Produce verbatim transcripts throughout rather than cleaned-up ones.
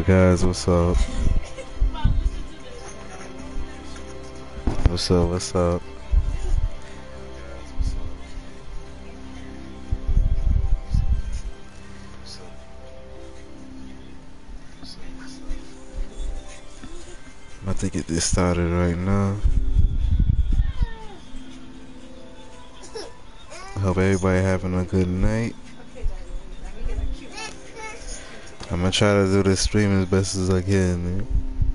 guys? What's up? What's up? What's up? I'm about to get this started right now. Hope everybody having a good night. I'm gonna try to do this stream as best as I can, man.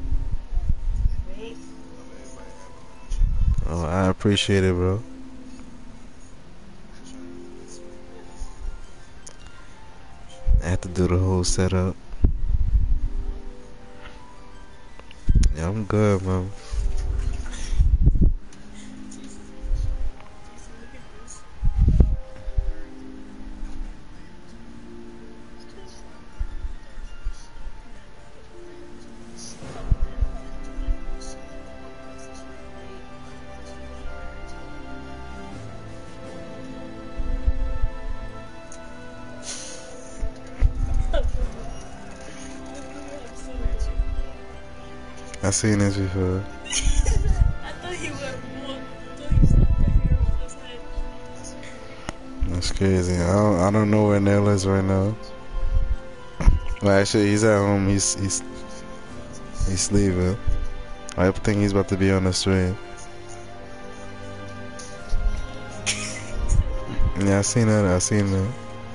Oh, I appreciate it, bro. I have to do the whole setup. Yeah, I'm good, man. I seen this before. I thought he went more. I thought he stopped right here over his head. That's crazy. I don't, I don't know where Nell is right now. Well, actually, he's at home. He's he's he's sleeping. I think he's about to be on the stream. Yeah, I seen that. I seen that.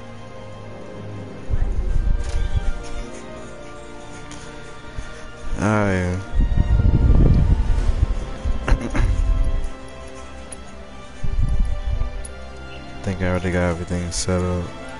Alright. I think I already got everything set up.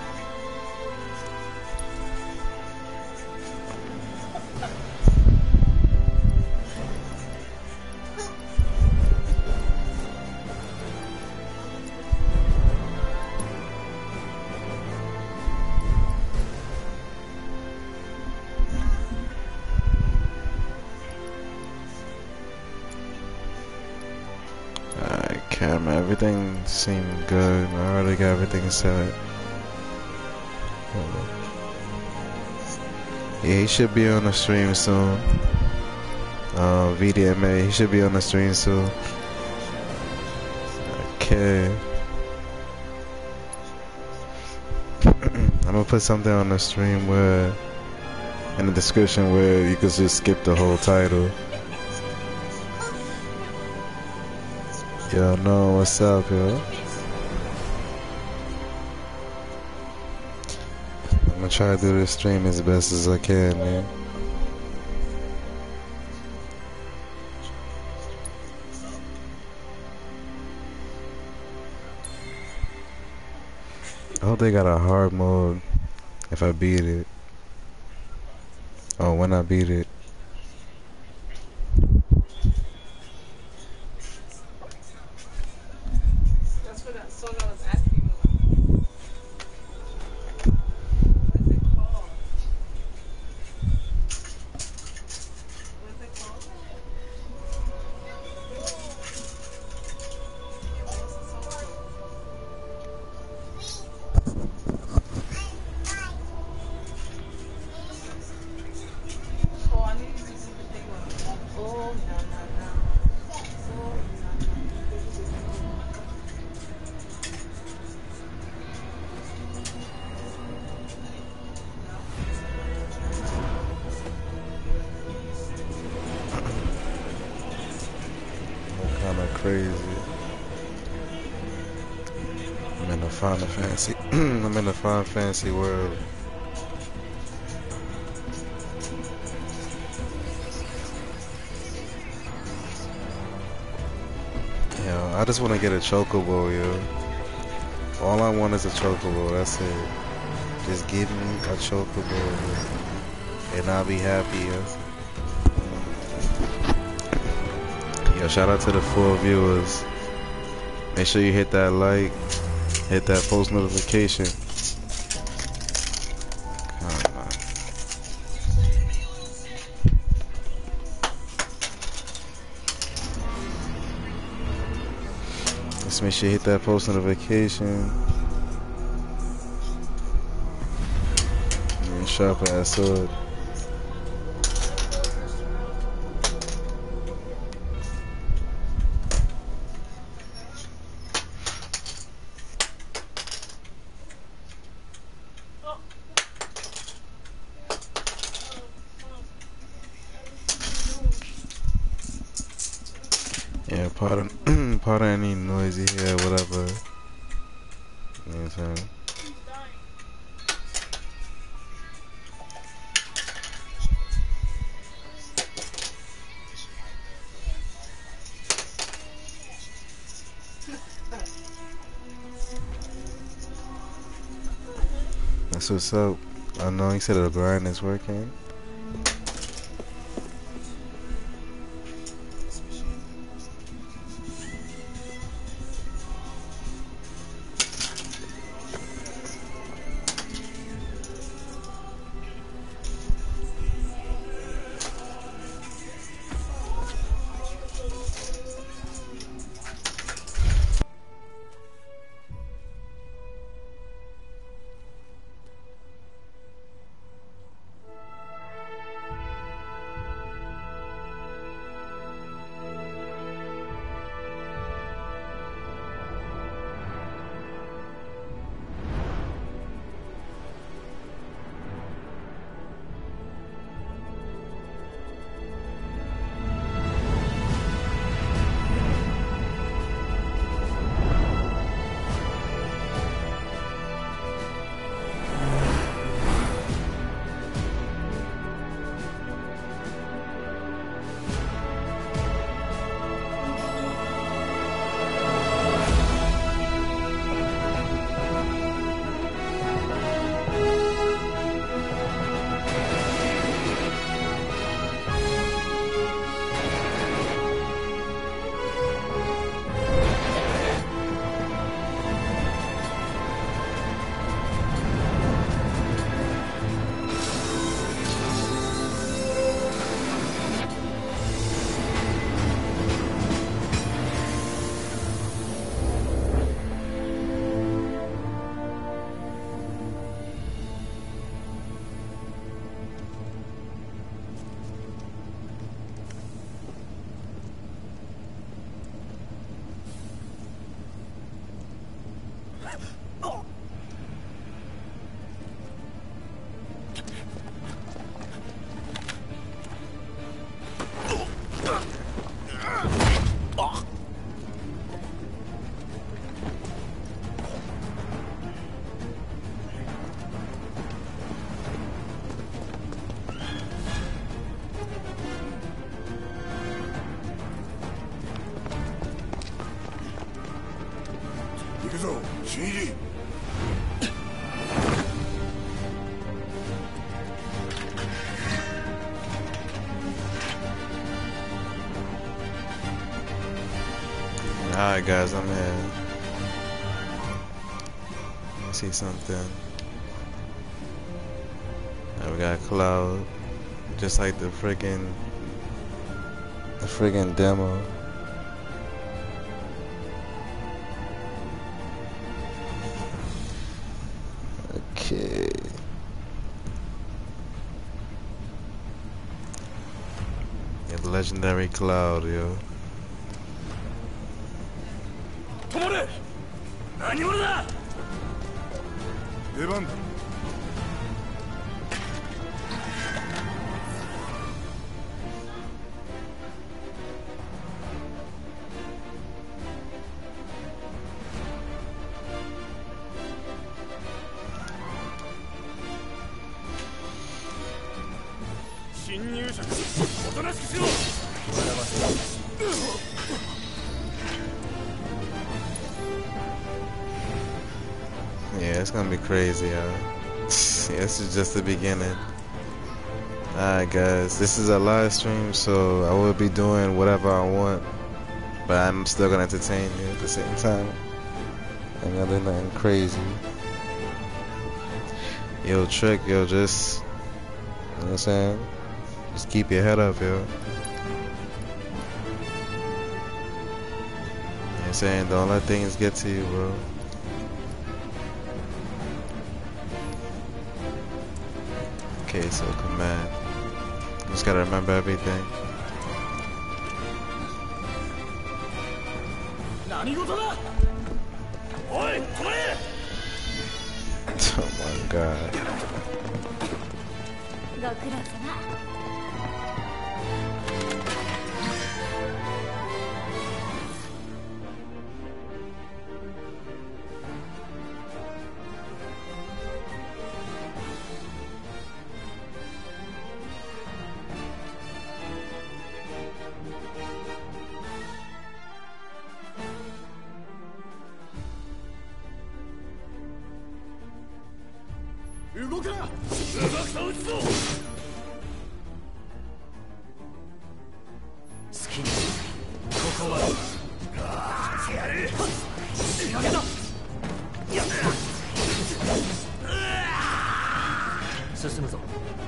Camera, everything seemed good. I already got everything set. Yeah, he should be on the stream soon. Uh, V D M A, he should be on the stream soon. Okay. I'm gonna put something on the stream where, in the description, where you can just skip the whole title. Yo, no, what's up, yo? I'm gonna try to do this stream as best as I can, man. I hope they got a hard mode if I beat it. Oh, when I beat it. Crazy. I'm in a Final Fantasy. I'm in a Final Fantasy world. Yo, I just want to get a chocobo, yo. All I want is a chocobo. That's it. Just give me a chocobo, yo, and I'll be happy, yo. Yo, shout out to the four viewers. Make sure you hit that like, hit that post notification. Come on. Just make sure you hit that post notification. And sharp ass sword. Pardon, pardon any noisy here, whatever. You know what I'm saying? He's dying. That's what's up. I know you said the grind is working. Alright guys, I'm here. Let me see something. Now we got Cloud. Just like the friggin' the friggin' demo. Okay. Yeah, the legendary Cloud, yo. Yeah, it's gonna be crazy, y'all. Yeah, this is just the beginning. Alright guys, this is a live stream, so I will be doing whatever I want, but I'm still gonna entertain you at the same time. I'm gonna do nothing crazy. Yo, Trick, yo, just, you know what I'm saying? Just keep your head up, yo. You know what I'm saying? Don't let things get to you, bro. Okay, so command. Just gotta remember everything. Oh my god. 動くな。うまくと撃つぞ。好きにここまで。やれ。仕掛けだ。やった。進むぞ。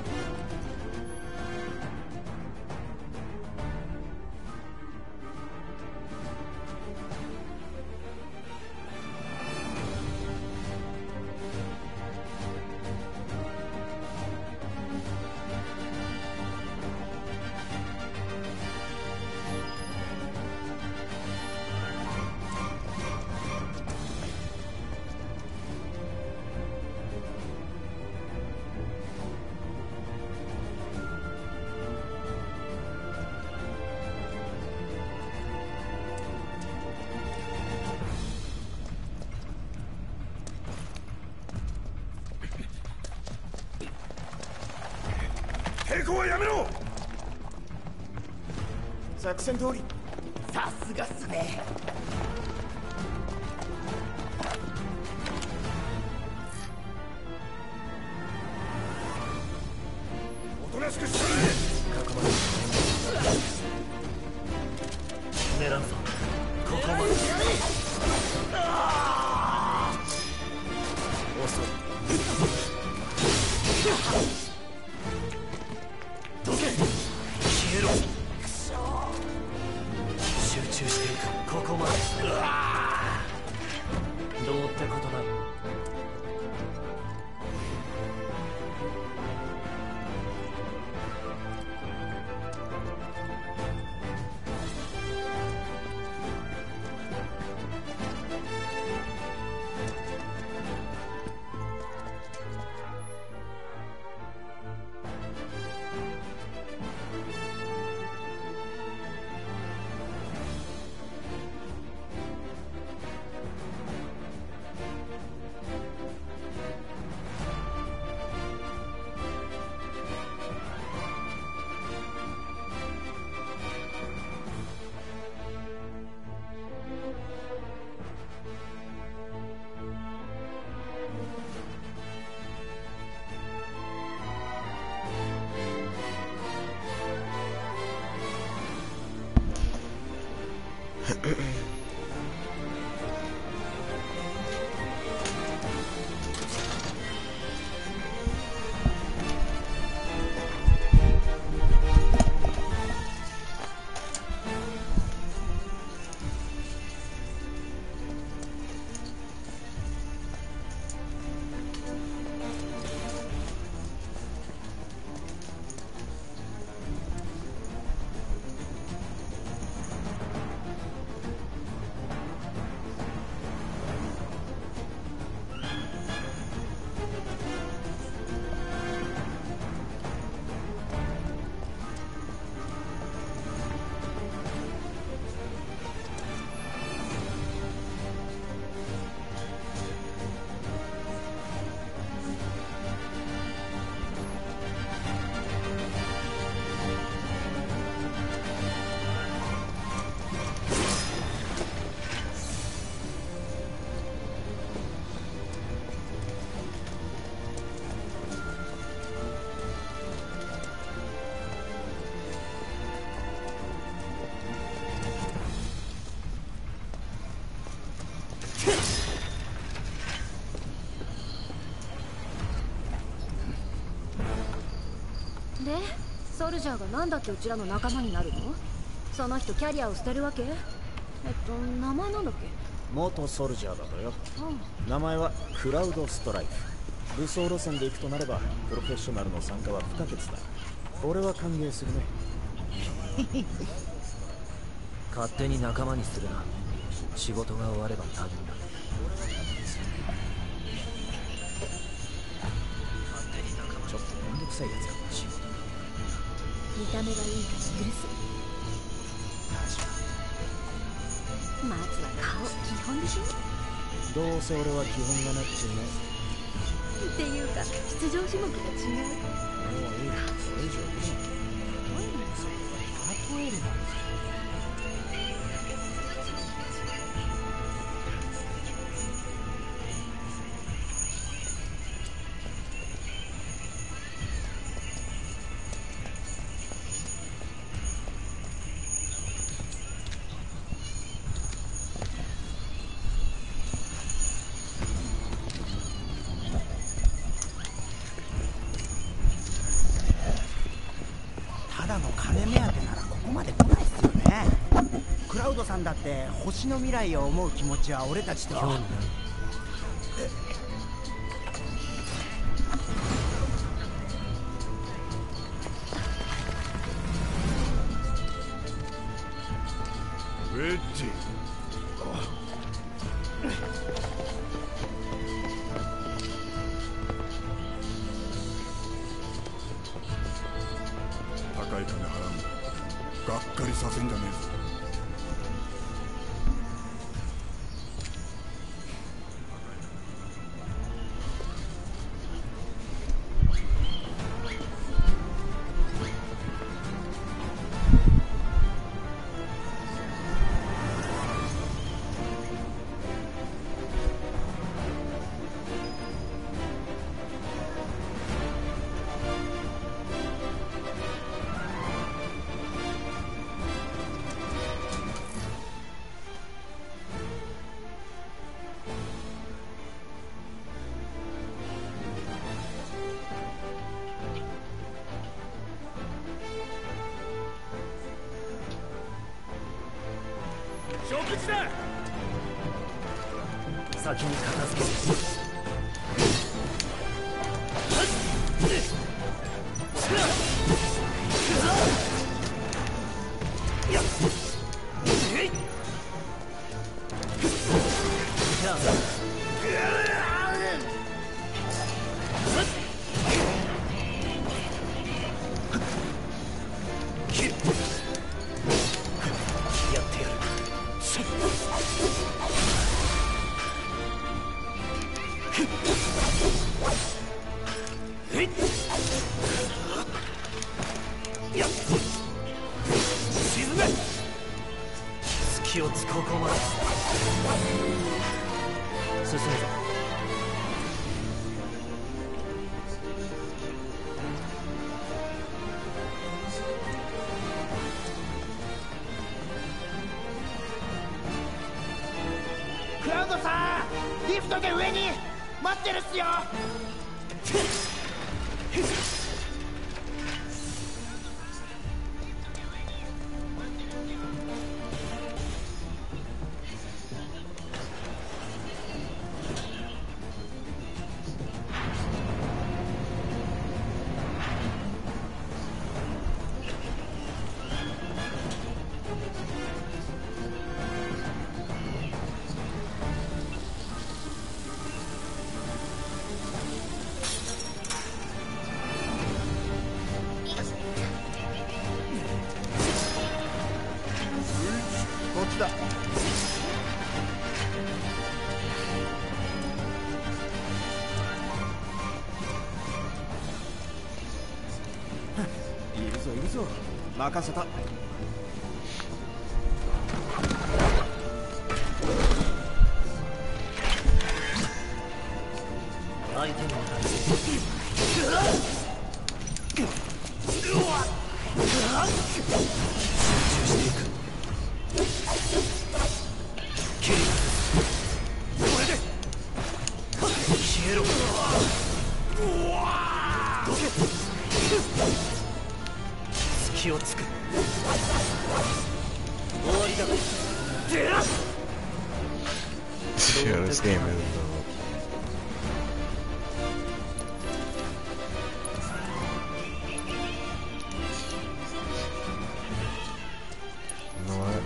抵抗はやめろ。 作戦通り。さすがっすね。 おとなしくしろ。 囲まれた。狙うぞ。ここまで。遅い。どけ。消えろ。集中していく。ここまで。どうってことない。 で、ソルジャーがなんだってうちらの仲間になるの？その人キャリアを捨てるわけ？えっと、名前なんだっけ？ 元ソルジャーだとよ。 うん、 名前はクラウドストライフ。武装路線で行くとなればプロフェッショナルの参加は不可欠だ。俺は歓迎するね。勝手に仲間にするな。仕事が終われば他人だ。勝手に仲間。ちょっとめんどくさいやつかもしれない。 見た目がいいから許す。まずは顔、基本でしょ。 どうせ俺は基本がなっちゅうね。 っていうか出場種目が違う。もういい、 それ以上いいじゃん。例えるな。 んだって星の未来を思う気持ちは俺たちと。 ウェッジ。高い金払うんだ。がっかりさせんじゃねえぞ。 食事だ。先に片付ける。隙をつくここまで進むぞ。クラウドさん、リフトで上に待ってるっすよ。こっちだ。いるぞいるぞ、任せた。相手にもない。隙をつく。終わりだ。出ら。 Yeah, this game is dope. You know what?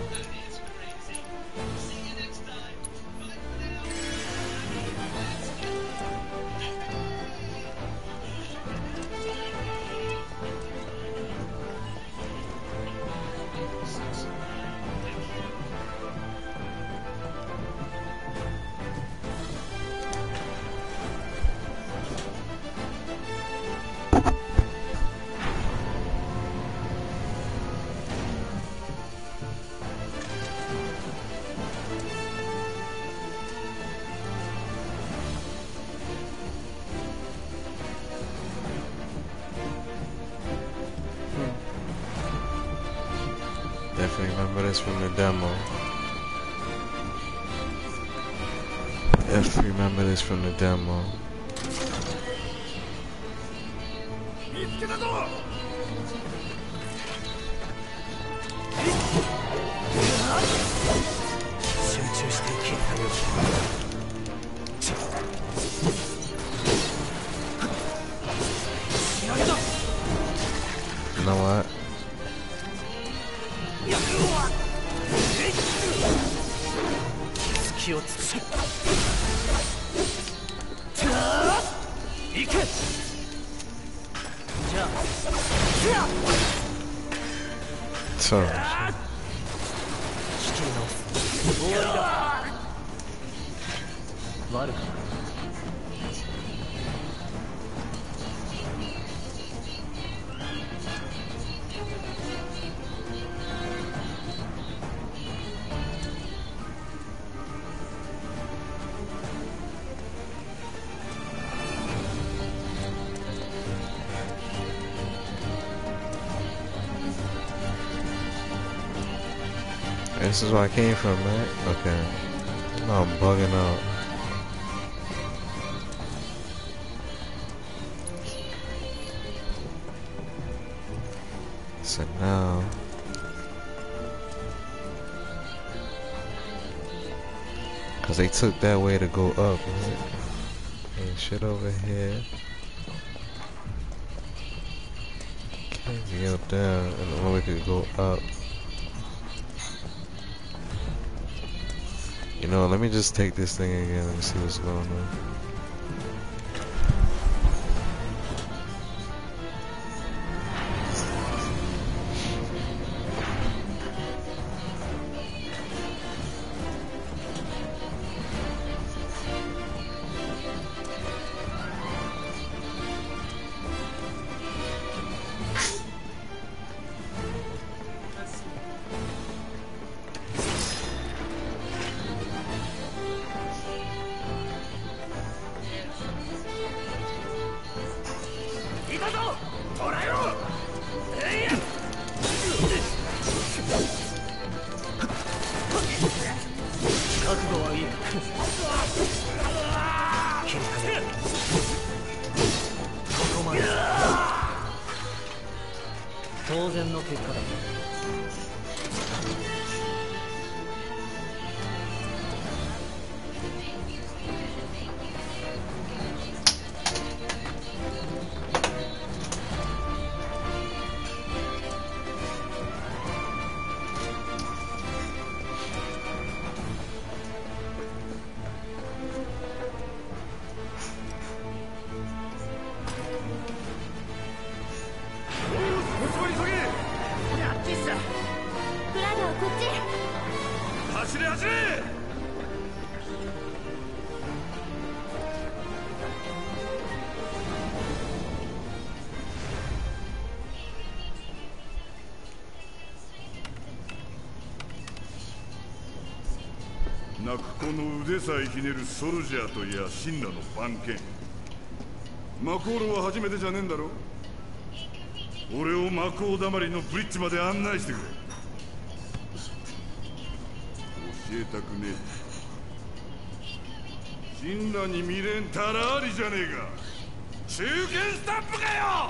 Definitely remember this from the demo. Definitely remember this from the demo. 見つけたぞ。 うわっ Oh, 仕切り直す。終わりだ。悪かった。 this is where I came from, man. Okay. No, I'm bugging out. So now, cause they took that way to go up, right? Ain't shit over here. Can't get up there, and the only way could go up. You know, let me just take this thing again. Let me see what's going on. なくこの腕さえひねるソルジャーといや神羅の番犬。マコールは初めてじゃねえんだろ。俺をマコーだまりのブリッジまで案内してくれ。教えたくねえ。神羅に未練たらありじゃねえか。中堅スタンプか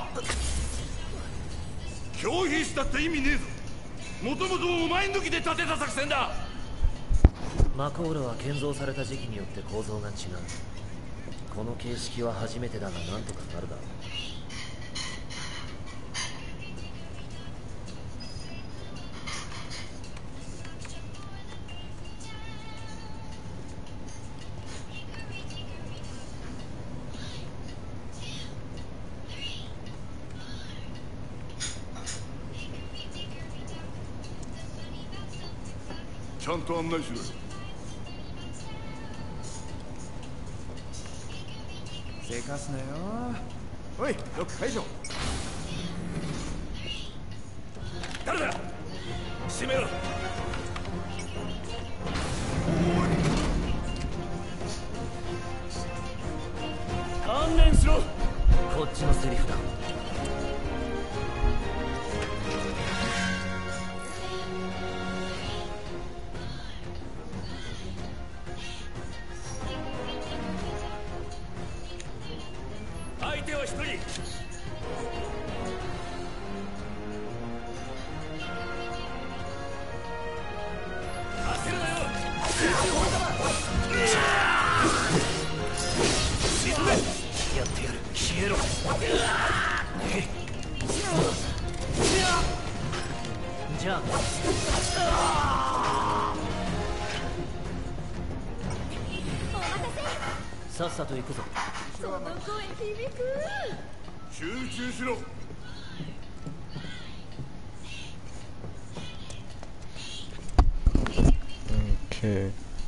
よ。拒否したって意味ねえぞ。もともとお前抜きで立てた作戦だ。 マコールは建造された時期によって構造が違う。この形式は初めてだがなんとかなるだろう。 ちゃんと案内しろよ。 せかすなよ。おい、ロック解除。 誰だ。閉めろ。観念しろ。 こっちのセリフだ。 相手は一人。焦るなよ。沈め。 やってやる。消えろ。じゃあお待たせ。 さっさと行くぞ。 その声響く。 集中しろ。 Okay.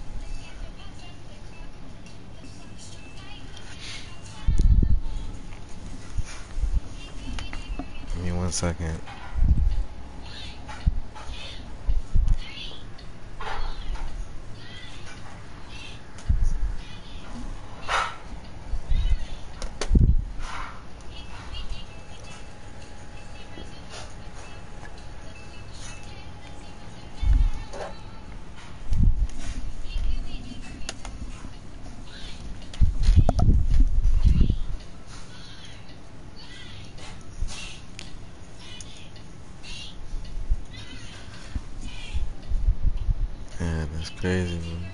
Give me one second. Man, that's crazy, man.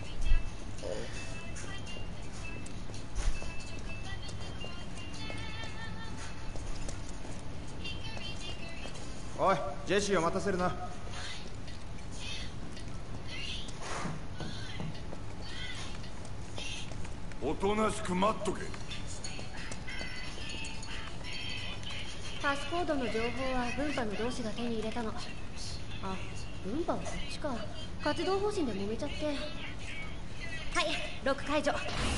おい、ジェシーを待たせるな。 おとなしく待っとけ。 パスコードの情報は分派の同志が手に入れたの。あ、分派はこっちか。活動方針で揉めちゃって。はい、ロック解除。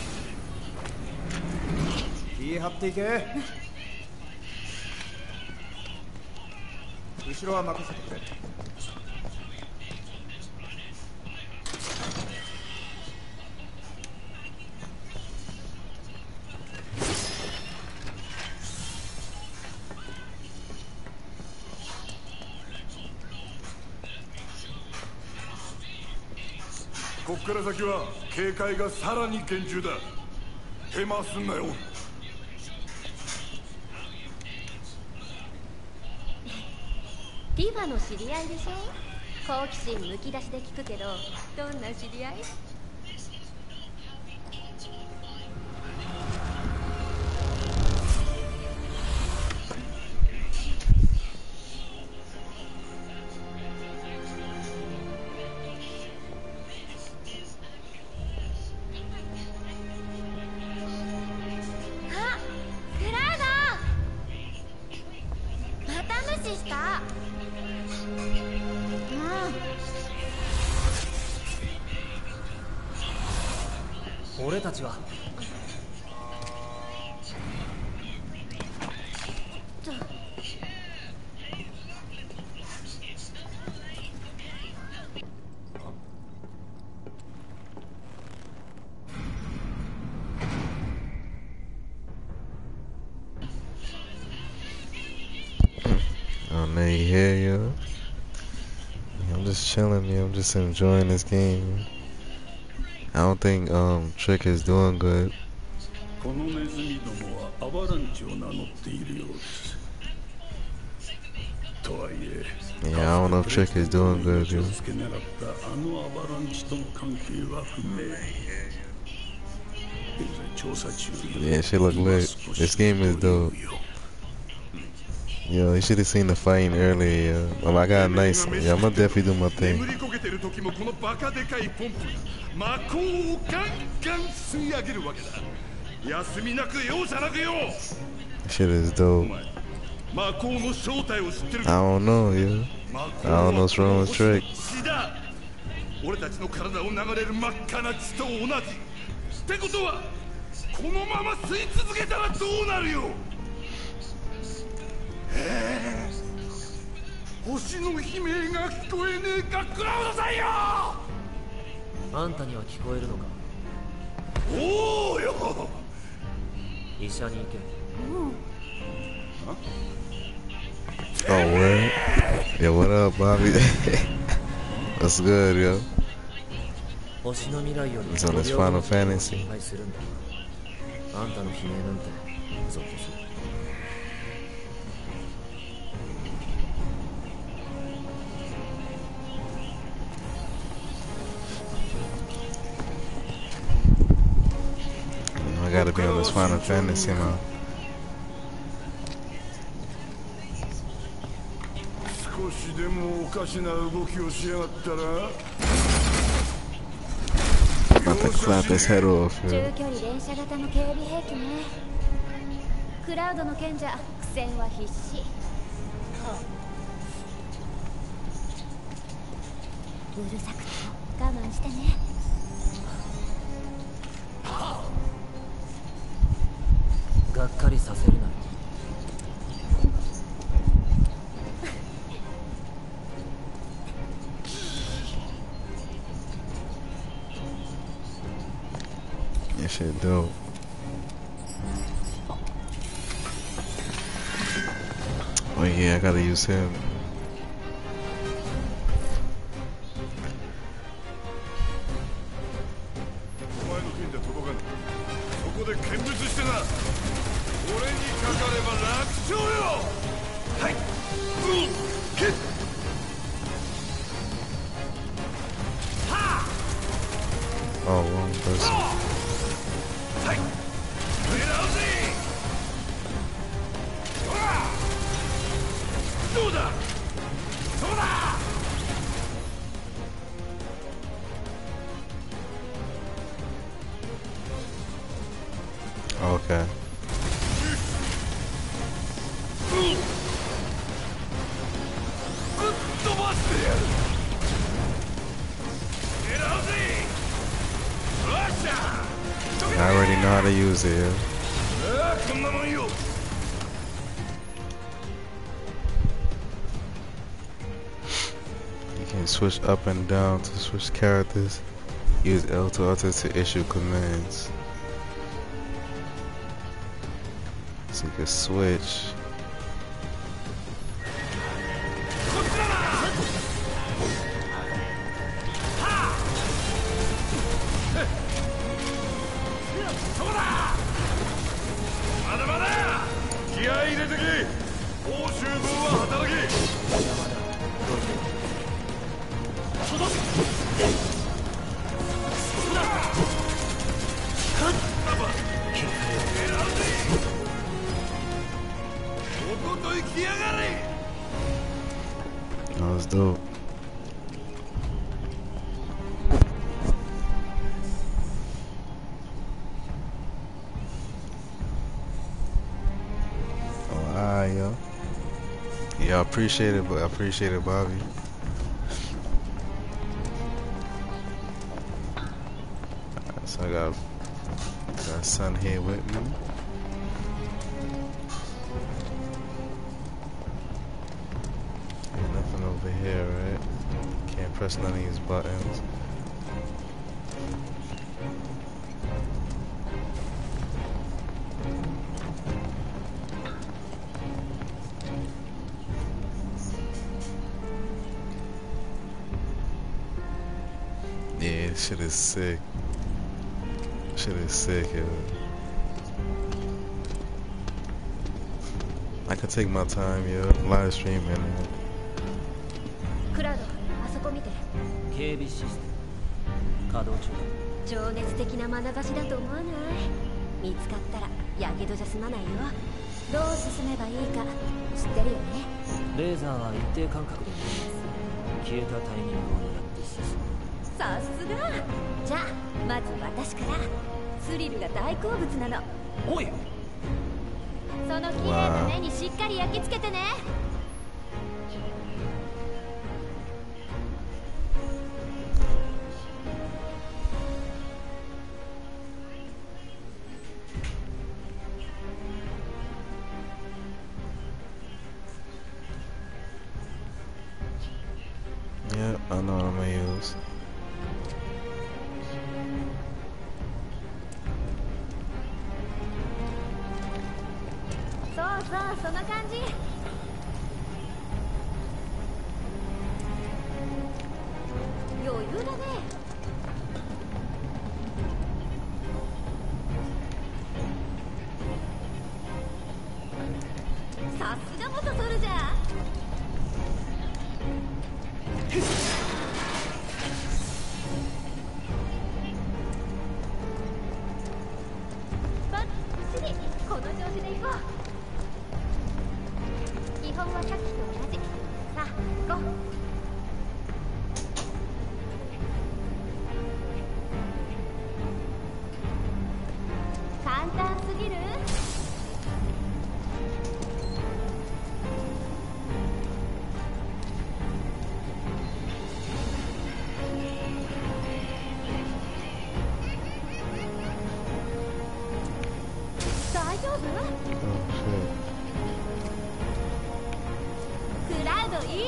気張っていけ。後ろは任せてくれ。 こっから先は警戒がさらに厳重だ。ヘマすんなよ。 ティファの知り合いでしょ。好奇心むき出しで聞くけど、どんな知り合い？あ、クラウド！また無視した。 俺たちは Oh, now you hear, yo. I'm just chilling, man. I'm just enjoying this game, man. I don't think um Trick is doing good. このネズミどもはアバランチを名乗っているようです。とはいえ、 Yeah, I don't know if Trick is doing good, dude. つけ狙ったあのアバランチとの関係は不明。現在調査中。 Yeah, shit look lit. This game is dope. Yo, you should have seen the fighting earlier. Yo. Oh, I got a nice. Yeah, I'm gonna definitely do my thing. 眠りこけてる時もこのバカでかいポンプが魔法をガンガン吸い上げるわけだ。休みなく容赦なくよ。 Shit is dope. 魔法の正体を知ってる I don't know, yo. I don't know what's wrong with Trick. 血だ。俺たちの体を流れる真っ赤な血と同じ。ってことはこのまま吸い続けたらどうなるよ。えー、星の悲鳴が聞こえねえか、クラウドさんよ。 あんたには聞こえるのか。 おおよ。 医者に行け。 Oh, word? Yeah, what up, Bobby? What's good, yo? 星の未来より It's on this Final Fantasy. 愛するんだ。あんたの悲鳴なんてゾッとする。 I gotta be on this Final Fantasy now. 少しでもおかしな動きをしやがったら About to clap his head off, 中 yo. 距離連射型の警備兵器ね。クラウドの賢者、苦戦は必至。うるさくても我慢してね。 がっかりさせるな。 That shit dope. Oh yeah, I gotta use him. お前の剣じゃ届かぬ。そこで見物してな。俺にかかれば楽勝よ。はい。うん。けっ。はあ。 Oh, wrong person. はい。狙うぜ。ほら。どうだ。そうだ。 Okay. I already know how to use it. You can switch up and down to switch characters. Use L to alter to issue commands. So you can switch. That was dope. Oh, alright, yo. Yeah, I appreciate it, but I appreciate it, Bobby. Alright, so I got, got Son here with me. Nothing over here, right? Can't press none of these buttons. Yeah, this shit is sick. Shit is sick, yo. I can take my time, yo. Live streaming, man. クラウド、あそこ見て。 警備システム稼働中。 情熱的な眼差しだと思わない？見つかったらやけどじゃ済まないよ。どう進めばいいか知ってるよね。 レーザーは一定間隔で見えます。消えたタイミングを狙って進む。 さすが。じゃあまず私から。スリルが大好物なの。 おい。 その綺麗な目にしっかり焼き付けてね。 Yeah, I know what I'm gonna use. So, so, そんな感じ。余裕だね。さすが元ソルジャー。バッチリこの調子でいこう。基本はさっきと同じ。さあ行こう。簡単すぎる？ 丈夫？ Oh shit. クラウドいい。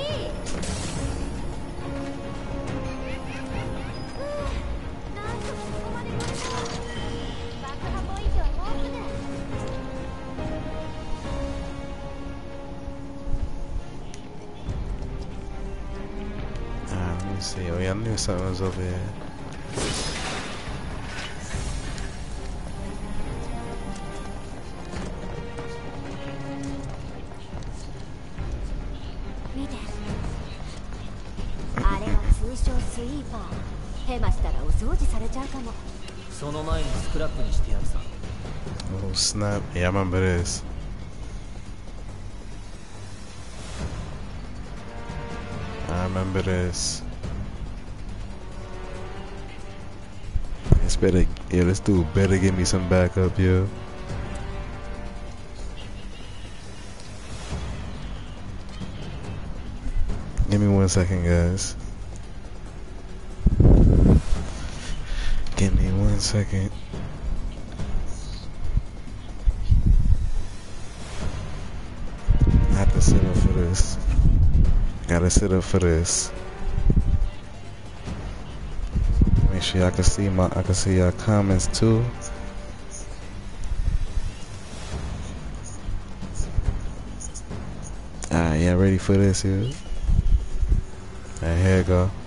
ふう、なんとかここまで来れた。爆破ポイントはもうすぐ。 Ah, let me see. Oh yeah, I knew something was over here. 見て、あれは通称スイーパー。ヘマしたらお掃除されちゃうかも。 その前にスクラップにしてやるさ。 Oh snap. Yeah, I remember this. I remember this. It's better. Yeah, this dude better give me some backup, yo. Give me one second, guys. Give me one second. I have to sit up for this. Gotta sit up for this. Make sure y'all can see my, I can see y'all comments too. Alright, y'all ready for this here? And here it go.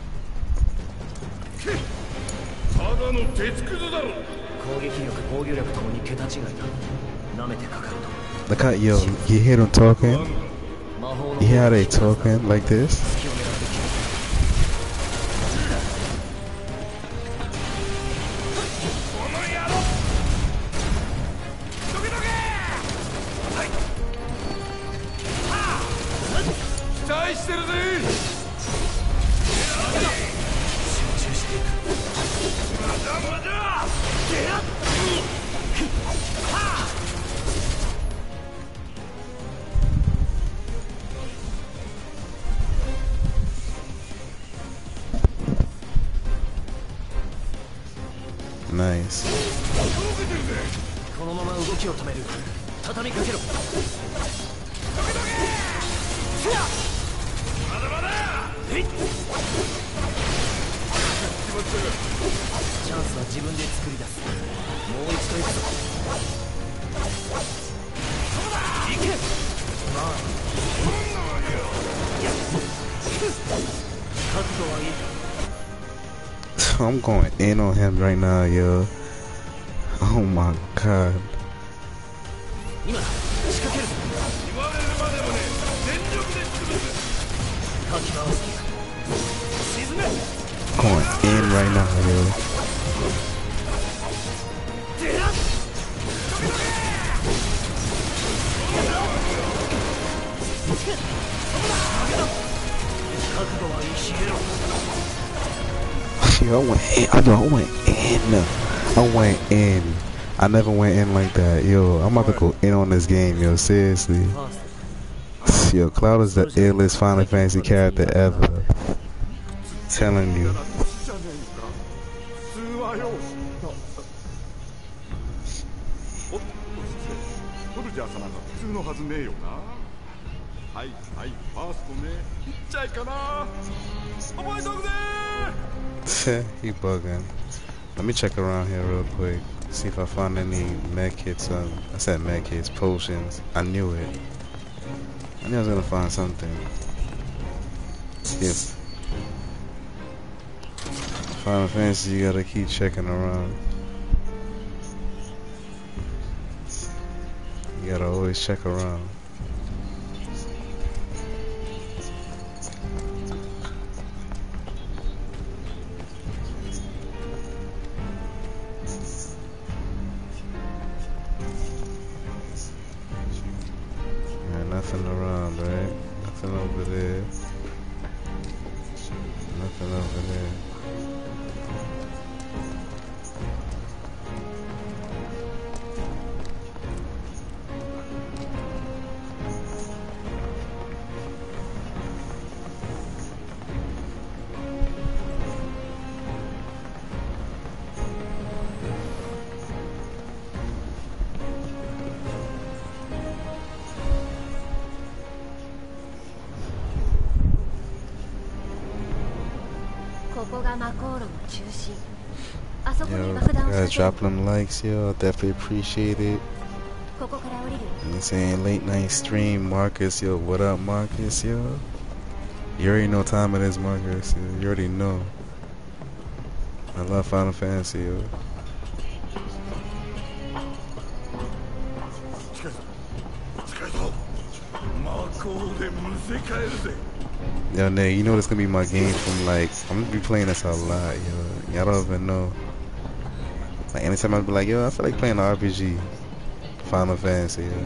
ただの鉄くずだろ。 攻撃力防御力ともに桁違いだ。舐めてかかると Look how, yo, you hear them talking? 魔法の You hear how they talking like this? 隙を狙ってきる。 期待してるぜ。 集中していく。 まだまだ。 Nice. このまま動きを止める。畳みかけろ。 まだまだ。 えいっ。チャンスは自分で作り出す。もう一度行くぞ。行け。まあ。覚悟はいい。 I'm going in on him right now, yo. Oh my god. 今仕掛けるぞ。 言われるまでもね、全力で潰す。 かき回す。沈め。 Going in right now, yo. 出らっ。覚悟はいいしろ。 Yo, I went in. I know I went in. I went in. I never went in like that. Yo, I'm about to go in on this game, yo. Seriously. Yo, Cloud is the illest Final Fantasy character ever. Telling you. 普通はよ。おっと失礼。トルジャー様が普通のはずねえよな。はいはいファーストね。ちっちゃいかな。覚えとくぜ。 He bugging. Let me check around here real quick. See if I find any med kits. Um, I said med kits, potions. I knew it. I knew I was gonna find something. Yes. Final Fantasy, you gotta keep checking around. You gotta always check around. Nothing around, right? Nothing over there. Nothing over there. こがマコーロの中心。あそこに Yo, 爆弾を guys 仕掛 drop ける。 them likes, yo. Definitely appreciate it. ここから降りる。 I'm saying late night stream, Marcus, yo. What up, Marcus, yo? You already know time it is, Marcus. Yo. You already know. I love Final Fantasy, yo. 近いぞ近いぞ魔法でむせ返るぜ Yo, Nate, you know this gonna be my game from like, I'm gonna be playing this a lot, yo. Y'all don't even know. Like, anytime I be like, yo, I feel like playing an R P G. Final Fantasy, yo.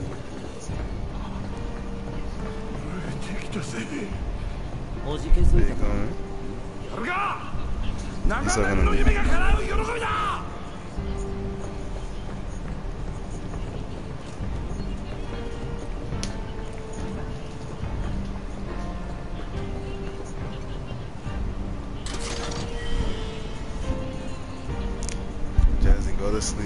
敵だぜおじけづ There い you た go, man. やるか長年の夢が叶う喜びだ Jazzy, go to sleep.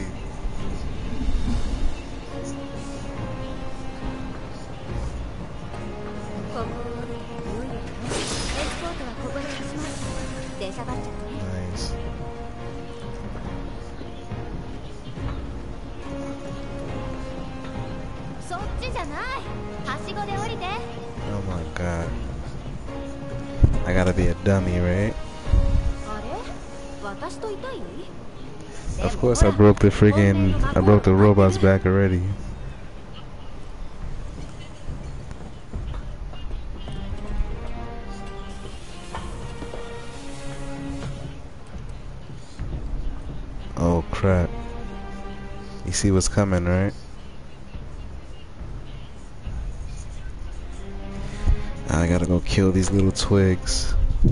ここを降りていよいよね。エスコートはここで始まる。出しゃばっちゃってね。 Nice. そっちじゃない。はしごで降りて。 Oh my god. I gotta be a dummy, right? あれ？私といたい？ Of course, I broke the friggin', I broke the robot's back already. Oh crap. You see what's coming, right? I gotta go kill these little twigs.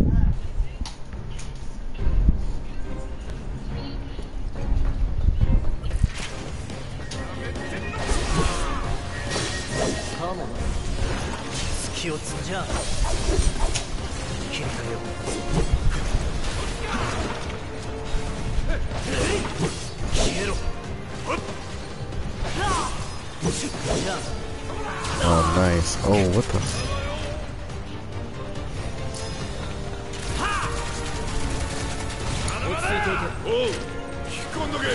Come on. 隙をつんじゃ切り替えよう消えろ Oh, nice. Oh, what the? F- おう引き込んどけ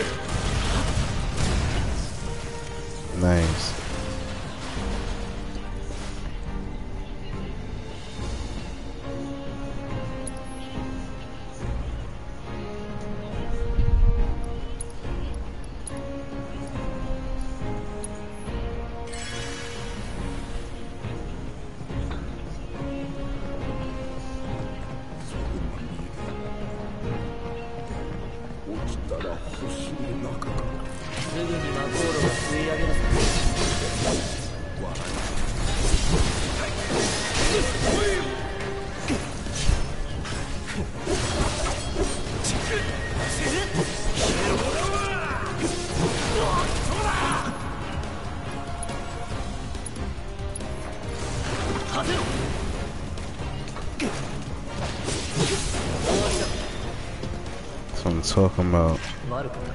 Nice. That's what I'm talking about. 悪くない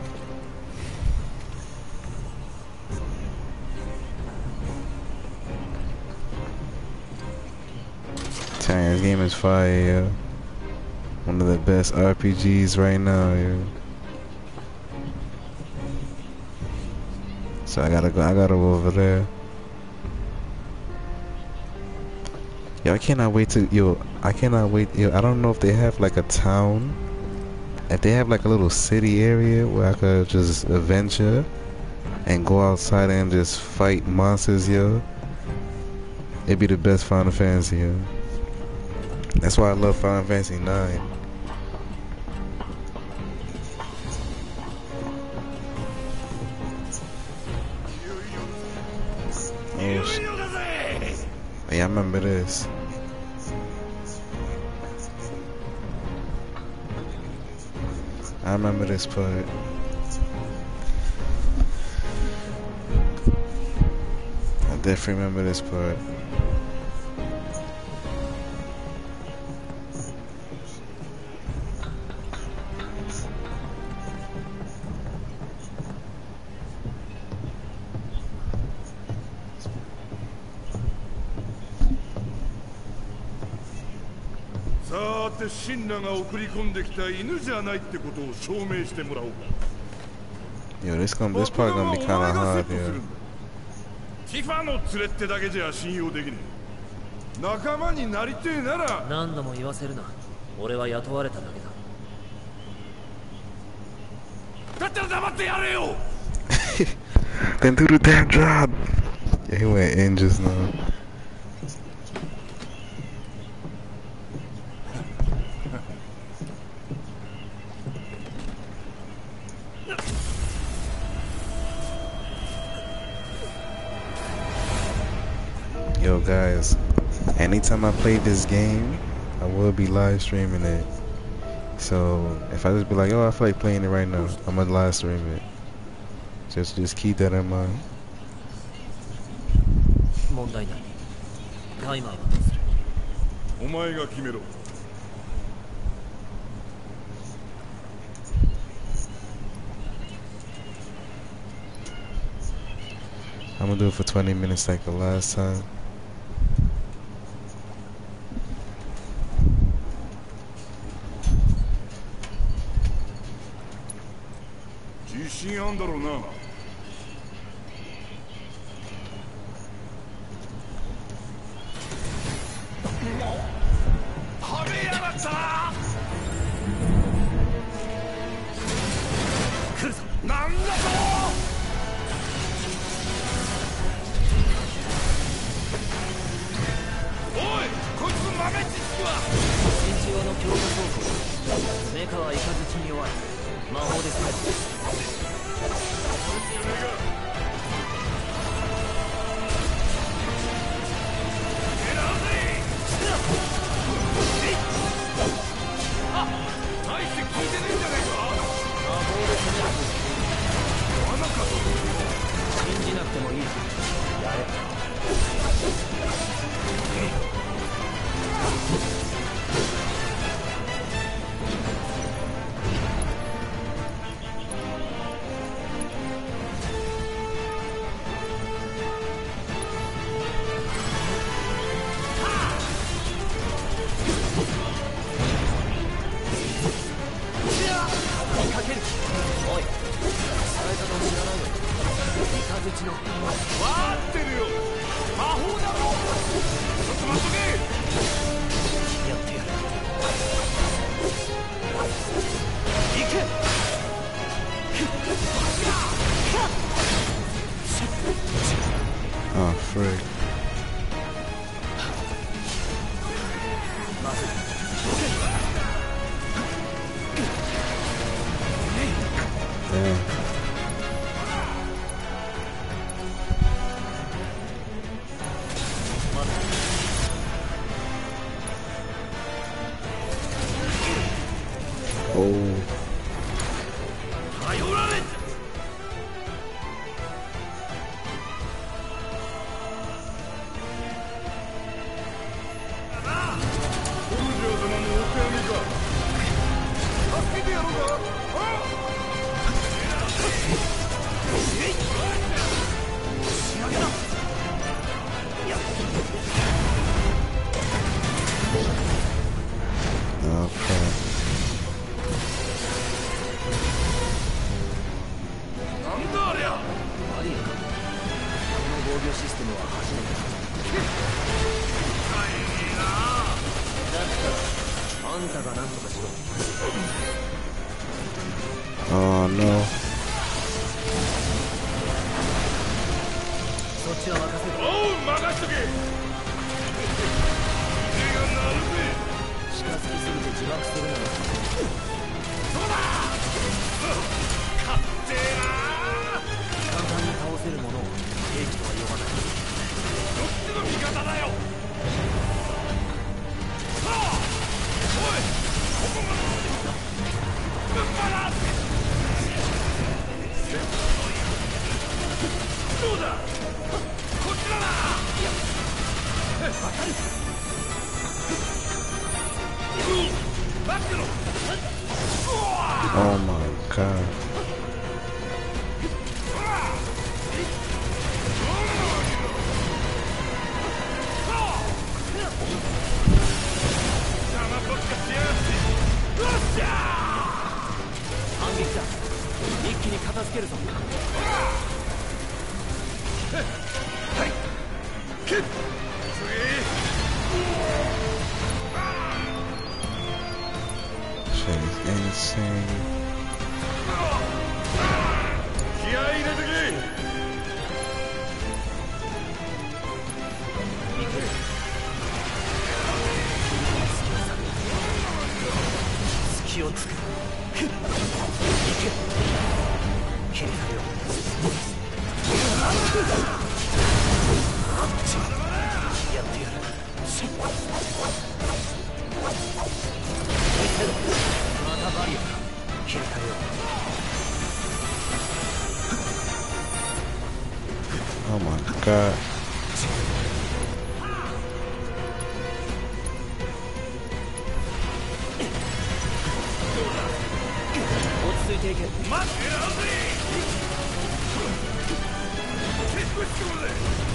Telling you, this game is fire, yo. One of the best R P Gs right now, yo. So I gotta go. I gotta go over there. Yo, I cannot wait to yo. I cannot wait. Yo, I don't know if they have like a town. If they have like a little city area where I could just adventure and go outside and just fight monsters, yo. It'd be the best Final Fantasy, yo. That's why I love Final Fantasy nine. Oh, sh- yeah, I remember this. I remember this part. I definitely remember this part. Sa さてシンナが送り込んできた犬じゃないってことを証明してもらおうか。 Yo, this gonna this part gonna be kind of hard here. ティファの連れってだけじゃ信用できねえ。仲間になりてえなら何度も言わせるな。俺は雇われただけだ。だったら黙ってやれよ。 Then do the damn job. Yeah, he went in just now. Yo guys, anytime I play this game, I will be live streaming it. So if I just be like, oh, I feel like playing it right now, I'm gonna live stream it. Just just keep that in mind. 問題ない。タイマーはどうする？ お前が決めろ。 I'm gonna do it for twenty minutes like the last time. 自信あんだろうな。 Oh, frick. Damn. Oh. Oh no. Oh my god. insane. 気合い入れてけ。 隙をつく。いけ。切りたよ。やってやる。またバリア。切りたよ。 Oh my god. 落ち着いていけ。待ってらんぜ。結構しこうぜ。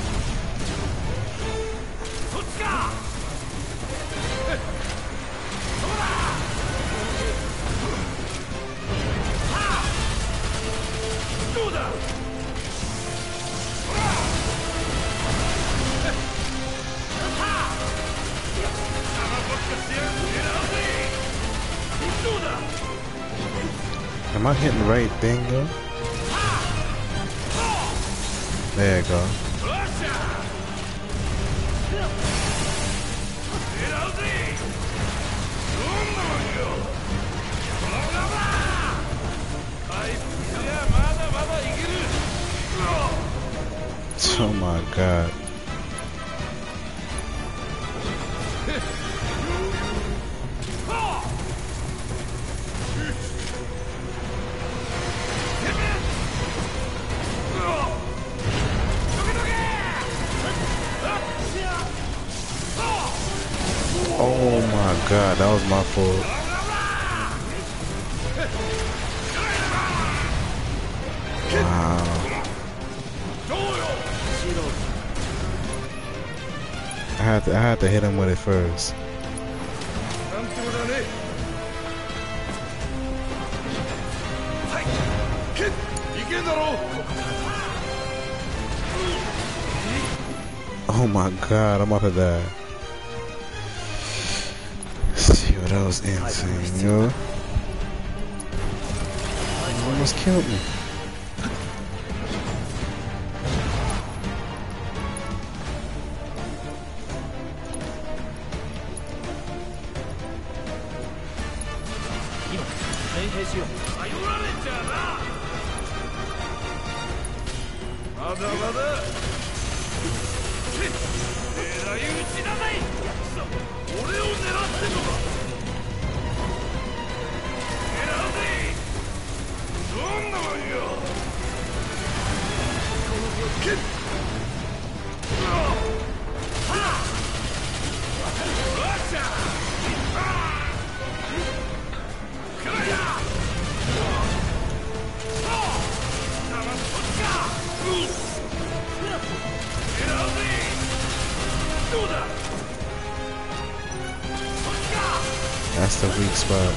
そっちか。そうだ。はあ。どうだ。 Am I hitting the right thing though? There you go. Oh my god. Oh my god, that was my fault. Wow. I had to, I had to hit him with it first. Oh my god, I'm about to die. Yo, that was insane, yo. You almost killed me. That's the weak spot.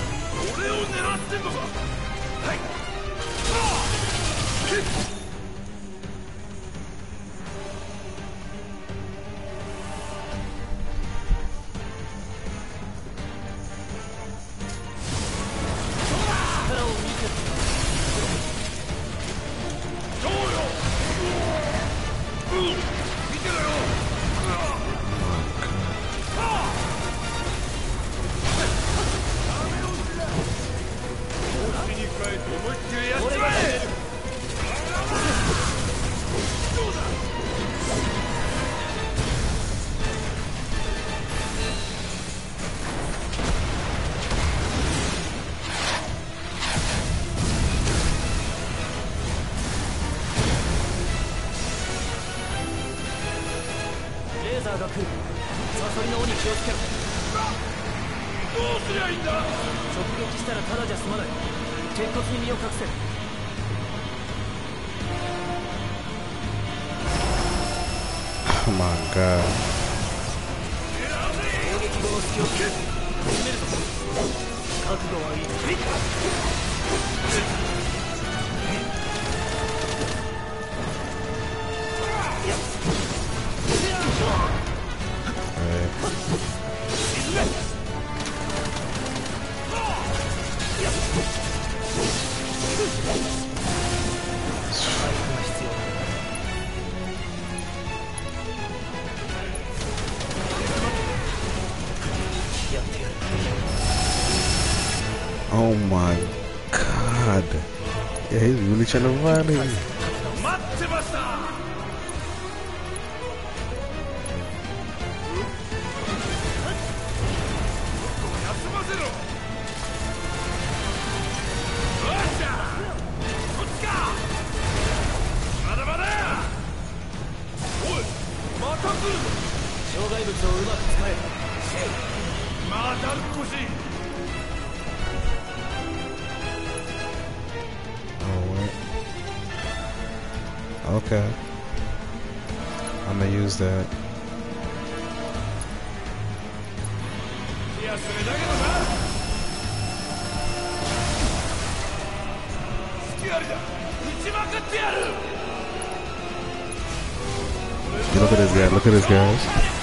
Oh my god. Right. my god. Yeah, he's really trying to run it. 待ってました。休ませろ。よっしゃ。こっちか。まだまだ。おい、また来るぞ。障害物をうまく使え。まだ少し。 Okay. I'm gonna use that. いや、それだけどな。隙ありだ。打ちまくってやる。 Look at this guy. Look at this guy.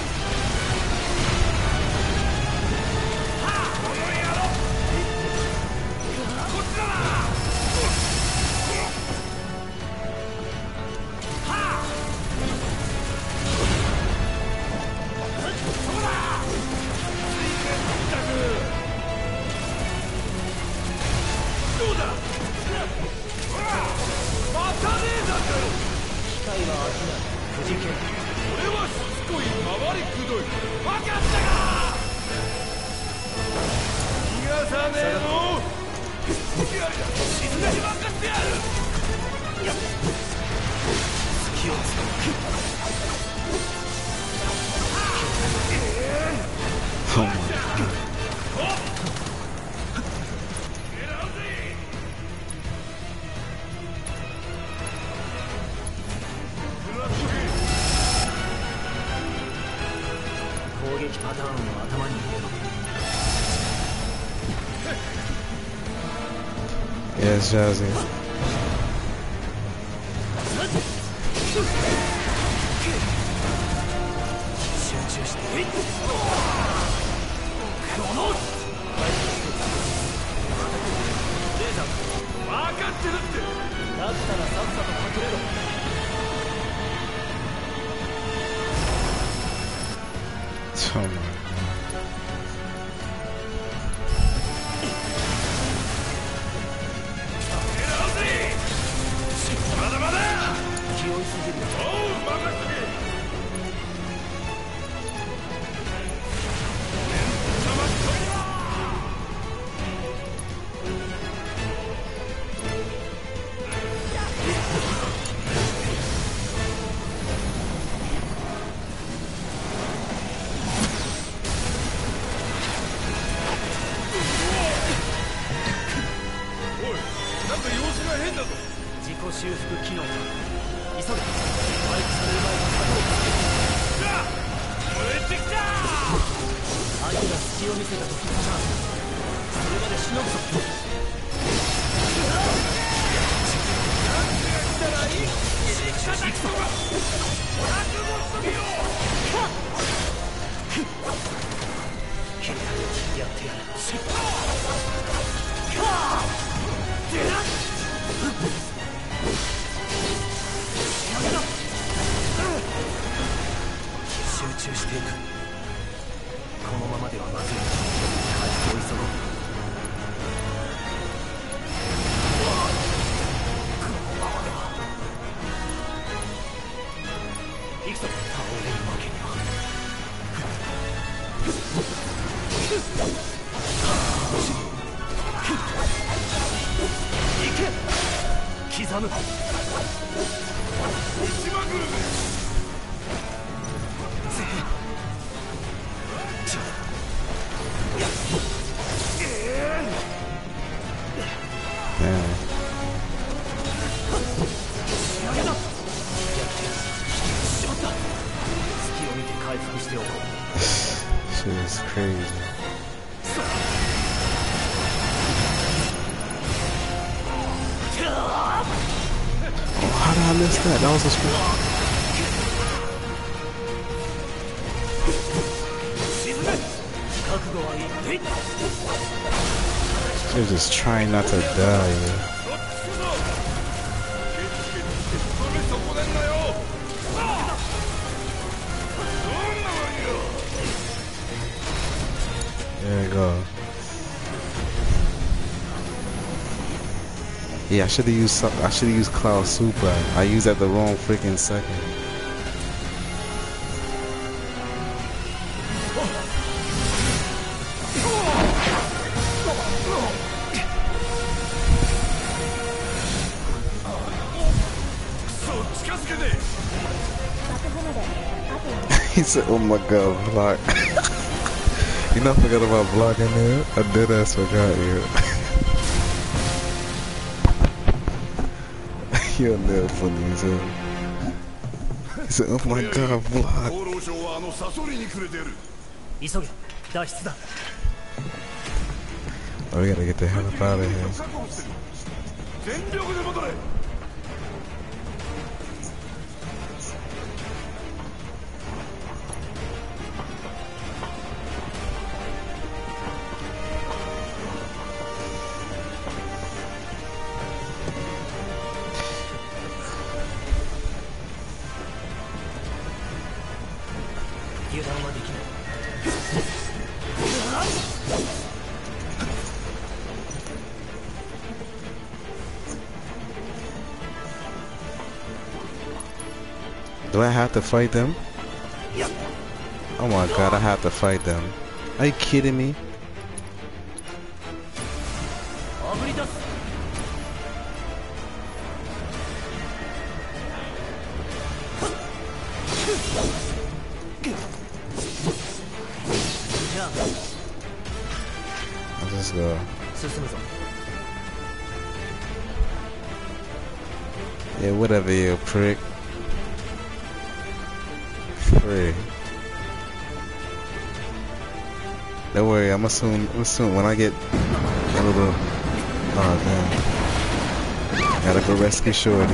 Oh my god. Yes, Jazzy. Oh my god. Shit is crazy. Oh, how did I miss that? That was a screw. They're just trying not to die. Man. There you go. Yeah, I should have used some, I should have used Cloud Super. I used that the wrong freaking second. He said, "Oh my God, block." You know, I forgot about blocking there. I did ass forgot you. You're never funny as hell. He said, "Oh my God, block." Oh, we gotta get the hell up out of here. Do I have to fight them? Oh my God, I have to fight them. Are you kidding me? Let's go. Yeah, whatever, you prick. Prick. Don't worry, I'm soon, I'm soon when I get a little. Oh damn! Gotta go rescue Shorty.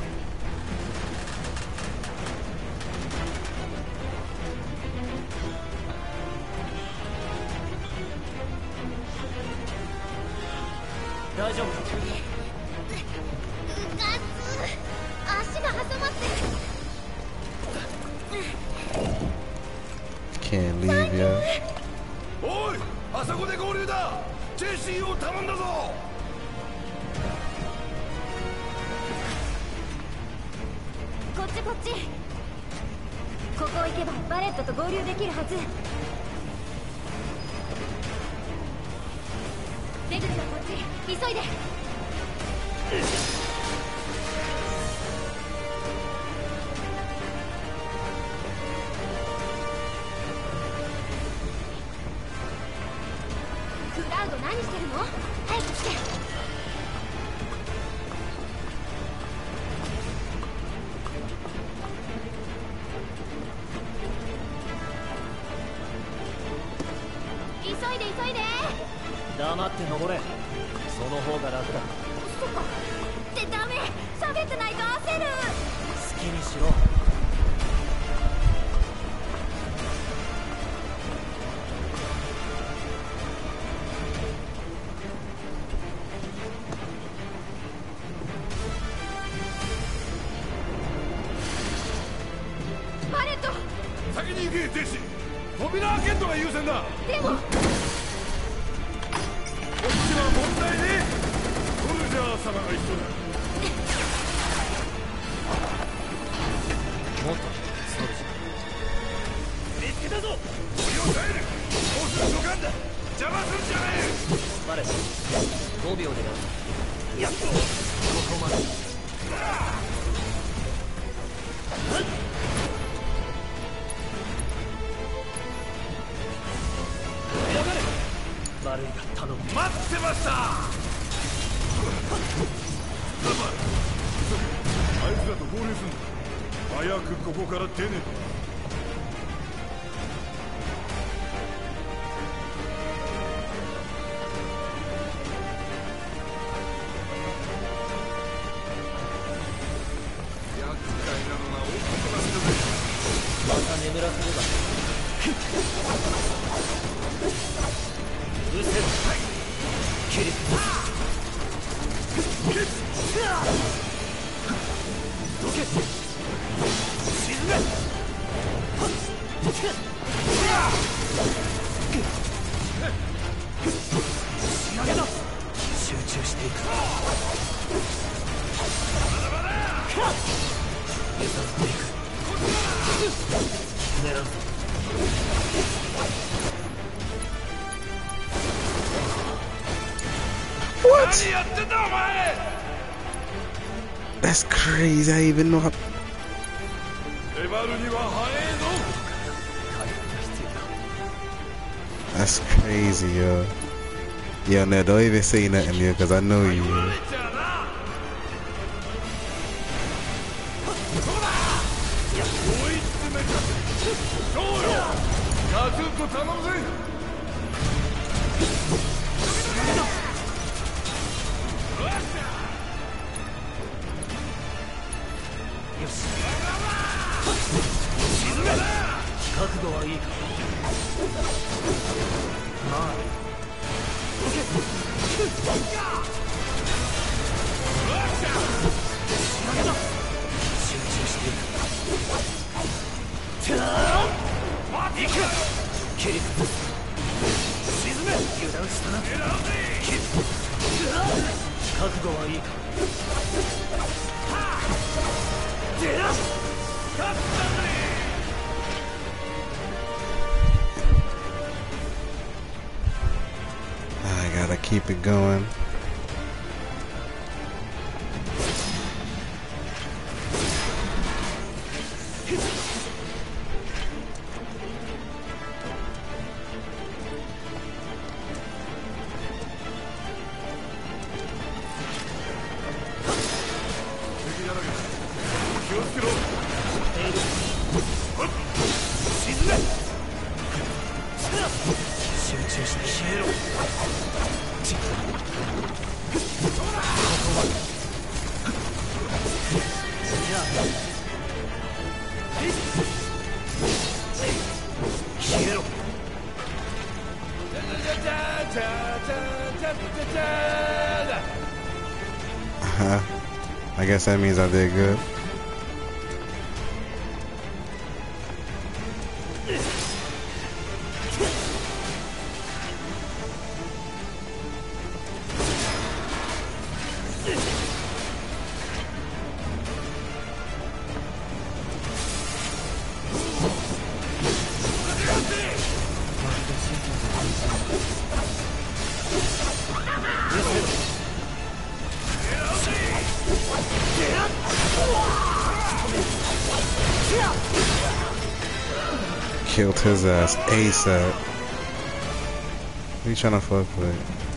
Can't leave ya. Oi! あそこで合流だ。ジェシーを頼んだぞ。 こっちこっち。ここ行けばバレットと合流できるはず。出口はこっち。急いで。クラウド何してるの？早く来て。急いで急いで。 黙って登れ。その方が楽だ。 そっか。ってダメ。喋ってないと焦る。 好きにしろ。 バレット。 先に行け、ジェシー。扉開けんのが優先だ。 でも。 こっちは問題ね。ソルジャー様が一緒だ。 もっとそうです。 見つけたぞ。森を耐える。もうすぐドカンだ。邪魔するんじゃねえ。 バレごびょうでな。 やっとここまで。悪いが頼む。 待ってました。あいつらと合流すんだ。早くここから出ねえと。厄介なのが大きくなってる。 また眠らせれば。うせろ。切りどけ。沈め。仕上げだ。集中していく。 What? That's crazy. I even know how. That's crazy, yo. Yo, no, don't even say nothing, yo, because I know you. Yo. I gotta keep it going. Uh-huh. I guess that means I did good. Killed his ass ASAP. What are you trying to fuck with?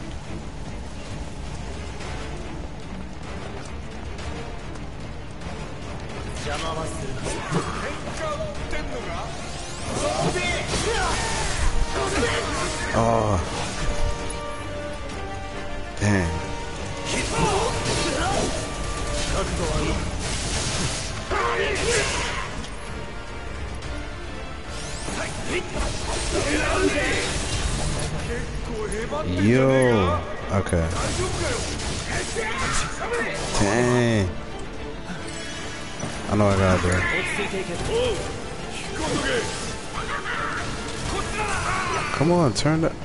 Oh. Damn. Yo, okay. Dang. I know I got there. Come on, turn the.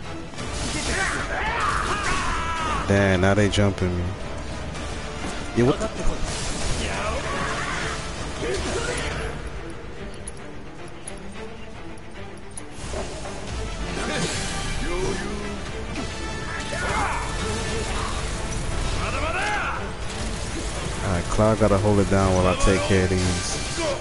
Damn, now they jumping me. Yeah, what the? Alright, Cloud gotta hold it down while I take care of these.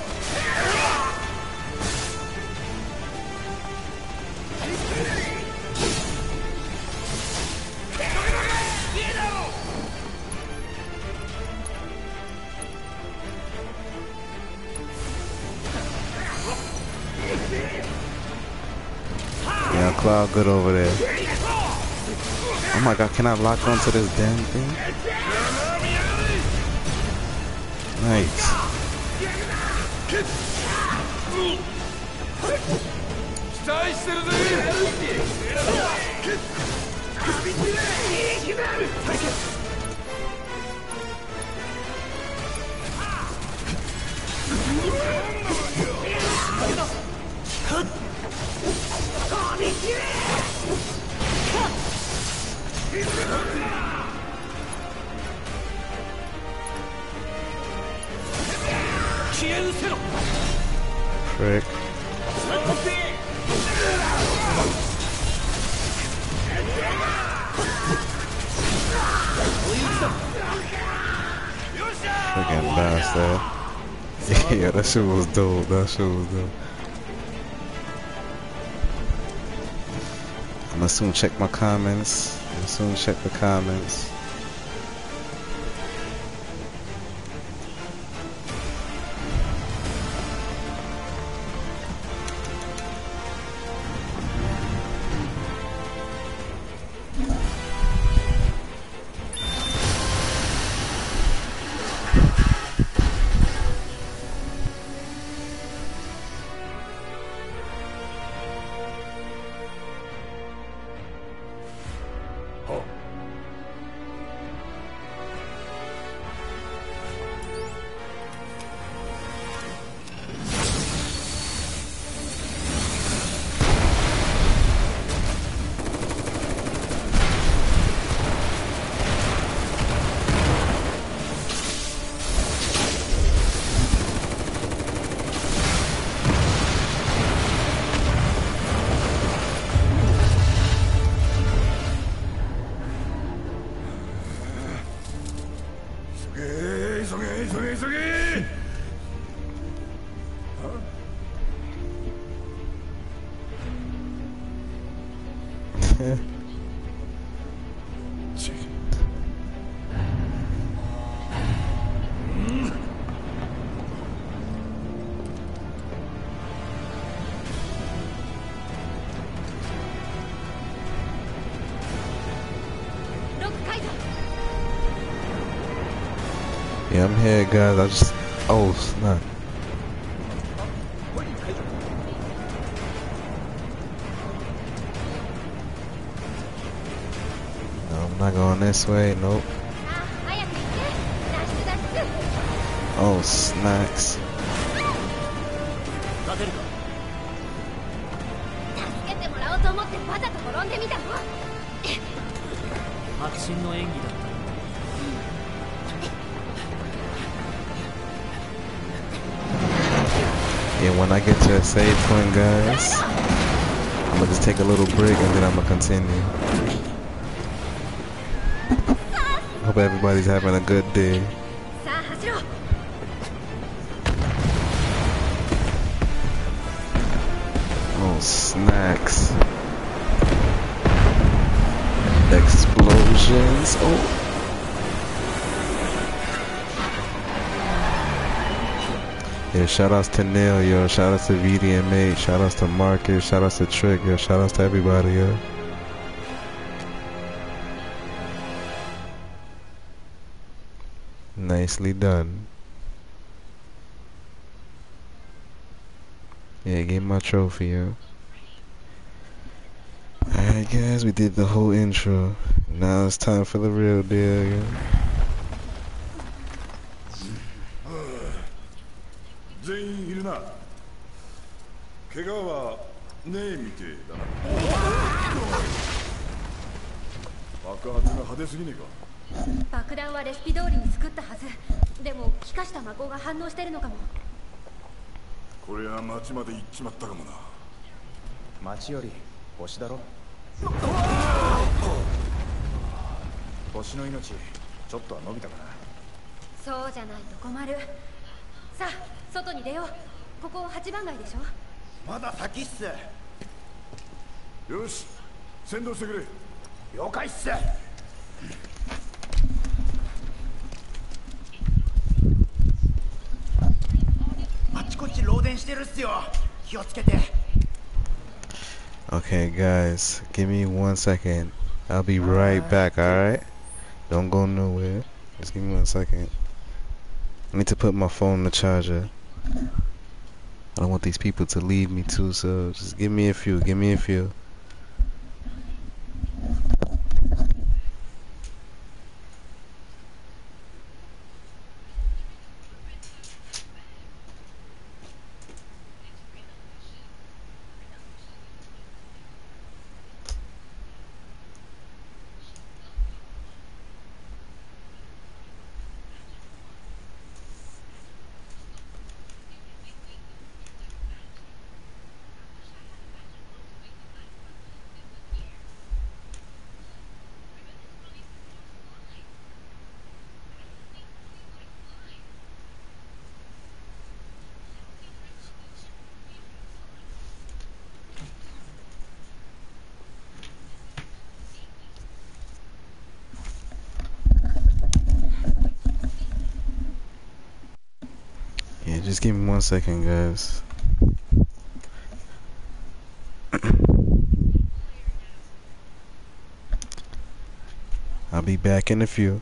Yeah, Cloud good over there. Oh my god, can I lock onto this damn thing? Nice. せろ。 Frick. 追い打ちだ。 Freaking bastard. Yeah, that shit was dope. That shit was dope. I'm gonna soon check my comments. I'm gonna soon check the comments. Yeah, I'm here, guys. I just. Oh, snap. No, I'm not going this way. Nope. Oh, snacks. 立てるか。 助けてもらおうと思ってわざと転んでみたの。 迫真の演技だった。 Yeah, when I get to a save point, guys, I'm gonna just take a little break and then I'm gonna continue. Hope everybody's having a good day. Oh, snacks. Explosions. Oh. Yeah, shout outs to Neil, yo. Shout outs to V D M eight. Shout outs to Marcus. Shout outs to Trick, yo. Shout outs to everybody, yo. Nicely done. Yeah, give me my trophy, yo. Alright, guys, we did the whole intro. Now it's time for the real deal, yo. 全員いるな。怪我はねえみてえだな。爆発が派手すぎねえか。 爆弾はレシピ通りに作ったはず。でも気化した魔法が反応してるのかも。 これは町まで行っちまったかもな。 町より星だろ。星の命ちょっとは伸びたかな。 そうじゃないと困る。さあ外に出よう。ここ八番街でしょ。 まだ先っす。 よし、先導してくれ。 了解っす。あっちこっち漏電してるっすよ。気をつけて。 Okay, guys, give me one second. I'll be right back, alright? Don't go nowhere. Just give me one second. I need to put my phone on the charger. I don't want these people to leave me too, so just give me a few, give me a few. just give me one second, guys. I'll be back in a few.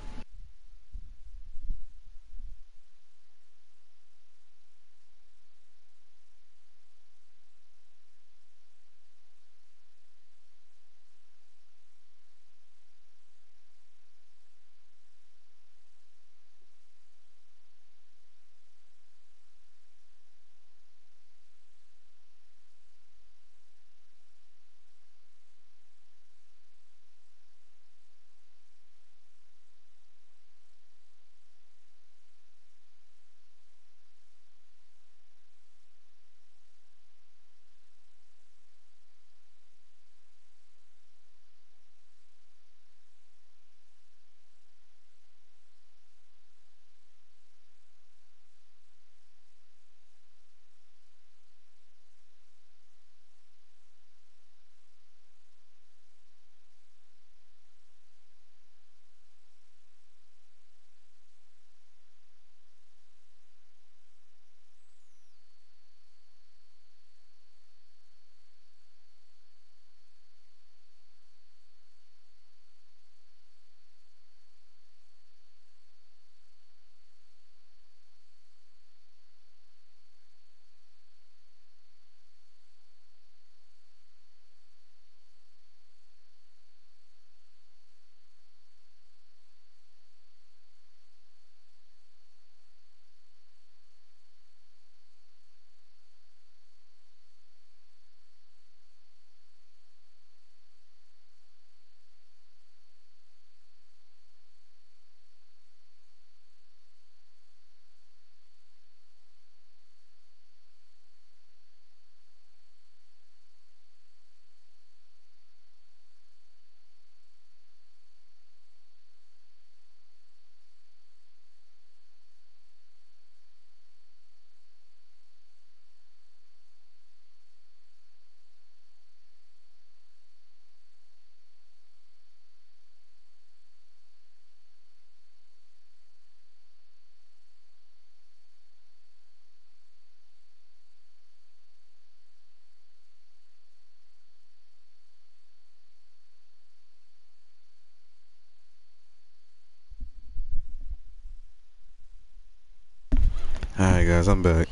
Alright guys, I'm back.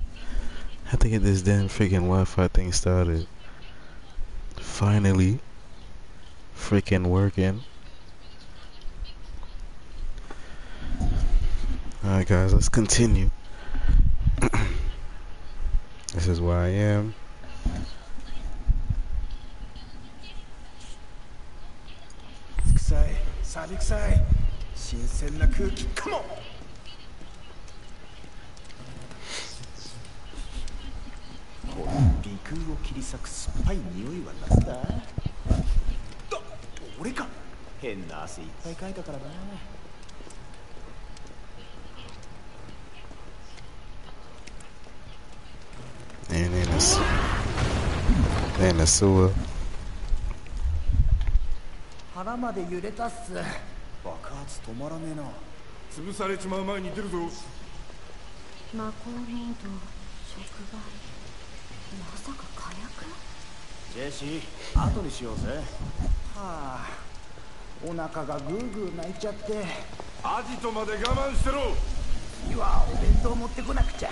I have to get this damn freaking Wi-Fi thing started. Finally. Freaking working. Alright guys, let's continue. This is where I am. Come on! 鼻腔を切り裂く酸っぱい匂いは何だ？だ、俺か。変な汗いっぱいかいたからな。 And in the sewer. In the sewer. 腹まで揺れたっす。爆発止まらねえな。 潰されちまう前に出るぞ。 魔法ロード触媒。まさか火薬？ ジェシー、後にしようぜ。はあ、お腹がグーグー泣いちゃって。 アジトまで我慢してろ。 次はお弁当持ってこなくちゃ。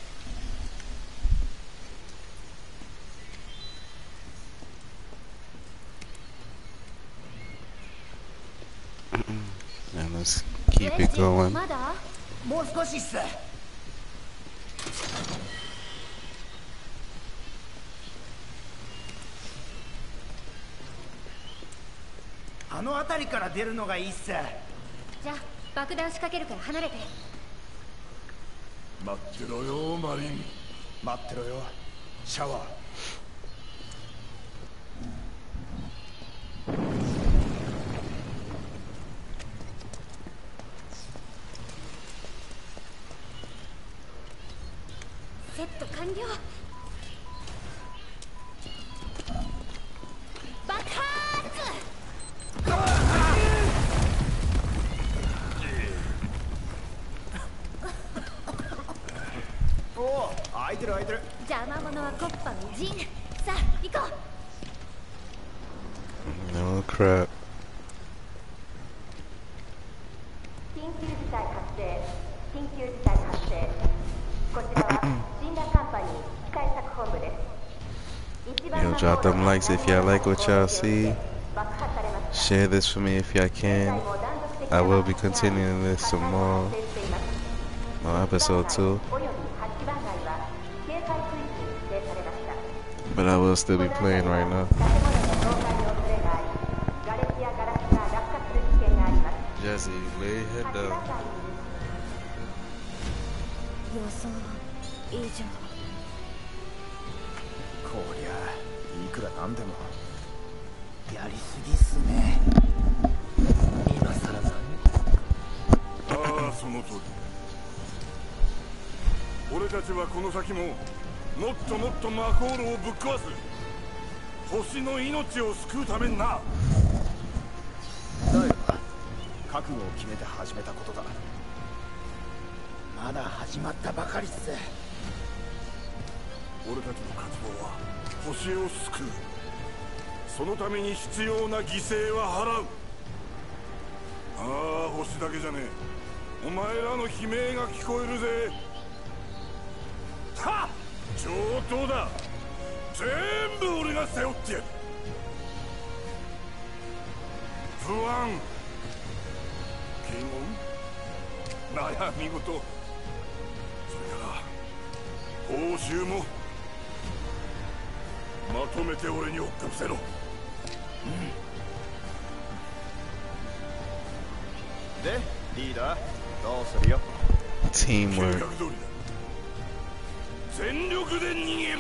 And let's keep it going. まだ？ もう少しっす。あの辺りから出るのがいいっす。じゃあ爆弾仕掛けるから離れて。 待ってろよマリン。 待ってろよシャワー。 セット完了。爆発！ おお空いてる空いてる。 邪魔者はコッパのジン。さあ行こう。 No crap. 緊急事態発生。緊急事態発生。こちらはシンダカンパニー機械作本部です。 Yo, drop them likes if y'all like what y'all see. Share this for me if y'all can. I will be continuing this tomorrow. On episode two. But I will still be playing right now. Jesse, lay your head down. 予想以上。 こりゃいくらなんでもやりすぎっすね。 今さら何？ ああ、その通り。俺たちはこの先ももっともっとマコールをぶっ壊す。星の命を救うためにな。 だよな。覚悟を決めて始めたことだ。まだ始まったばかりっす。 俺たちの活動は星を救う。そのために必要な犠牲は払う。ああ、星だけじゃねえ。お前らの悲鳴が聞こえるぜ。はっ、上等だ。全部俺が背負ってやる。不安、疑問、悩み事、それから報酬もまとめて俺に追っかぶせろ。うん、 で、リーダーどうするよ。 Teamwork. 計画通りだ。全力で逃げる。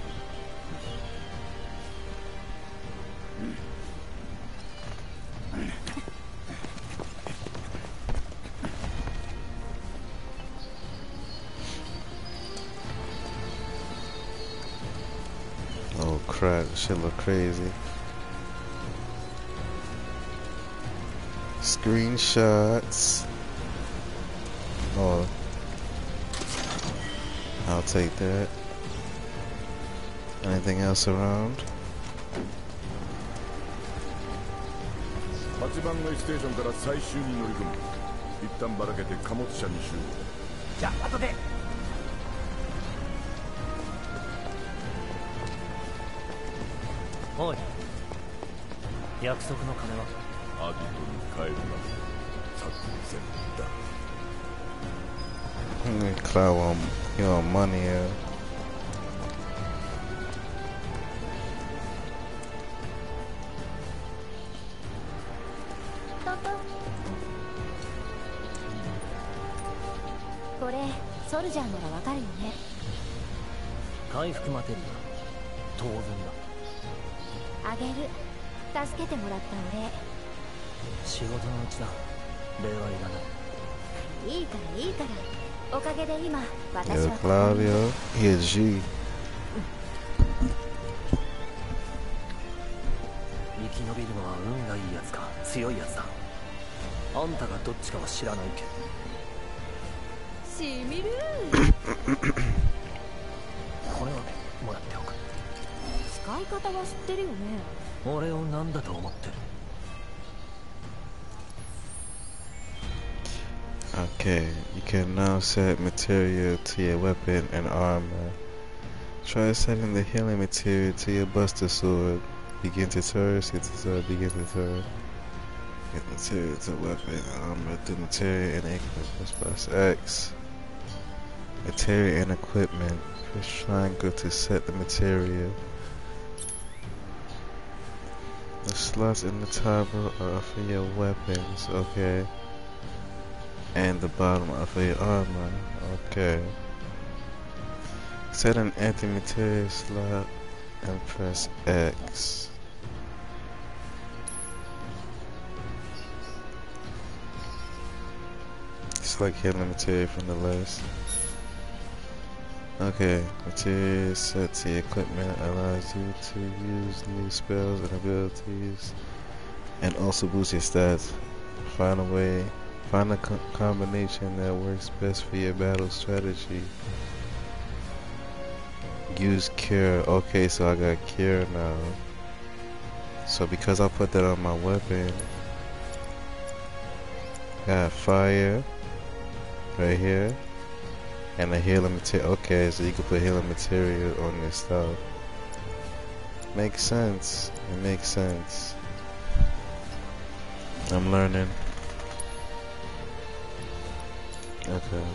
Oh crap, this shit look crazy. Screenshots. Oh, I'll take that. Anything else around? はちばん街ステーションから最終に乗り込む。一旦ばらけて貨物車に集合。 じゃあ後で。 おい、約束の金は？ アビトに帰るまで作戦だ。 Cloud on your money, yeah. これソルジャーならわかるよね。 回復マテリア、当然だ。 あげる。助けてもらったお礼。 仕事のうちだ。礼はいらない。 いいからいいから。おかげで今私 Yo, は Claudio, he a G. 生き延びるのは運がいいやつか強いやつだ。あんたがどっちかは知らないけど。 しみる。 これはもらっておく。 使い方は知ってるよね。 俺を何だと思ってる。 Okay, you can now set material to your weapon and armor. Try setting the healing material to your buster sword. Begin tutorial, set tutorial, begin tutorial. Get material to weapon and armor. Do material and equipment. Press X. Material and equipment. Press triangle to set the material. The slots in the top are for your weapons, okay. And the bottom are for your armor, okay. Set an empty material slot and press X. Select healing material from the list. Okay, material set to your equipment allows you to use new spells and abilities and also boost your stats. Find a way, find a co combination that works best for your battle strategy. Use cure. Okay, so I got cure now. So because I put that on my weapon, got fire right here, and a healing material. Okay, so you can put healing material on this stuff. Makes sense. It makes sense. I'm learning. Okay.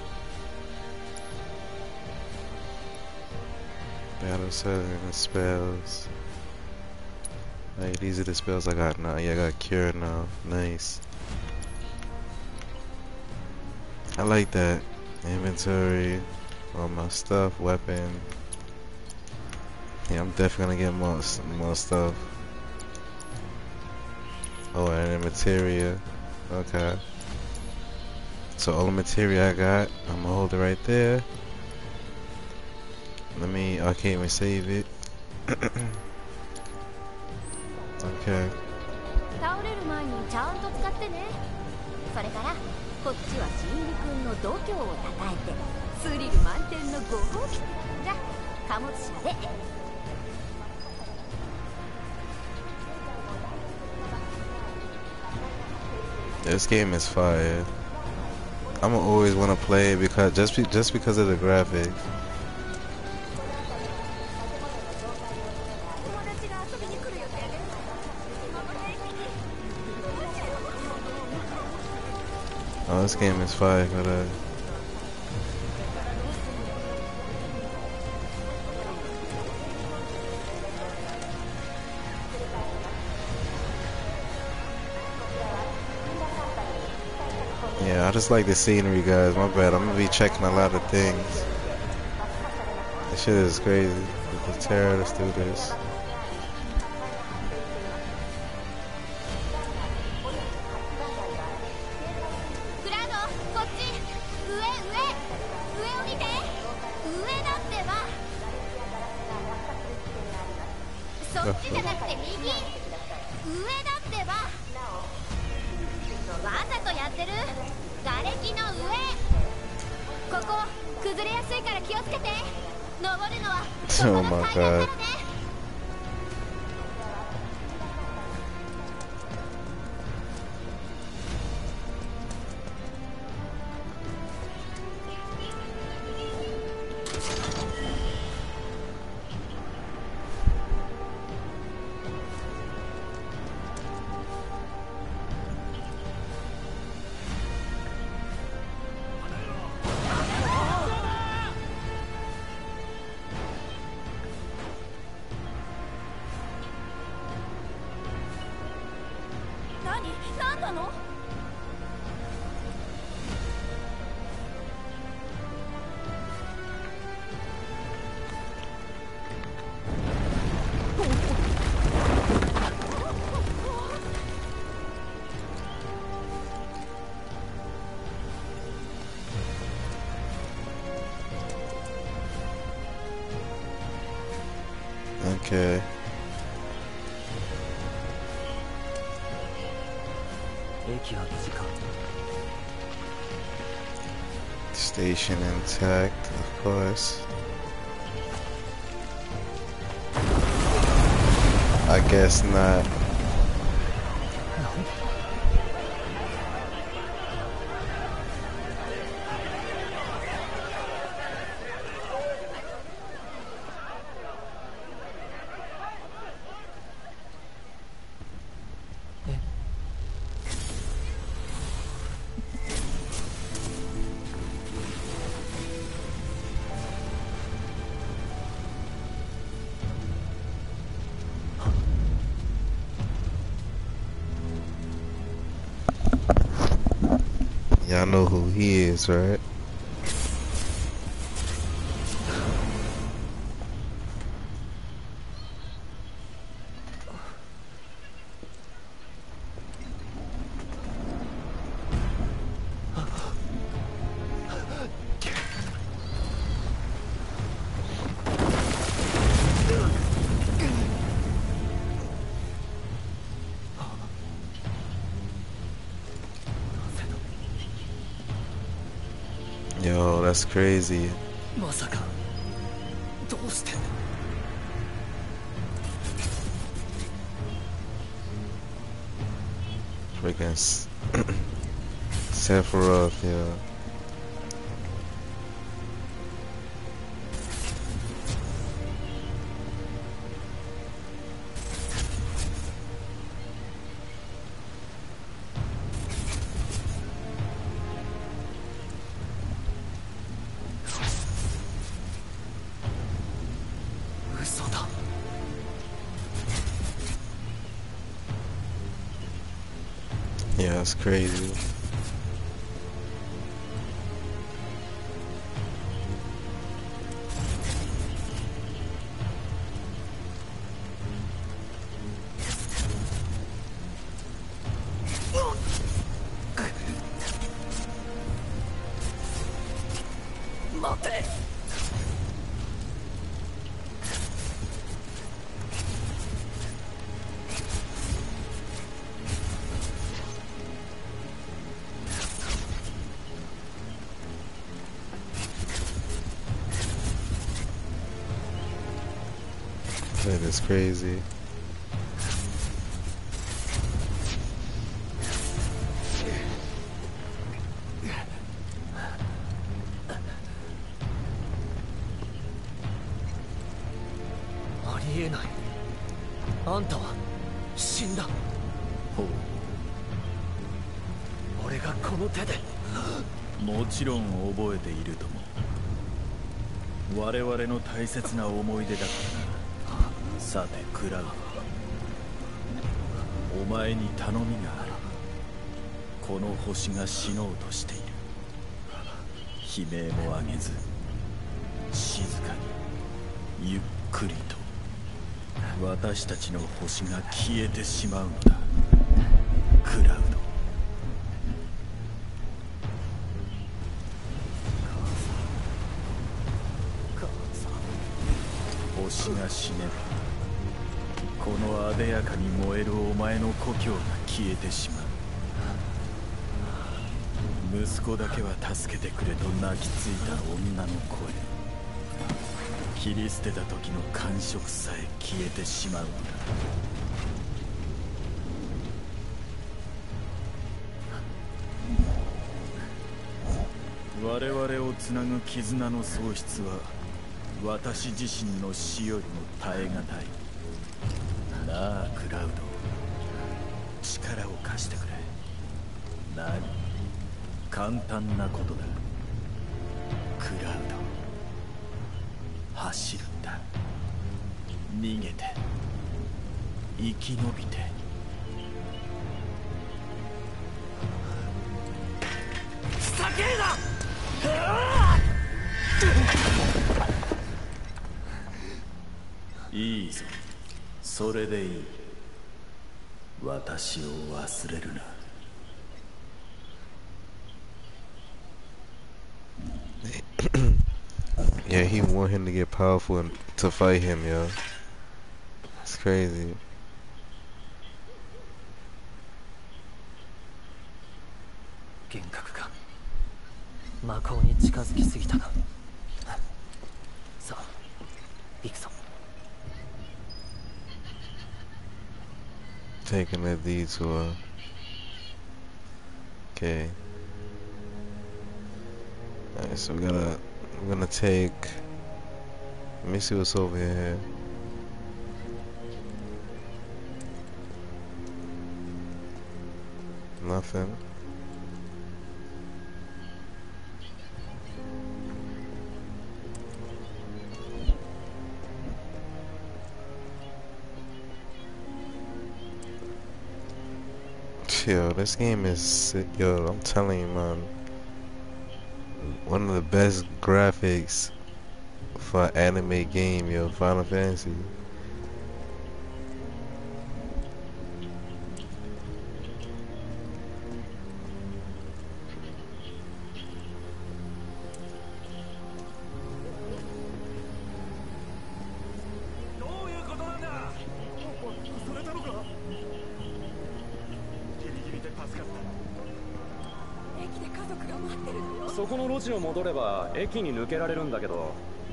Battle setting spells. Hey, these are the spells I got now. Yeah, I got cure now. Nice. I like that. Inventory, all my stuff, weapon. Yeah, I'm definitely gonna get more more stuff. Oh, and the materia. Okay. So all the materia I got, I'm gonna hold it right there. Let me. I can't even save it. Okay. 倒れる前にちゃんと使ってね。それからこっちはシンリ君の度胸をたたえてスリル満点のご褒美。じゃ貨物車で。 This game is fire. I'ma always wanna play it because just be, just because of the graphics. Oh, this game is fire for that. Yeah, I just like the scenery, guys. My bad. I'm gonna be checking a lot of things. This shit is crazy. The terrorists do this. Oh my god. Okay. Station intact, of course. I guess not. Y'all know who he is, right? Yo, that's crazy. どうして。 Freaking S- Sephiroth, yeah. Yeah, that's crazy. That is crazy. Ho. 俺がこの手で。もちろん覚えているとも。我々の大切な思い出だからな。さてクラウド、お前に頼みがある。この星が死のうとしている。悲鳴も上げず静かにゆっくりと私たちの星が消えてしまうのだ。クラウド、星が死ねばこのあでやかに燃えるお前の故郷が消えてしまう。息子だけは助けてくれと泣きついた女の声、切り捨てた時の感触さえ消えてしまうのだ。我々をつなぐ絆の喪失は私自身の死よりも耐え難い。なあクラウド、力を貸してくれ。何、簡単なことだ。クラウド、走るんだ。逃げて生き延びて。叫えな。いいぞ、それでいい。私を忘れるな。 Yeah, he want him to get powerful and to fight him, yo. It's crazy. 幻覚が魔法に近づきすぎたか。さあ、行くぞ。 Taking a detour. Okay. Alright, so we gotta we're gonna take, let me see what's over here. Nothing. Yo, this game is sick. Yo, I'm telling you, man. One of the best graphics for an anime game, yo. Final Fantasy.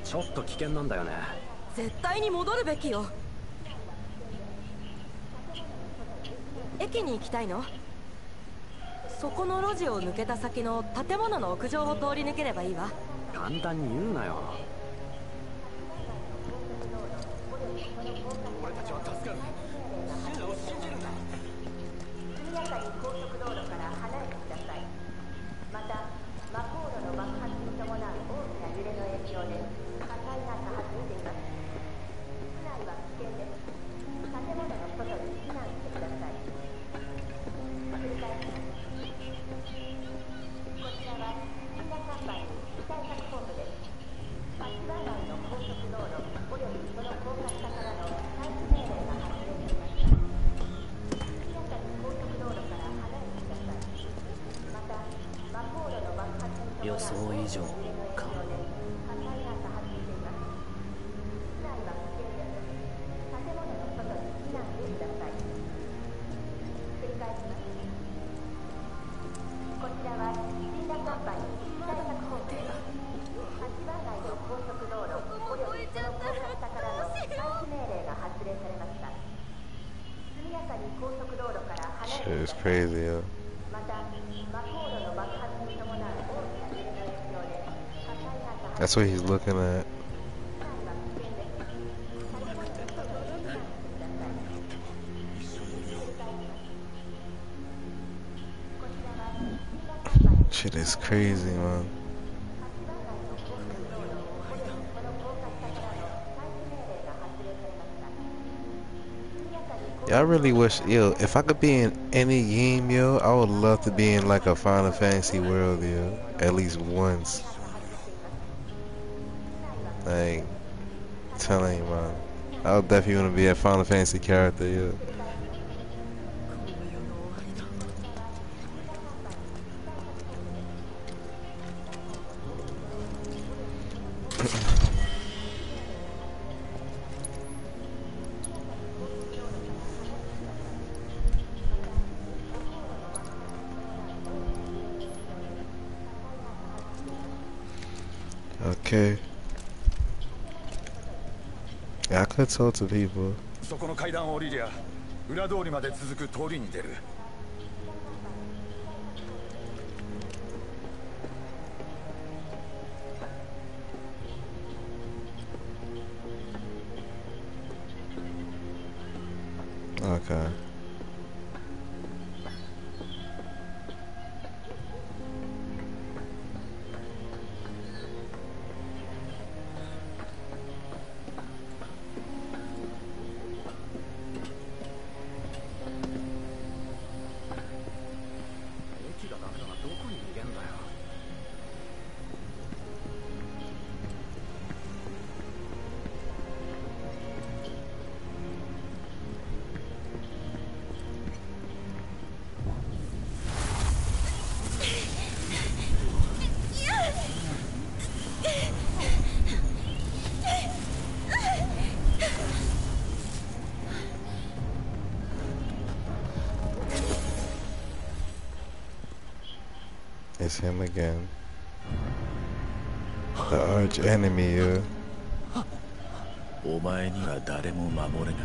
ちょっと危険なんだよね。 絶対に戻るべきよ。駅に行きたいの？そこの路地を抜けた先の建物の屋上を通り抜ければいいわ。 簡単に言うなよ。俺たちは助かる。シンナを信じるんだ。 速やかに高速道路から離れてください。また魔コードの爆発に伴う大きな揺れの影響で火災が多発しています。室内は危険です。建物の外に避難してください。繰り返します。こちらは新田看板に被災者本部です。八番街の高速道路およびその高架下からの退避命令が発令されました。速やかに高速道路から離れてください。また魔コードの爆発に予想以上か。 火災が多発しています。室内は危険です。建物の外に避難してください。繰り返します。こちらは新田看板に被災者本部です。八番街の高速道路およびその高架下からの退避命令が発令されました。速やかに高速道路から離れて Shit く is ださい。 crazy, yo. また魔コードの爆発に伴う大きな揺れの影響で火災が多発 That's what he's looking at. 室内は危険です。建物の外に避難してください。こちらは新田看板に Shit is crazy, man. Yeah, I really wish, yo, if I could be in any game, yo, I would love to be in like a Final Fantasy world, yo, at least once. Like, telling you, man, I would definitely want to be a Final Fantasy character, yo. Okay. Yeah, I could talk to people. そこの階段を降りりゃ裏通りまで続く通りに出る。 Okay. It's him again. The arch enemy, yo. お前には誰も守れない。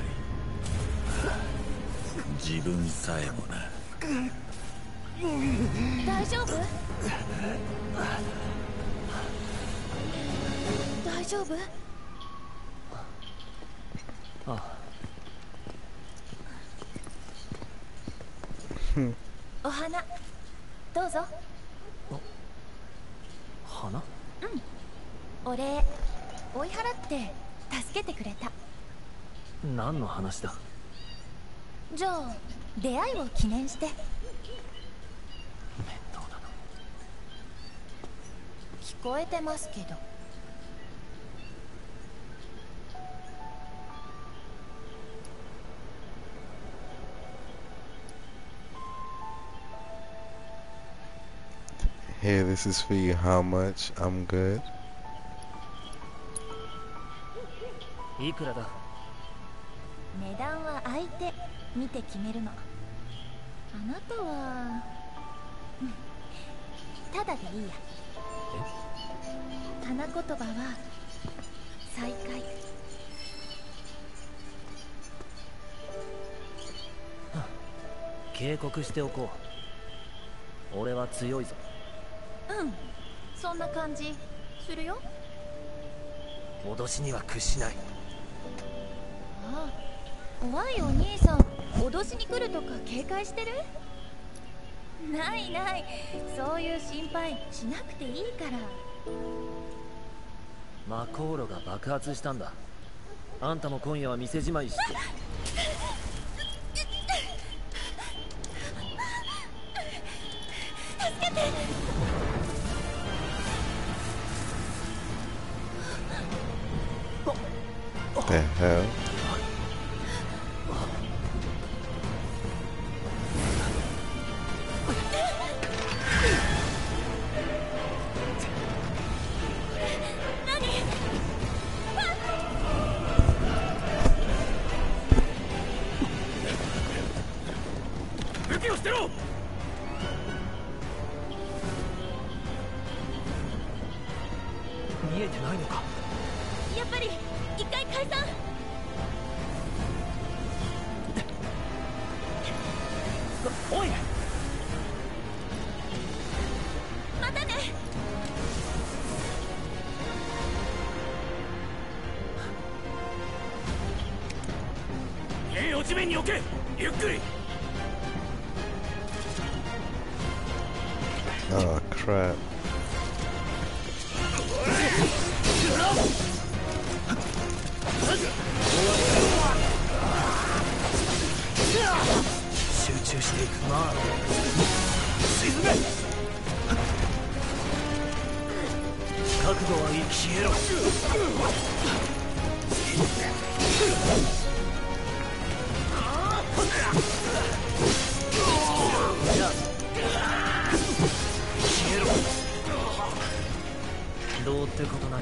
自分さえもな。 大丈夫？大丈夫？ あお花どうぞ。 花？ うん。お礼追い払って助けてくれた。 何の話だ？ じゃあ出会いを記念して。 面倒だな。 聞こえてますけど。 Here, this is for you. How much? I'm good. いくらだ？ 値段は相手見て決めるの。あなたはただでいいや。花言葉は警告しておこう。俺は強いぞ。 うん、そんな感じするよ。 脅しには屈しない。 ああ、怖いお兄さん、脅しに来るとか警戒してる？ないない、そういう心配しなくていいから。 魔航路が爆発したんだ。あんたも今夜は店じまいして。 助けて。 The hell? 武器を捨てろ。 見えてないのか。 やっぱり一回解散。 おい、 またね。 剣を地面に置け。ゆっくり。 Oh crap. 集中していく。まあ沈め。 覚悟は生き消えろ。消えろ。どうってことない。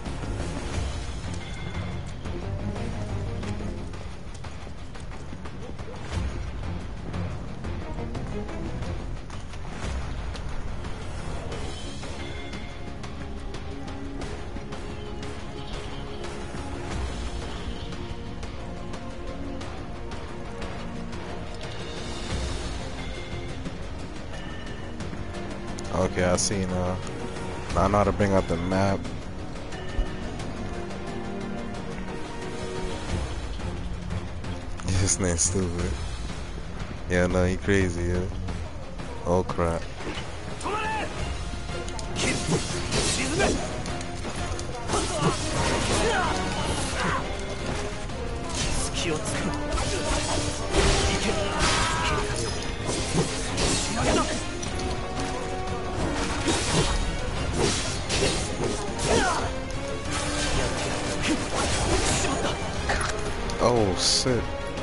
Okay, I see now. I know how to bring up the map. This nigga's stupid. Yeah, no, he crazy, yeah. Oh crap. 沈め。 隙をつく。行け。 仕上げだ。 Oh shit.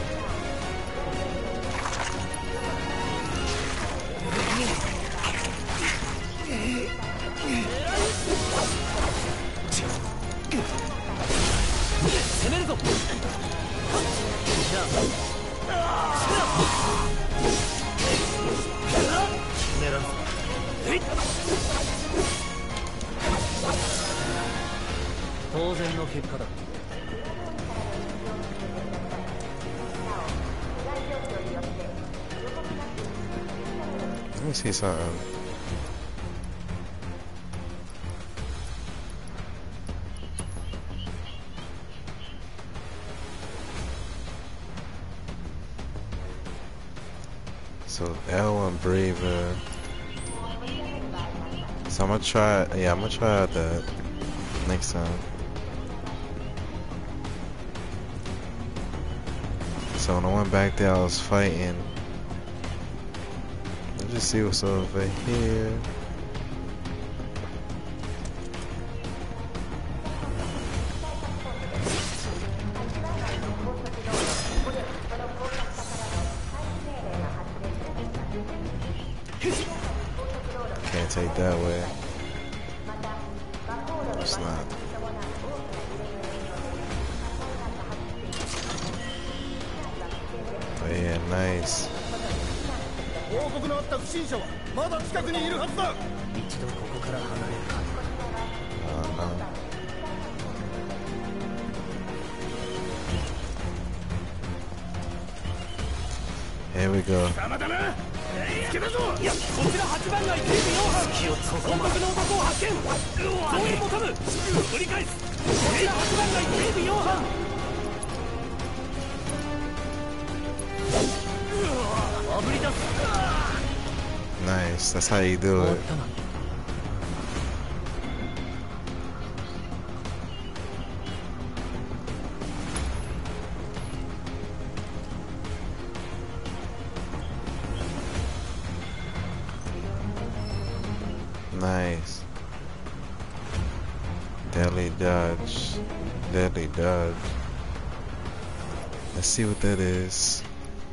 Let me see something. So L one Braver. So I'm gonna try. Yeah, I'm gonna try out that next time. So when I went back there, I was fighting. Let's just see what's over here. Can't take that way. It's not. Oh yeah, nice. 報告のあった不審者はまだ近くにいるはずだ。 一度ここから離れるか。 Uh huh. Here we go. 邪魔だな。つけだぞ。いや、こちら八番街警備よん班。気をつけ。本格の男を発見。増援求む。繰り返す。こちら八番街警備よん班。あぶり出す。 Nice. That's how you do it. Nice. Deadly dodge. Deadly dodge. Let's see what that is.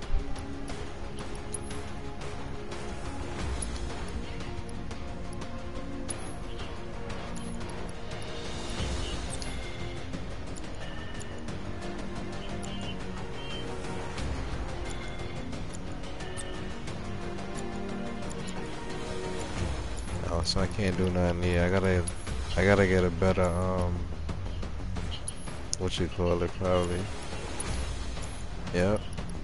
Oh, so I can't do nothing here. I gotta, I gotta get a better, um, what you call it, probably. Yep.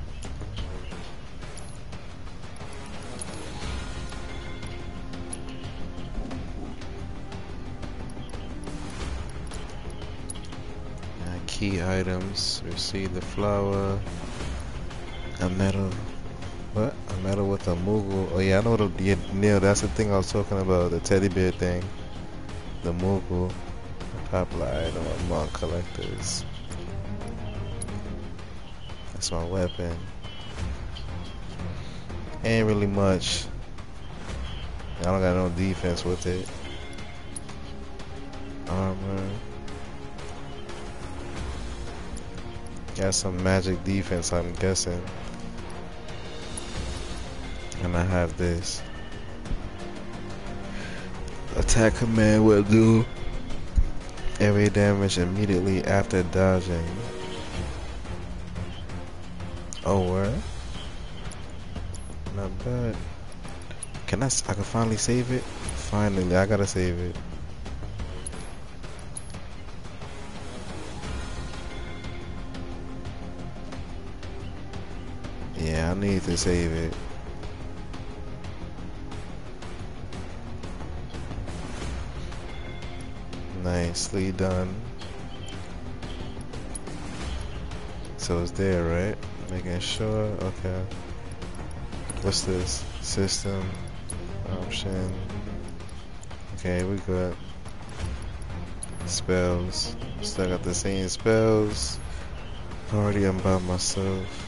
Uh, key items. Receive the flower. A metal. What? A metal with a Moogle. Oh yeah, I know the yeah, Neil. That's the thing I was talking about. The teddy bear thing. The Moogle. Popular item among collectors. That's my weapon. Ain't really much. I don't got no defense with it. Armor. Got some magic defense, I'm guessing. And I have this. Attack command will do every damage immediately after dodging. Oh, what? Not bad. Can I? I can finally save it. Finally, I gotta save it. Yeah, I need to save it. Nicely done. So it's there, right? Making sure. Okay. What's this? System. Option. Okay, we good. Spells. Still got the same spells. Party, I'm by myself.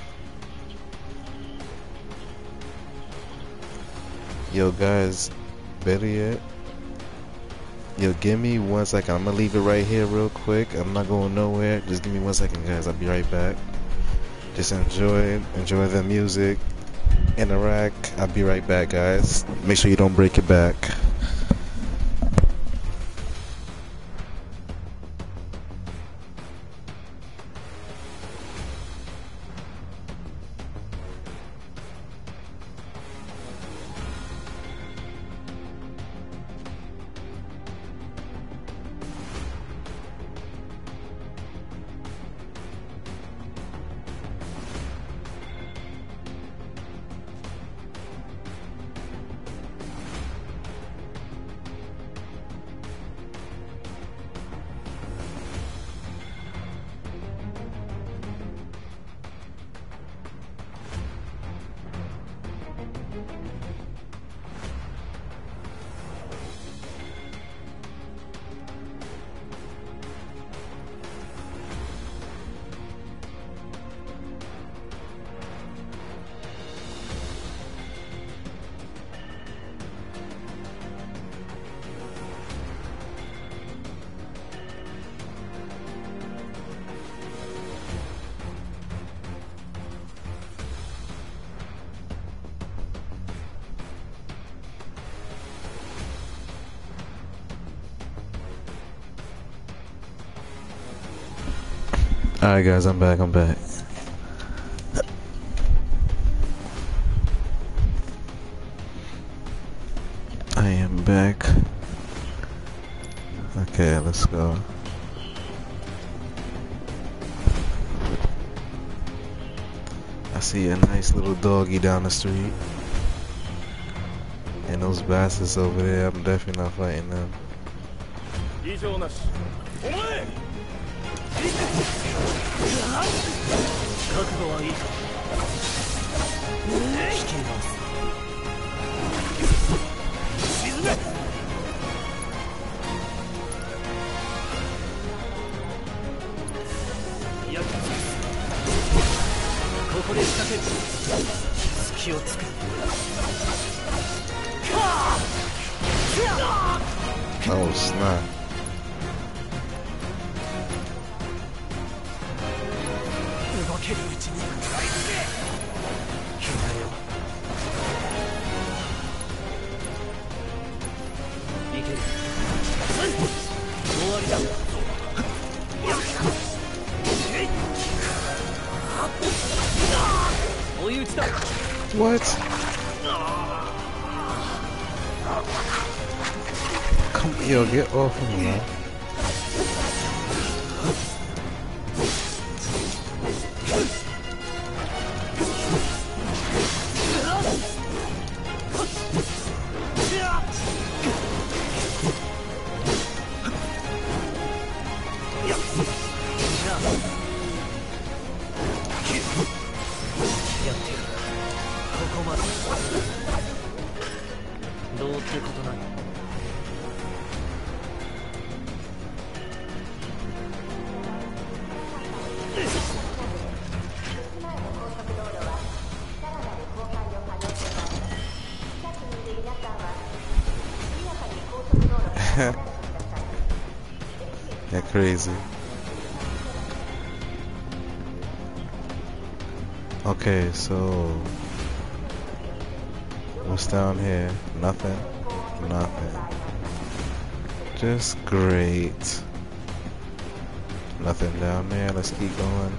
Yo, guys. Better yet. Yo, give me one second. I'm gonna leave it right here real quick. I'm not going nowhere. Just give me one second, guys. I'll be right back. Just enjoy, enjoy the music, interact. I'll be right back, guys. Make sure you don't break your back. Alright guys, I'm back, I'm back. I am back. Okay, let's go. I see a nice little doggy down the street. And those bastards over there, I'm definitely not fighting them. Oh snap. What? Come, yo, get off of me, man. They're crazy. Okay, so what's down here? Nothing. Nothing. Just great. Nothing down there. Let's keep going.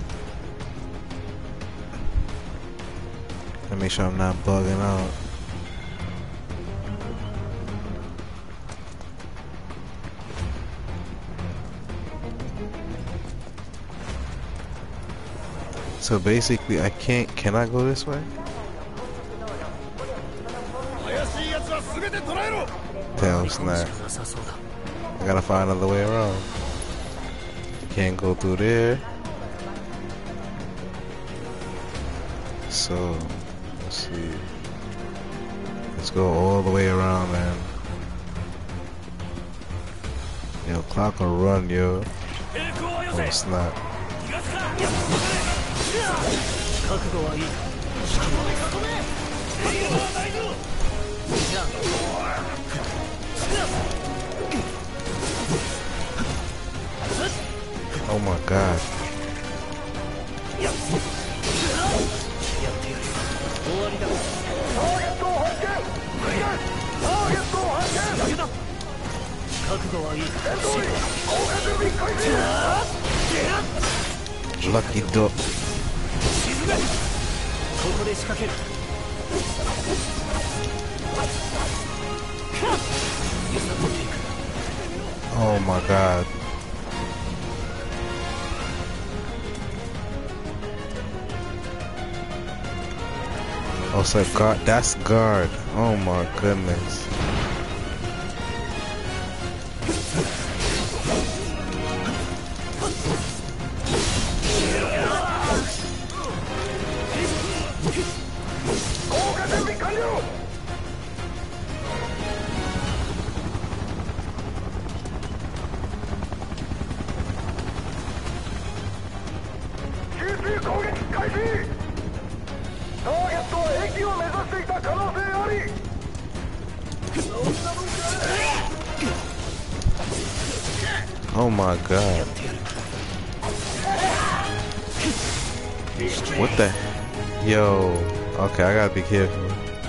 Let me make sure I'm not bugging out. So basically, I can't. Can I go this way? Damn snap. I gotta find another way around. Can't go through there. So, let's see. Let's go all the way around, man. Yo, clock will run, yo. Oh snap. Oh my god. Lucky duck. Oh my god. Oh, so guard, that's guard. Oh my goodness. Oh my god. What the? Yo. Okay, I gotta be careful.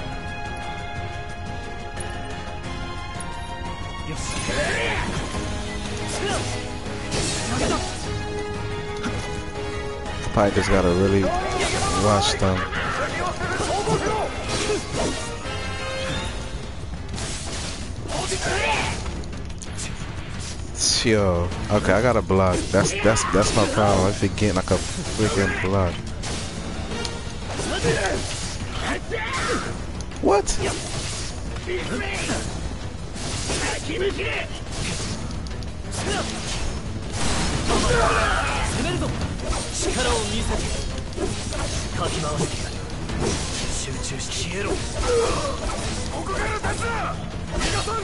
I probably just gotta really watch them. Yo, okay, I gotta block. That's that's that's my problem. I'm forgetting like a freaking block. What? 攻めるぞ。力を見せてかき回してやる。集中して消えろ。 ここから立つな。皆さん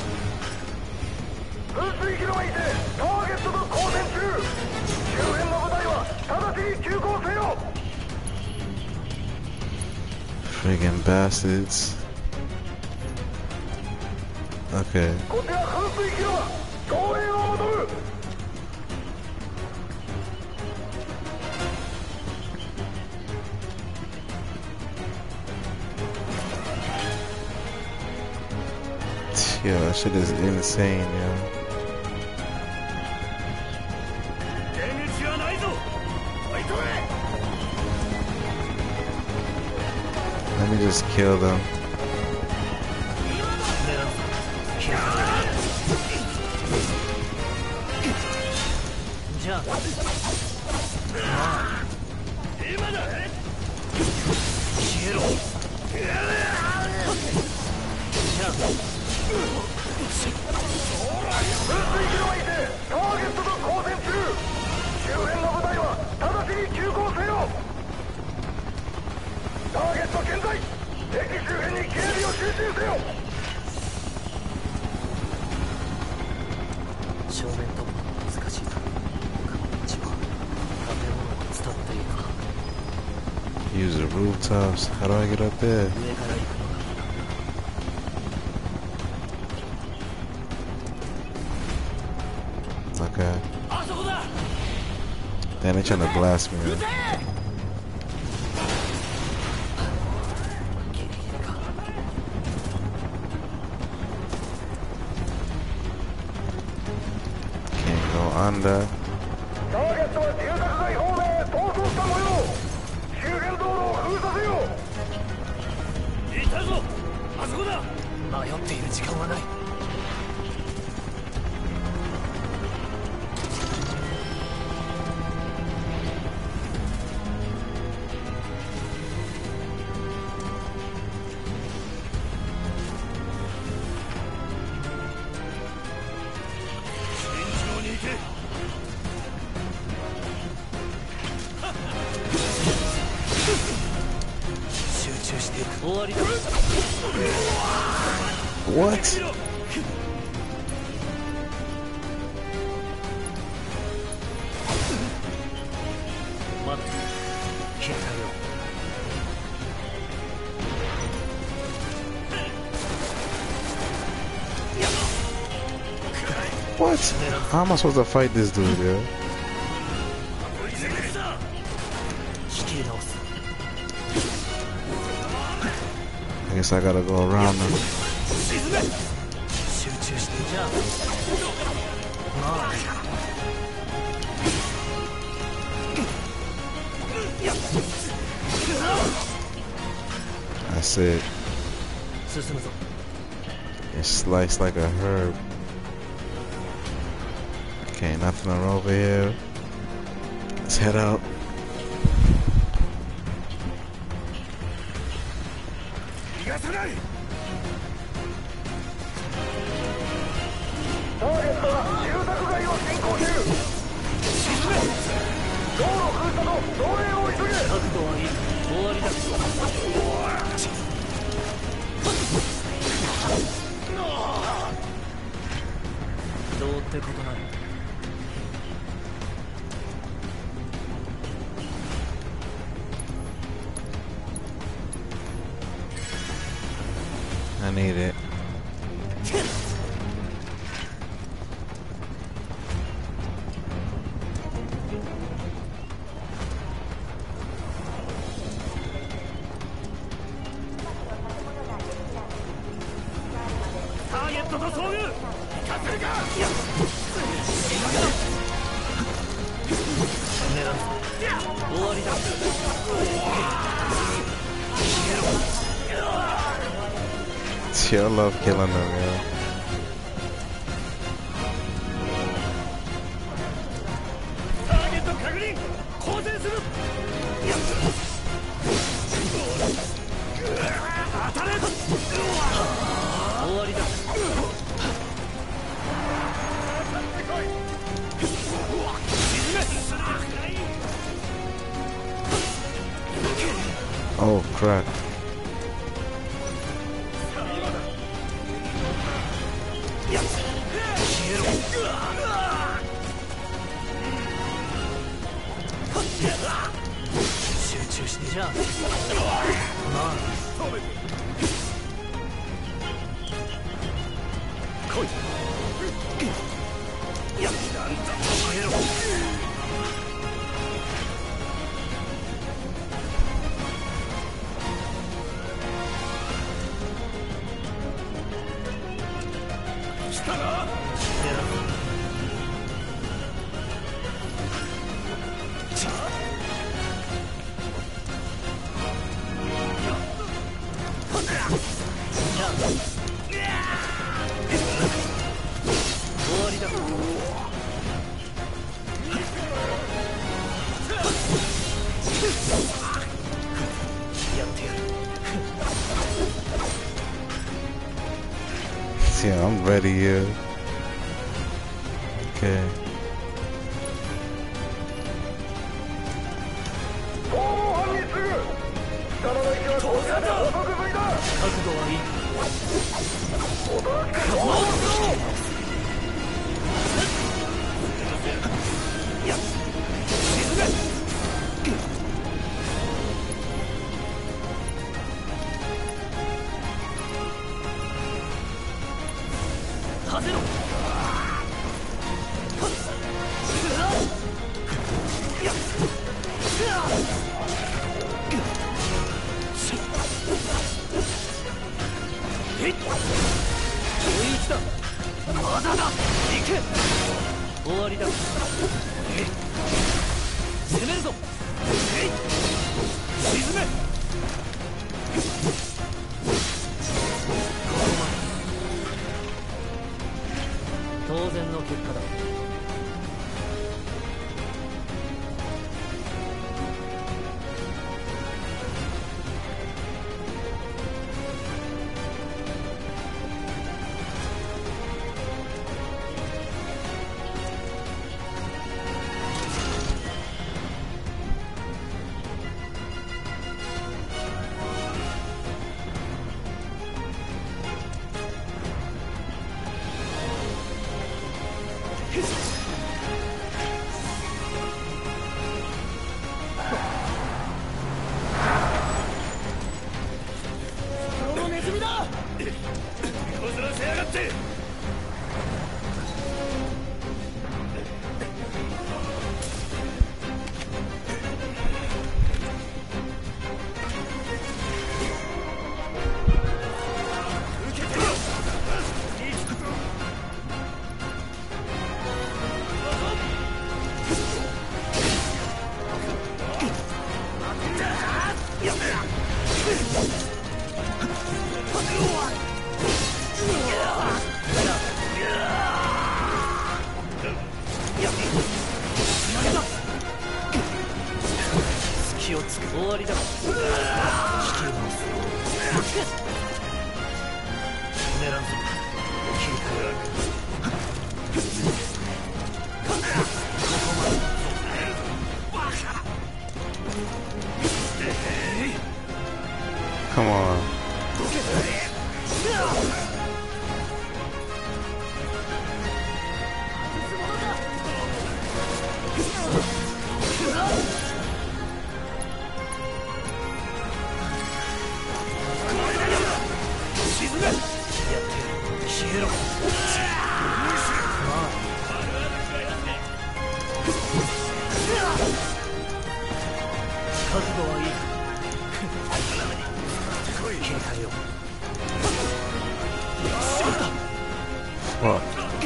噴水広場にてターゲットと交戦中。周辺の部隊は直ちに急行せよ。 Friggin' bastards. Okay. こちら噴水広場増援を求む。 Yo, that shit is insane, yo. Let me just kill them. Use the rooftops. How do I get up there? Okay. Damn, they trying to blast me. Right? Can't go under. What? What? How am I supposed to fight this dude, yo? I guess I gotta go around them. That's it. It's sliced like a herb. Okay, nothing over here. Let's head out. I need it. I love killing them, yo. 終わりだ。 Oh crap. Yeah, I'm ready here. Okay. Come on. Fuck.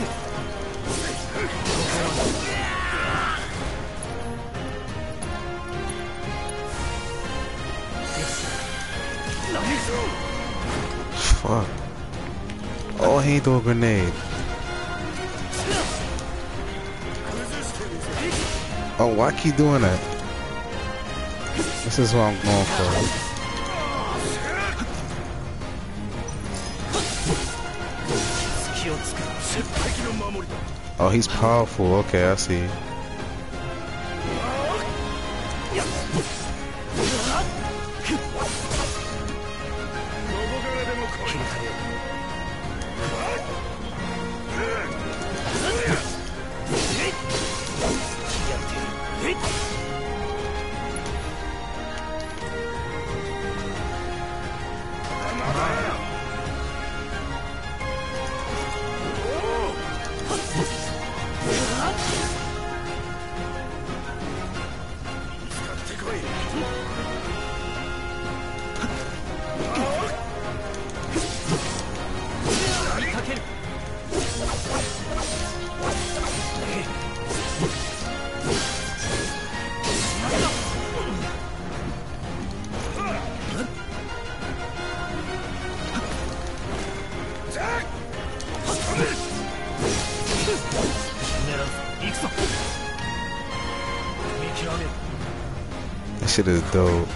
Fuck. Oh, he threw a grenade. Oh, why keep doing that? This is what I'm going for. Oh, he's powerful. Okay, I see. That shit is dope.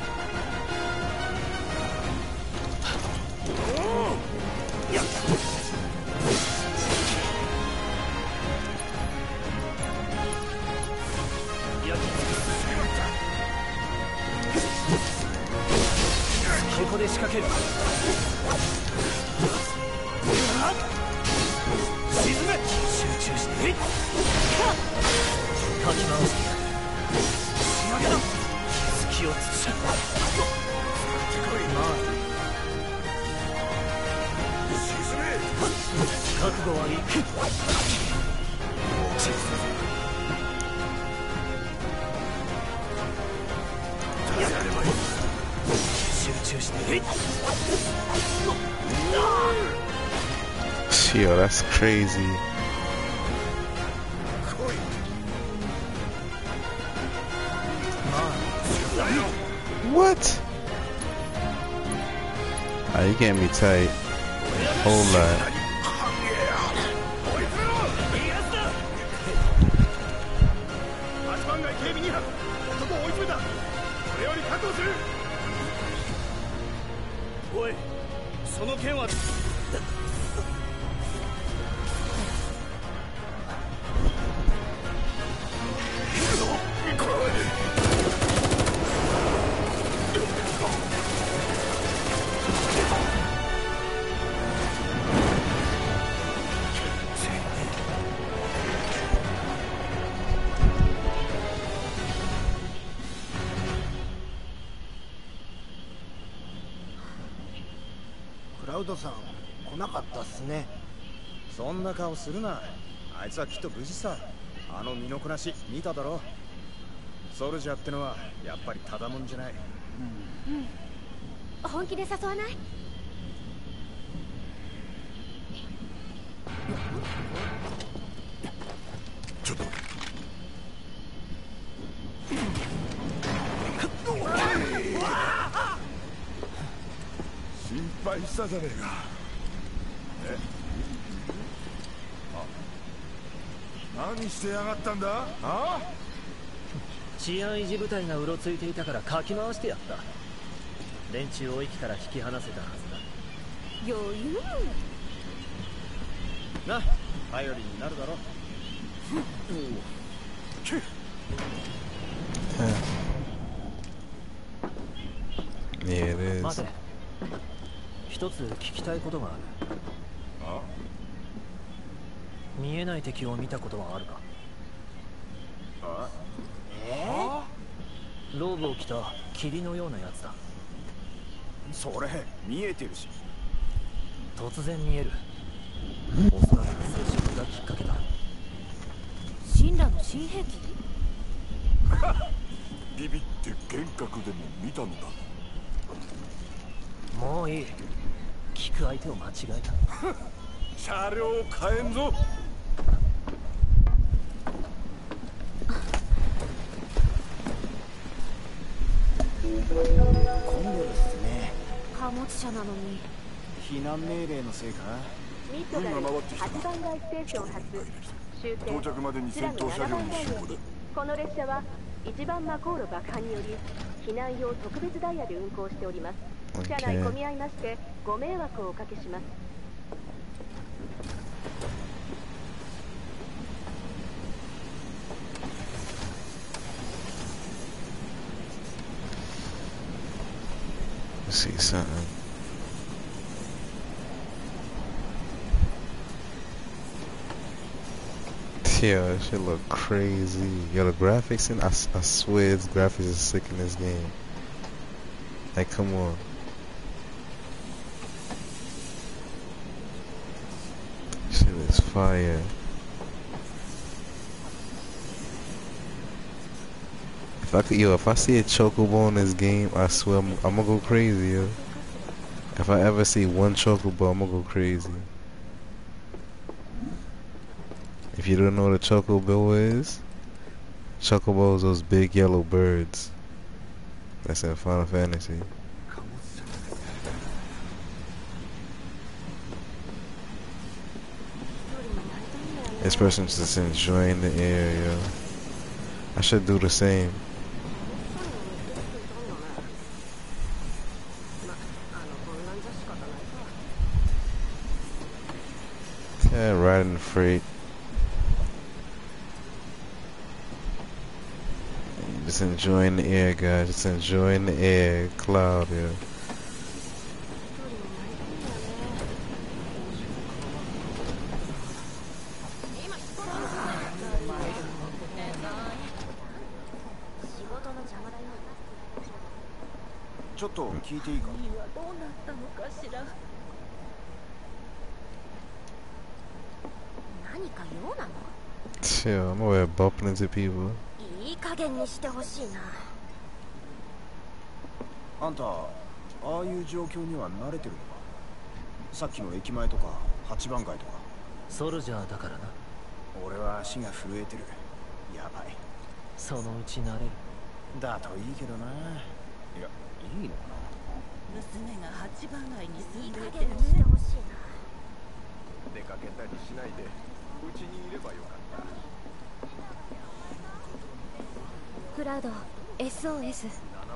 Yo, that's crazy. What? Ah, you getting me tight. Whole lot. クラウドさん来なかったっすね。そんな顔するな。あいつはきっと無事さ。あの身のこなし見ただろ。ソルジャーってのはやっぱりただもんじゃない。 うん、うん、本気で誘わない？ ちょっと心配したじゃねえか。え？あ、何してやがったんだ？ああ？ 治安維持部隊がうろついていたからかき回してやった。連中を駅から引き離せたはずだ。 余裕な、頼りになるだろ。 Yeah, it is. 待て。一つ聞きたいことがある。 あ？ 見えない敵を見たことはあるか？ あ？ えー？ローブを着た霧のようなやつだ。 それ見えてるし。 突然見える。おそらく接触がきっかけだ。 神羅の新兵器？ ビビって幻覚でも見たのだ。 もういい。聞く相手を間違えた。 車両を変えんぞ。 混んでるっすね。 貨物車なのに。 避難命令のせいか？ ミッドガルはちばん街ステーション発終点到着までに先頭車両に集合だ。 この列車はいちばんマコーロ爆破により避難用特別ダイヤで運行しております。車内混み合いましてご迷惑をおかけします。 Let's see something. Yo, that shit look crazy. Yo, the graphics in I, I swear its graphics is sick in this game. Like, come on. Shit is fire. If I could, yo, if I see a chocobo in this game, I swear I'm, I'm gonna go crazy, yo. If I ever see one chocobo, I'm gonna go crazy. If you don't know what a chocobo is, chocobo is those big yellow birds. That's in Final Fantasy. This person's just enjoying the air, yo. I should do the same. Yeah, riding the freight. Just enjoying the air, guys. Just enjoying the air. Cloud, yeah. Chill, I'm over here bumping into people. いい加減にしてほしいな。 あんた、ああいう状況には慣れてるのか。さっきの駅前とか八番街とか。 ソルジャーだからな。 俺は足が震えてる。やばい。 そのうち慣れる。 だといいけどな。いや、いいのかな。 娘が八番街に住んでいてね。 いい加減にしてほしいな。 出かけたりしないで、うちにいればよかった。 クラウド エスオーエス。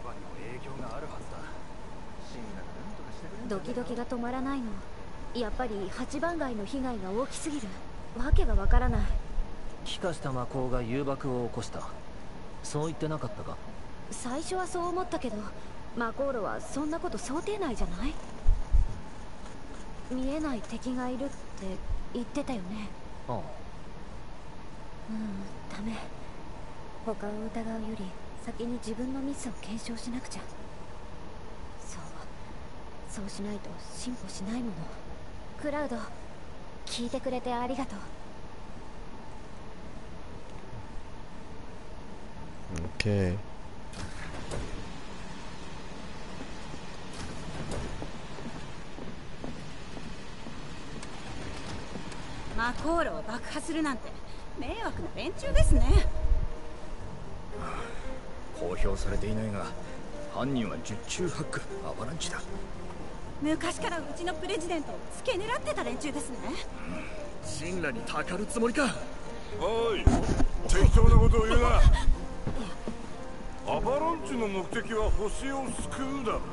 ドキドキが止まらないの。やっぱり八番街の被害が大きすぎる。わけがわからない。 気化した魔法が誘爆を起こした。そう言ってなかったか。 最初はそう思ったけど、マコーロはそんなこと想定内じゃない？見えない敵がいるって言ってたよね。 ああ。 うん、ダメ。他を疑うより先に自分のミスを検証しなくちゃ。そうそうしないと進歩しないもの。クラウド、聞いてくれてありがとう。 Okay. マコーロを爆破するなんて迷惑な連中ですね。 公表されていないが、犯人は十中八九アバランチだ。 昔からうちのプレジデントを付け狙ってた連中ですね。 神羅にたかるつもりか。 おい、適当なことを言うな。アバランチの目的は星を救うだ。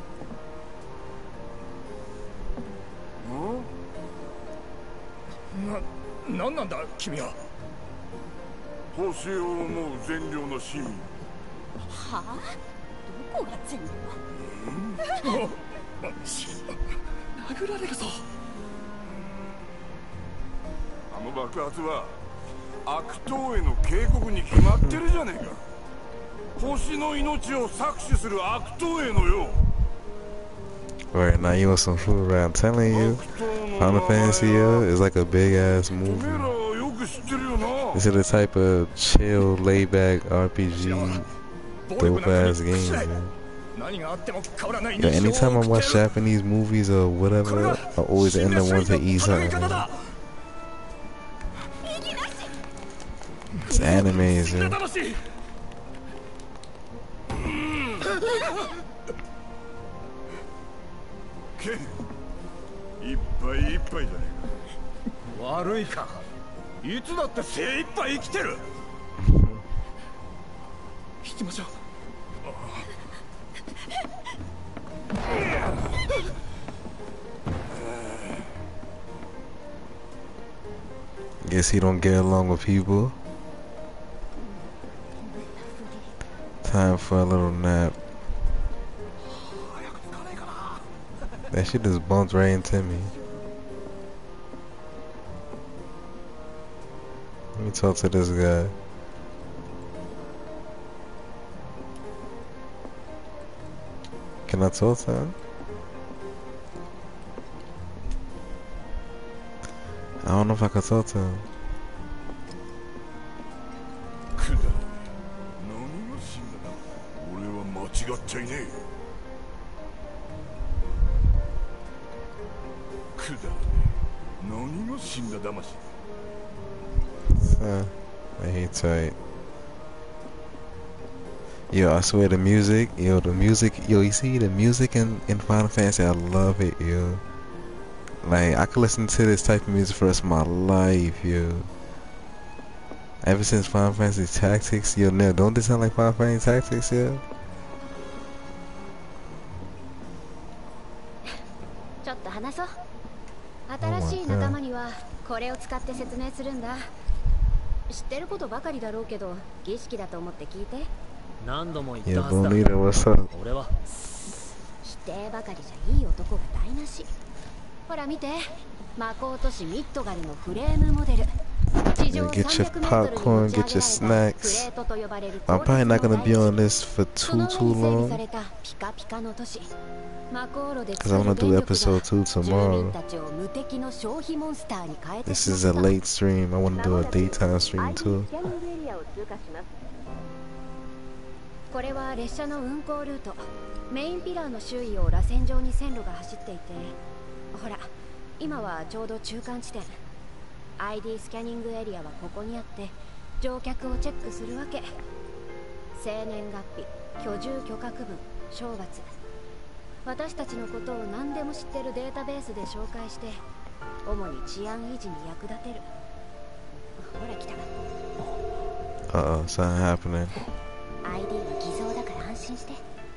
な、なんなんだ君は。 星を思う善良な市民。 はあ？どこが善良？ 殴られるぞ。 あの爆発は悪党への警告に決まってるじゃねえか。星の命を搾取する悪党へのよ。 Right now, you want some food, right? I'm telling you, Final Fantasy uh, is like a big ass movie. This is the type of chill, laid back R P G, dope ass game, man. Yo, anytime I watch Japanese movies or whatever, I always end up wanting to eat something. Man. It's animes, yo. Ken, いっぱいいっぱいじゃねえか。悪いか。いつだって精一杯生きてる。引きましょう。 Guess he don't get along with people. Time for a little nap. That shit just bumped right into me. Let me talk to this guy. Can I talk to him? I don't know if I can talk to him. Uh, I hate tight. Yo, I swear the music, yo, the music, yo, you see the music in, in Final Fantasy, I love it, yo. Like, I could listen to this type of music for the rest of my life, yo. Ever since Final Fantasy Tactics, yo, now don't this sound like Final Fantasy Tactics, yo? ちょっと話そう。新しい仲間にはこれを使って説明するんだ。知ってることばかりだろうけど、儀式だと思って聞いて。 何度も言ったはずだ。 Bonita, what's up? 俺は否定ばかりじゃいい男が台無し。ほら見て、魔法都市ミッドガルのフレームモデル。地上 Get your さんびゃくメートルに popcorn, 持ち上 get げ your られた snacks. クレートと呼ばれる I'm probably not gonna be on this for そ too の too 上に整備 long されたピカピカの都市。マコーロで because I wanna do episode two 住 tomorrow. 民たちを無敵の消費モンスターに変えて This しまっ is a た。 late stream. I wanna do a daytime stream too. これは列車の運行ルート。メインピラーの周囲を螺旋状に線路が走っていて、ほら今はちょうど中間地点。 アイディー スキャニングエリアはここにあって、乗客をチェックするわけ。生年月日、居住許可区分、賞罰。私たちのことを何でも知ってるデータベースで紹介して、主に治安維持に役立てる。ほら来た。 Uh oh, something happening. アイディー は偽造だから安心して。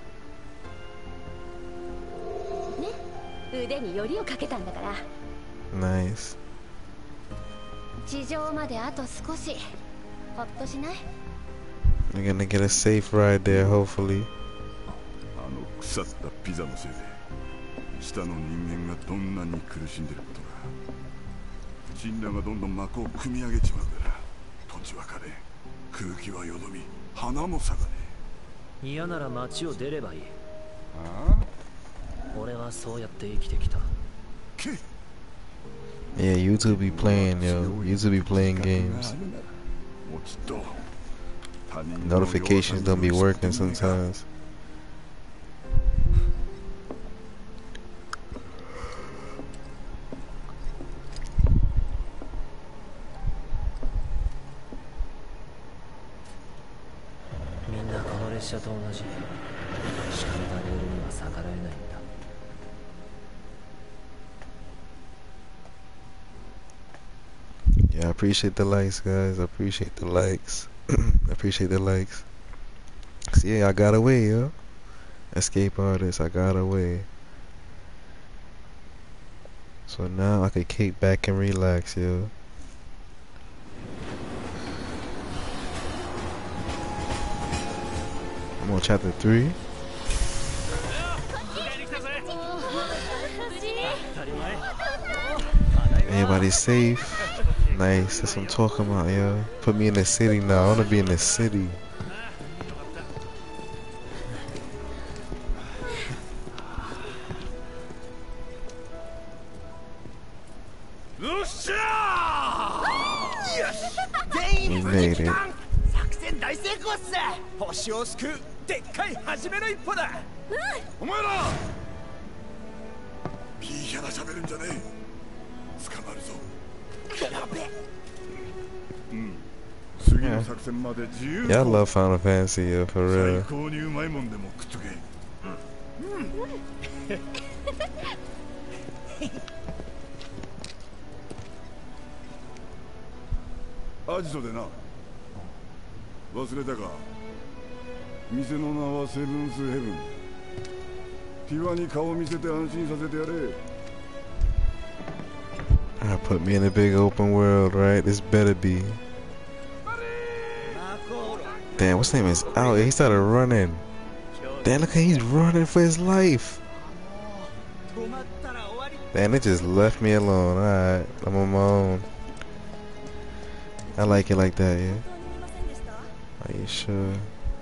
ね、腕によりをかけたんだから。 Nice. 地上まであと少し。ほっとしない？ You're gonna get a safe ride there, hopefully. あの腐ったピザのせいで下の人間がどんなに苦しんでることが。神羅がどんどん幕を組み上げちまうから土地は枯れ、空気はよどみ、花も咲かねえ。嫌なら街を出ればいい。 ああ、 俺はそうやって生きてきた。 Yeah, YouTube be playing, yo. YouTube be playing games. Notifications don't be working sometimes. Yeah, I appreciate the likes, guys. I appreciate the likes. I appreciate the likes. See, yeah, I got away, yo. Escape artist, I got away. So now I can kick back and relax, yo. I'm on chapter three. Everybody's safe. Nice, that's what I'm talking about, yo. Put me in the city now. I wanna be in the city. We made it. 作戦大成功っす。星を救うでっかい初めの一歩だ。 お前らピーヒャラ喋るんじゃねえ。捕まるぞ。うん。次の作戦まで自由。 Yeah, I love Final Fantasy, yo, for real. 最高にうまいもんでも食っとけ。アジトでな。忘れたか。店の名はセブンスヘブン。ティワに顔を見せて安心させてやれ。 I put me in a big open world, right? This better be. Damn, what's his name is out. He started running. Damn, look how he's running for his life. Damn, it just left me alone. Alright, I'm on my own. I like it like that, yeah. Are you sure?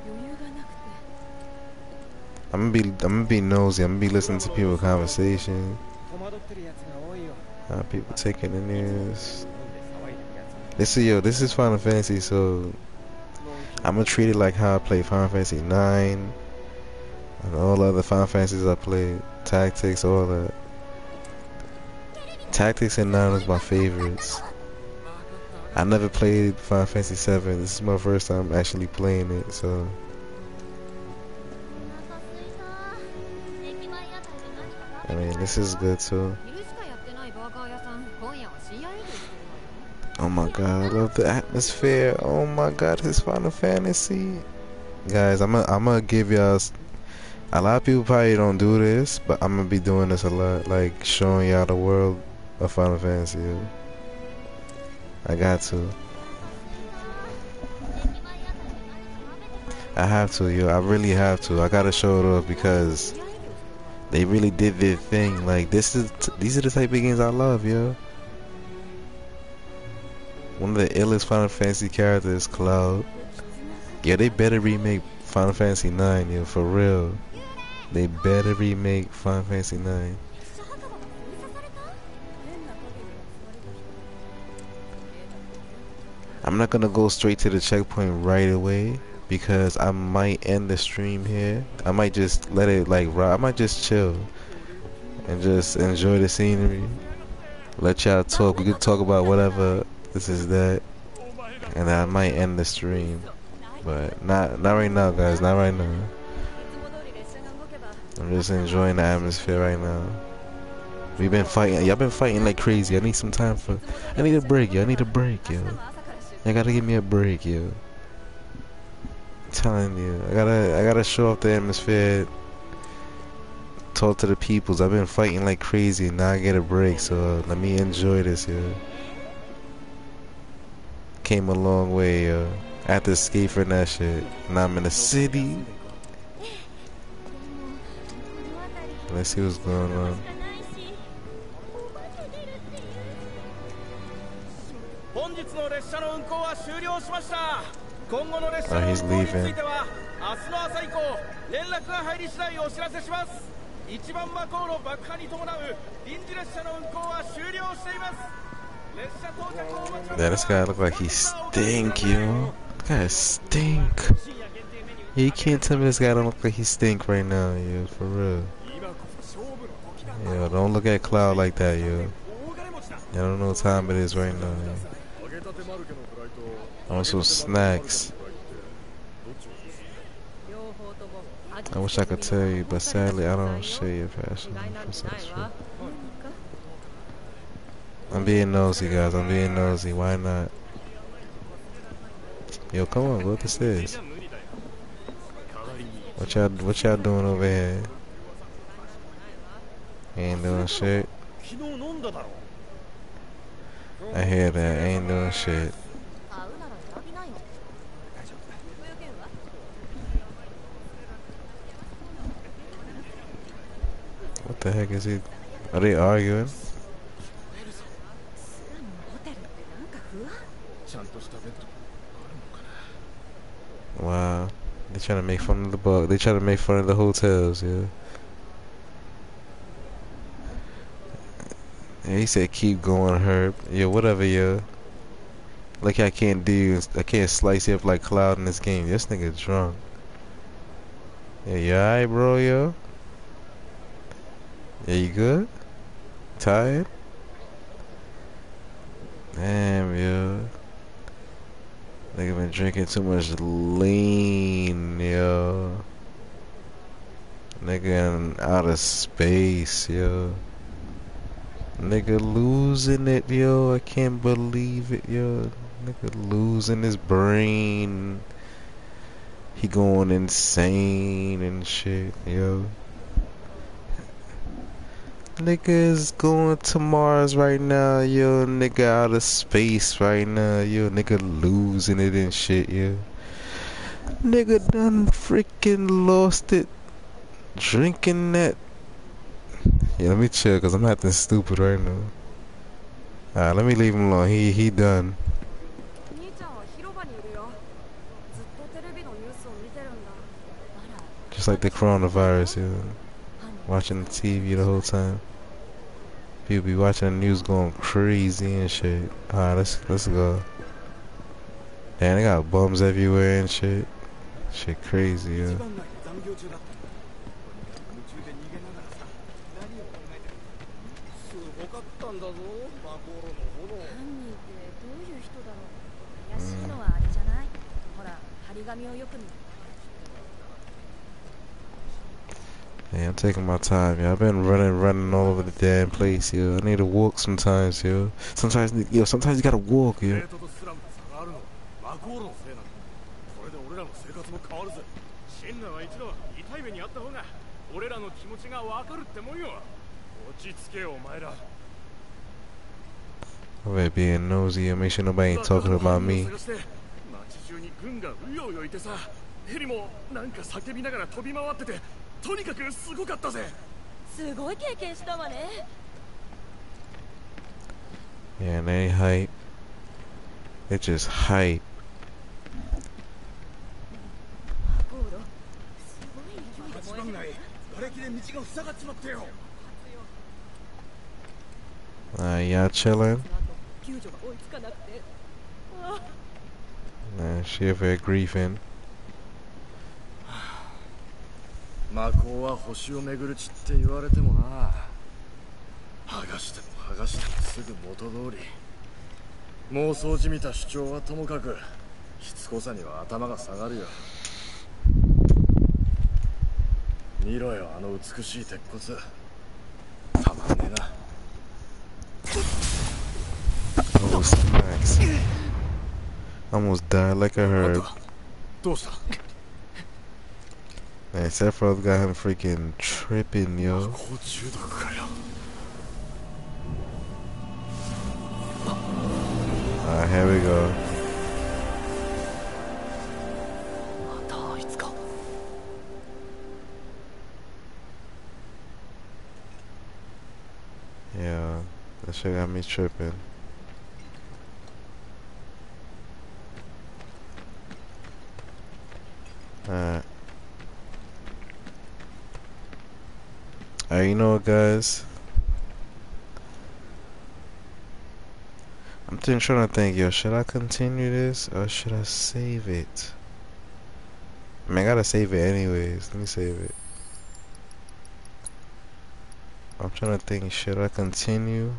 I'm gonna be, I'm gonna be nosy. I'm gonna be listening to people's conversation. How people taking the news. This is yo. This is Final Fantasy, so I'm gonna treat it like how I play Final Fantasy nine and all other Final Fantasies I played. Tactics, all that. Tactics and nine was my favorites. I never played Final Fantasy seven. This is my first time actually playing it, so. I mean, this is good too. Oh my god, I love the atmosphere. Oh my god, this Final Fantasy. Guys, I'm gonna I'm gonna give y'all. A lot of people probably don't do this, but I'm gonna be doing this a lot, like showing y'all the world of Final Fantasy. Yo. I got to. I have to, yo. I really have to. I gotta show it off because they really did their thing. Like this is, t these are the type of games I love, yo. One of the illest Final Fantasy characters, Cloud. Yeah, they better remake Final Fantasy nine, yo, for real. They better remake Final Fantasy nine. I'm not gonna go straight to the checkpoint right away because I might end the stream here. I might just let it like rock. I might just chill and just enjoy the scenery. Let y'all talk. We could talk about whatever. This is that, and I might end the stream, but not not right now, guys. Not right now. I'm just enjoying the atmosphere right now. We've been fighting. Y'all been fighting like crazy. I need some time for. I need a break, yo. I need a break, yo. You gotta give me a break, yo. I'm telling you, I gotta, I gotta show off the atmosphere. Talk to the peoples. I've been fighting like crazy. Now I get a break, so let me enjoy this, yo. Came a long way, yo. After escape from that shit, now I'm in the city. Let's see what's going on. Oh, he's leaving. Yeah, this guy look like he stink, yo. This guy stink. Yeah, you can't tell me this guy don't look like he stink right now, yo. For real. Yo, don't look at Cloud like that, yo. I don't know what time it is right now, yo. I want some snacks. I wish I could tell you, but sadly I don't share your passion for such food. I'm being nosy, guys. I'm being nosy. Why not? Yo, come on, go up the stairs. What y'all, what y'all doing over here? Ain't doing shit. I hear that. Ain't doing shit. What the heck is he? Are they arguing? Wow. They trying to make fun of the bug. They trying to make fun of the hotels, yeah. Yeah, he said keep going, Herb. Yeah, whatever, yo. Like I can't do, I can't slice you up like Cloud in this game. This nigga drunk. Yeah, you alright, bro, yo? Yeah, you good? Tired? Damn, yo. Nigga been drinking too much lean, yo. Nigga in outer space, yo. Nigga losing it, yo. I can't believe it, yo. Nigga losing his brain. He going insane and shit, yo. Nigga is going to Mars right now, yo. Nigga out of space right now, yo. Nigga losing it and shit, yo. Nigga done freaking lost it. Drinking that. Yeah, let me chill, cause I'm acting stupid right now. Alright, let me leave him alone. He he done. Just like the coronavirus, yeah. Watching the T V the whole time. People be watching the news going crazy and shit. Alright, let's let's go. Damn, they got bums everywhere and shit. Shit crazy, yeah. Yeah, I'm taking my time, yo. I've been running, running all over the damn place, yo. I need to walk sometimes, yo. Sometimes, yo, sometimes you gotta walk, yo. I'm really being nosy, yo. Make sure nobody ain't talking about me. ヘリもなんか叫びながら飛び回ってて、とにかくすごかったぜ。 すごい経験したわね。 Yeah, and they hype. They just hype. Uh, y'all chilling? Nah, she over here griefing. 魔法は星を巡る地って言われてもな。剥がしても剥がしてもすぐ元通り。妄想じみた主張はともかく、しつこさには頭が下がるよ。見ろよ、あの美しい鉄骨。たまんねえな。 Oh, smacks. Almost died like I heard. どうした? Man, Sephiroth got him freaking tripping, yo. Alright, here we go. Yeah, that shit got me tripping. Alright. Alright, you know what, guys? I'm trying to think, yo, should I continue this or should I save it? I mean, I gotta save it anyways. Let me save it. I'm trying to think, should I continue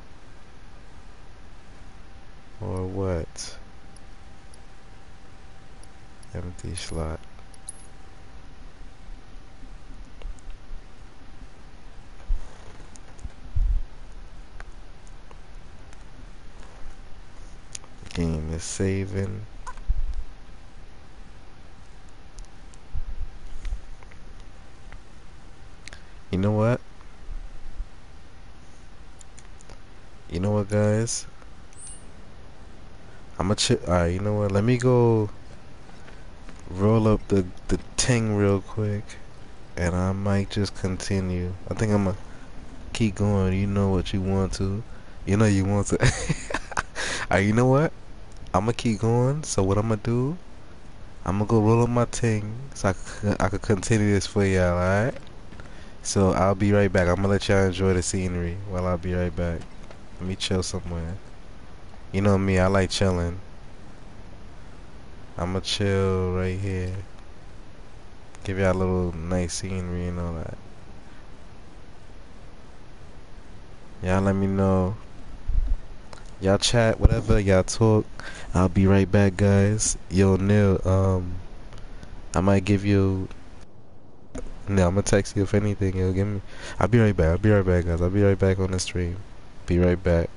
or what? Empty slot. Game is saving. You know what? You know what, guys? I'm a ch- Alright, you know what? Let me go roll up the, the ting real quick. And I might just continue. I think I'm gonna keep going. You know what you want to. You know you want to. Alright, you know what? I'm gonna keep going. So what I'm gonna do? I'm gonna go roll up my ting so I could, I could continue this for y'all. Alright? So I'll be right back. I'm gonna let y'all enjoy the scenery while I'll be right back. Let me chill somewhere. You know me, I like chilling. I'm gonna chill right here. Give y'all a little nice scenery and all that. Y'all let me know. Y'all chat, whatever, y'all talk. I'll be right back, guys. Yo, Neil, um, I might give you. No, I'm gonna text you if anything. Yo, give me. I'll be right back. I'll be right back, guys. I'll be right back on the stream. Be right back.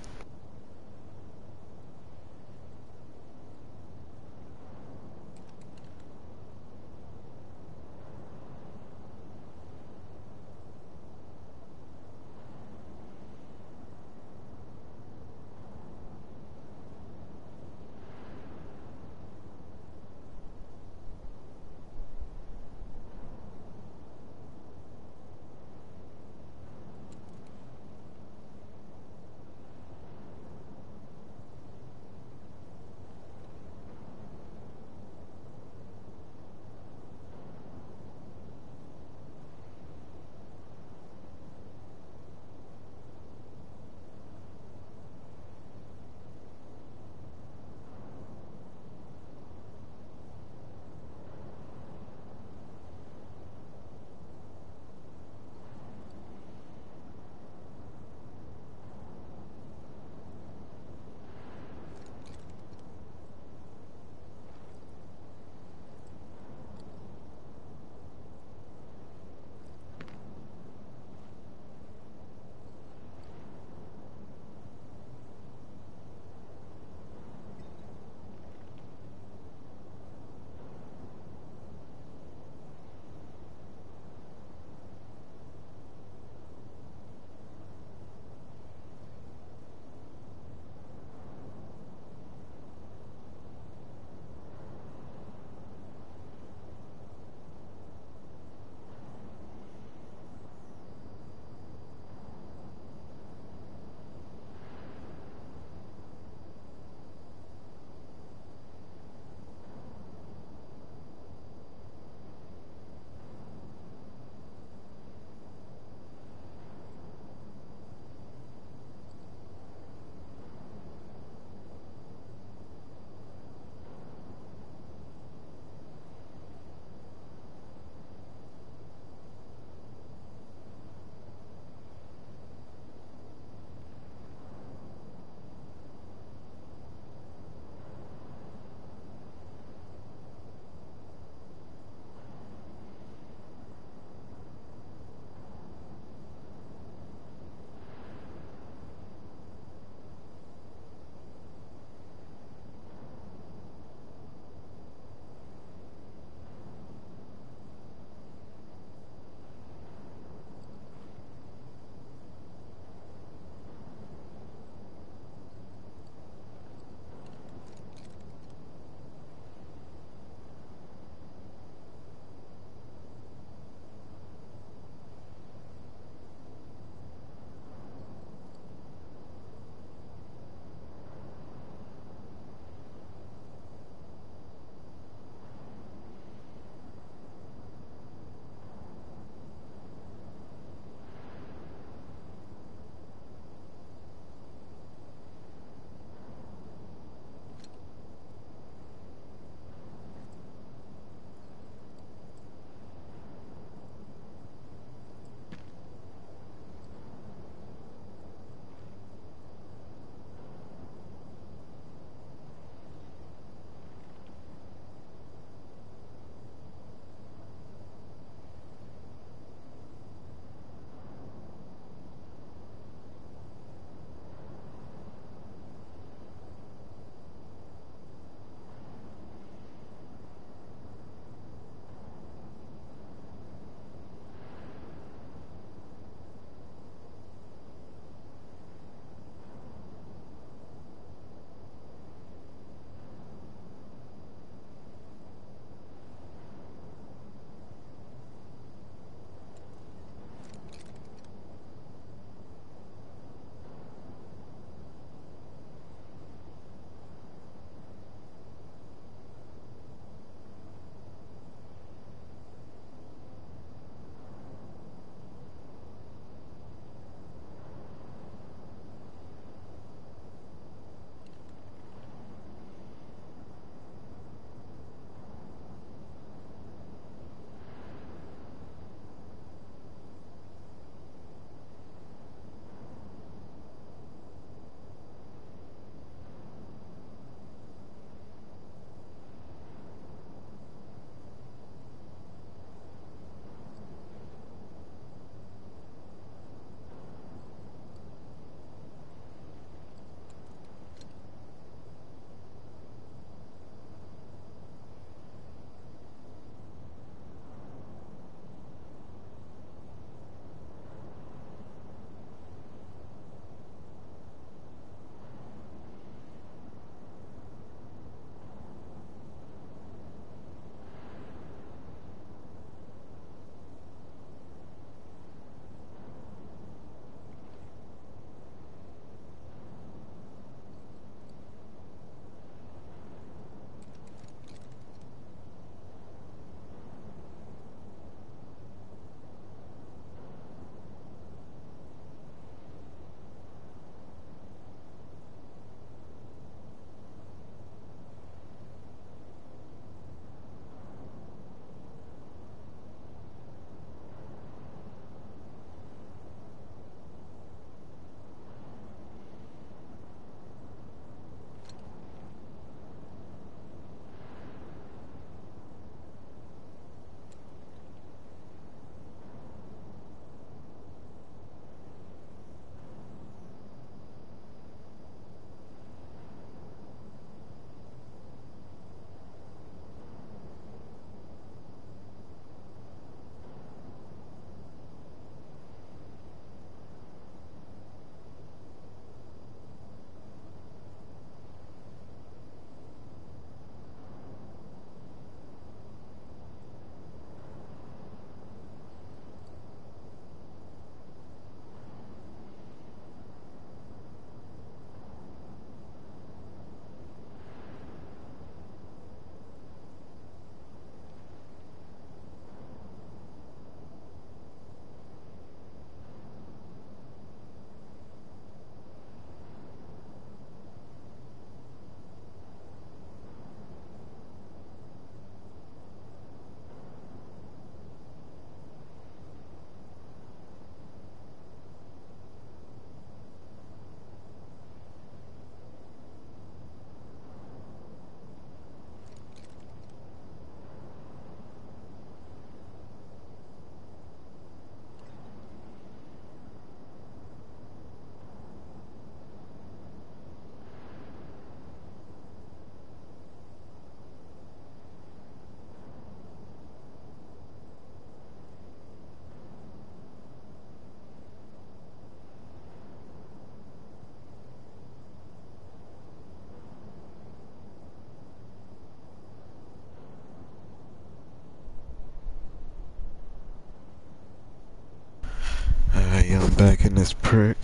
Yeah, I'm back in this prick.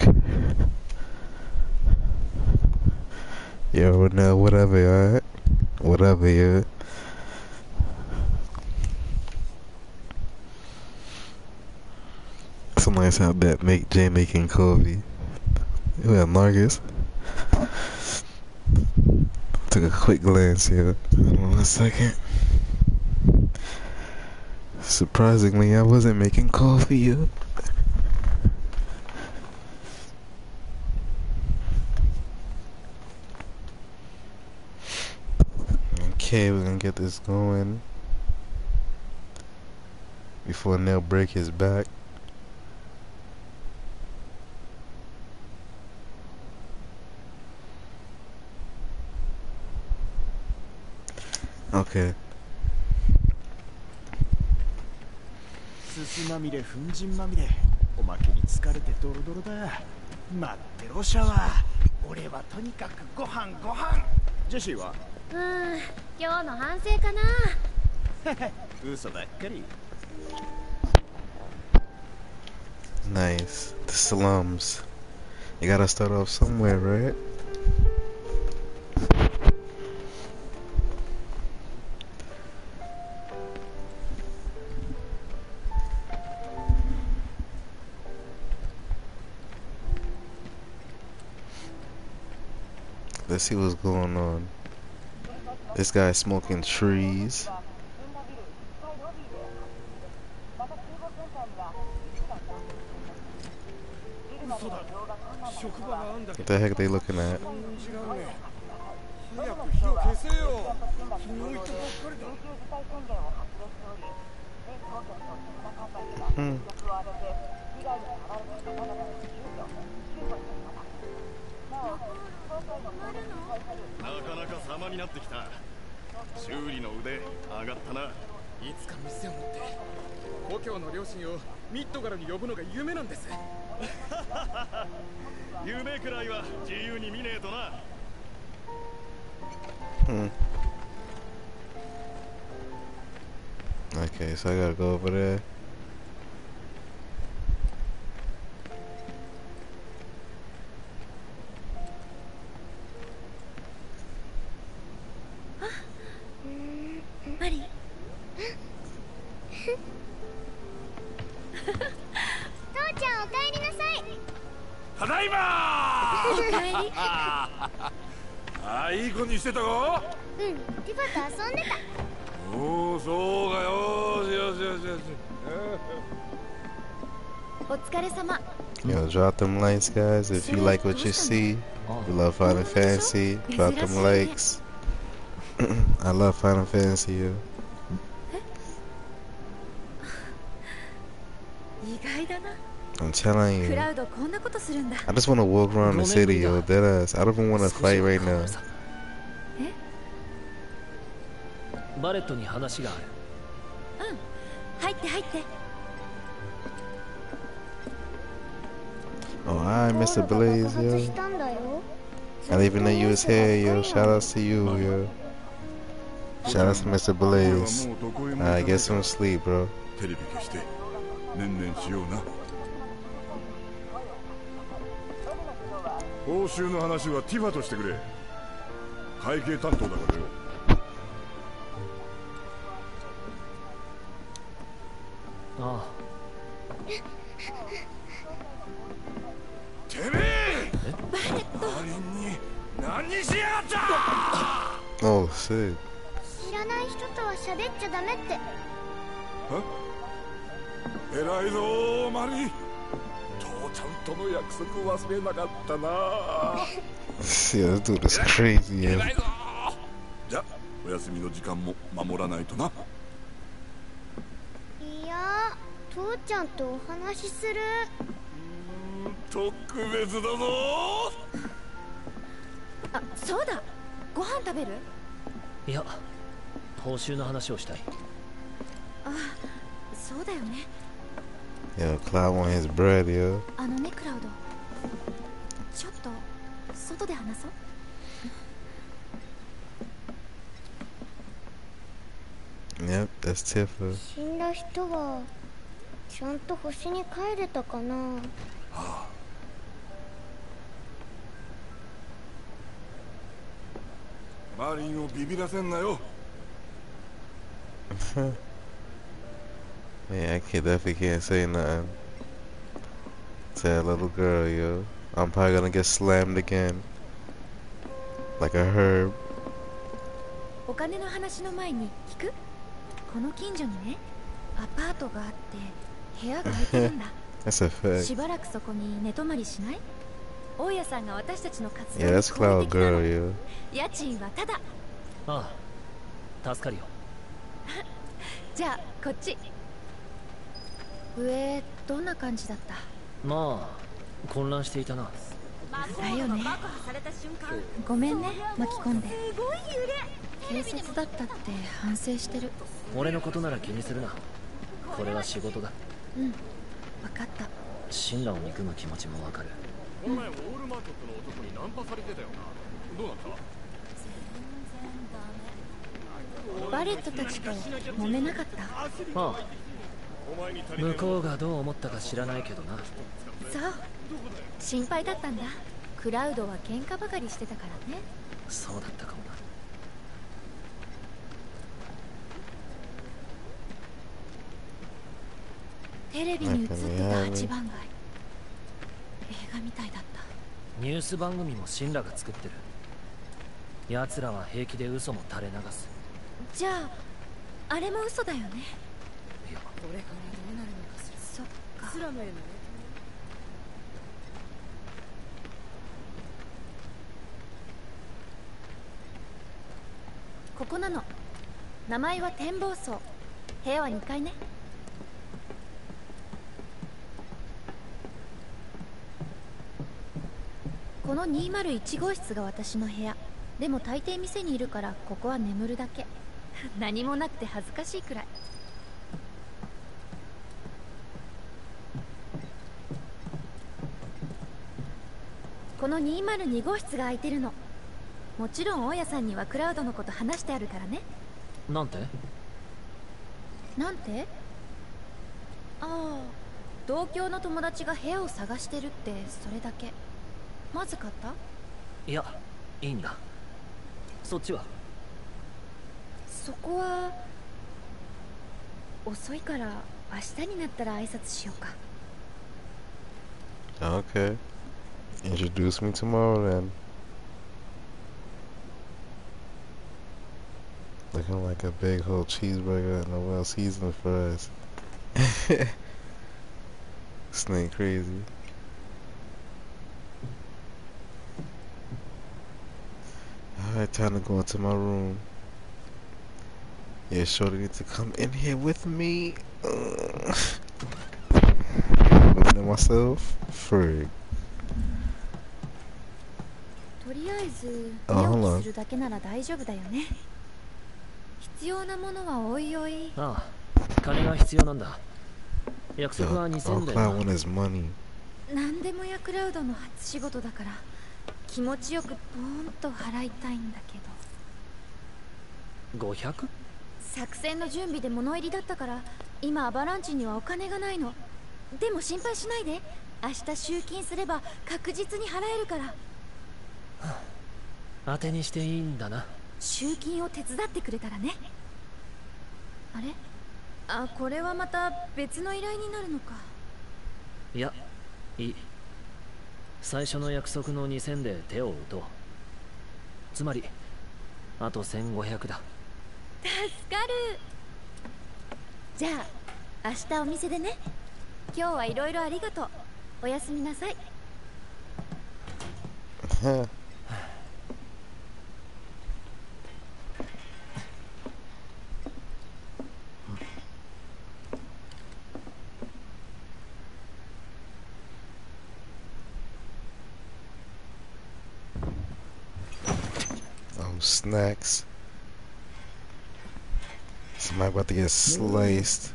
Yo, no, whatever, alright? Whatever, yeah. Somebody said that make Jay making coffee. Yeah, Marcus. Took a quick glance here. Hold on one second. Surprisingly, I wasn't making coffee yet. Okay, we're gonna get this going before Neil break his back. Okay. すすまみれ粉塵まみれおまけに疲れてドロドロだ待ってろシャワー俺はとにかくご飯ご飯ジェシーはうーん今日の反省かな嘘ばっかり Nice. The slums. You gotta start off somewhere, right? Let's see what's going on. This guy's smoking trees. What the heck are they looking at? Hmm. なかなか様になってきた。修理の腕上がったな。いつか店を持って故郷の両親をミッドガルに呼ぶのが夢なんです。夢くらいは自由に見ねえとな。 Hmm. Okay, so I gotta go over there. Marie? 父ちゃんおかえりなさい。 ただいまおかえり。 ああ、いい子にしてたか？ うん、ティファと遊んでた。 おお、そうかよ。よしよしよし。 お疲れ様。 Yo, drop them likes, guys. If you like what you see, you love Final Fantasy, drop them likes. I love Final Fantasy, yo. 意外だな。 I'm telling ク you. ラウドこんなことするんだ。 I just want to walk around the city, yo. Deadass. I don't even want to fight right now. バレットに話がある。 うん、入って入って。 Oh, hi, Mister Blaze, yo. I didn't even know you was here, yo. Shout outs to you, yo. Shout outs to Mister Blaze. Alright, get some sleep, bro. テレビ消してねんねんしような。報酬の話はティファとしてくれ。会計担当だからよ。 ああ。 てめえ！マリンに何しやがった！ Oh, shit. 知らない人とは喋っちゃダメって。 偉いぞマリ。父ちゃんとの約束忘れなかったな。 Yeah, this dude is crazy, yo. じゃ、お休みの時間も守らないとな。 いや、父ちゃんとお話しする。 特別だぞ。 あ、そうだ。ご飯食べる？ いや、報酬の話をしたい。 あ、そうだよね。 Yo, Cloud want his bread, yo. あのね、クラウド。ちょっと外で話そう。 Yep, that's Tifa. 死んだ人はちゃんと星に帰れたかな。 ああ。マリンをビビらせんなよ。 Yeah, I can't, definitely can't say nothing to that little girl, yo. I'm probably gonna get slammed again. Like a herb. お金の話の前に聞く？この近所にね、アパートがあって部屋が空いてるんだ。 That's a fact. しばらくそこに寝泊まりしない？大家さんが私たちの活動 Yeah, に that's Cloud 好意的な Girl, の。 yo. 家賃はただ。 ああ、助かるよ。 じゃあこっち。上どんな感じだった？ まあ混乱していたな。 だよね。ごめんね、巻き込んで。警察だったって反省してる。 俺のことなら気にするな。これは仕事だ。 うん、分かった。 神羅を憎む気持ちもわかる。 この前ウォールマーケットの男にナンパされてたよな。どうなった？ バレットたちと揉めなかった？ ああ、向こうがどう思ったか知らないけどな。 そう、心配だったんだ。クラウドは喧嘩ばかりしてたからね。 そうだったかもな。 テレビに映ってたはちばん街、映画みたいだった。 ニュース番組も神羅が作ってる。奴らは平気で嘘も垂れ流す。 じゃああれも嘘だよね。 いや、 これからどうなるのかしら。 そっか。 スラムへのね。 ここなの。名前は展望層。部屋はにかいね。このにひゃくいち号室が私の部屋。でも大抵店にいるからここは眠るだけ。何もなくて恥ずかしいくらい。このにひゃくに号室が空いてるの。もちろん大家さんにはクラウドのこと話してあるからね。 なんて？ なんて？ああ、同郷の友達が部屋を探してるってそれだけ。まずかった？ いや、いいんだ。そっちは？ そこは遅いから明日になったら挨拶しようか。 Okay. Introduce me tomorrow then. Looking like a big whole cheeseburger and a well seasoned fries. This thing crazy. Alright, time to go into my room. Yeah, Shorty need to come in here with me. Uh, looking at myself? Frig. とりあえずあ、 寝起 hold on. きするだけなら大丈夫だよね。必要なものはおいおい。 ああ、金が必要なんだ。約束 Yo, は all にせん Cloud だ want よ。 is money. 何でもやクラウドの初仕事だから気持ちよくポーンと払いたいんだけど。 ごひゃく？ 作戦の準備で物入りだったから今アバランチにはお金がないの。でも心配しないで。明日集金すれば確実に払えるから。 当てにしていいんだな。 集金を手伝ってくれたらね。あれ？あ、これはまた別の依頼になるのか。 いや、いい。最初の約束のにせんで手を打とう。つまりあとせんごひゃくだ。 助かる。じゃあ明日お店でね。今日はいろいろありがとう。おやすみなさい。 Um, snacks. Somebody about to get sliced.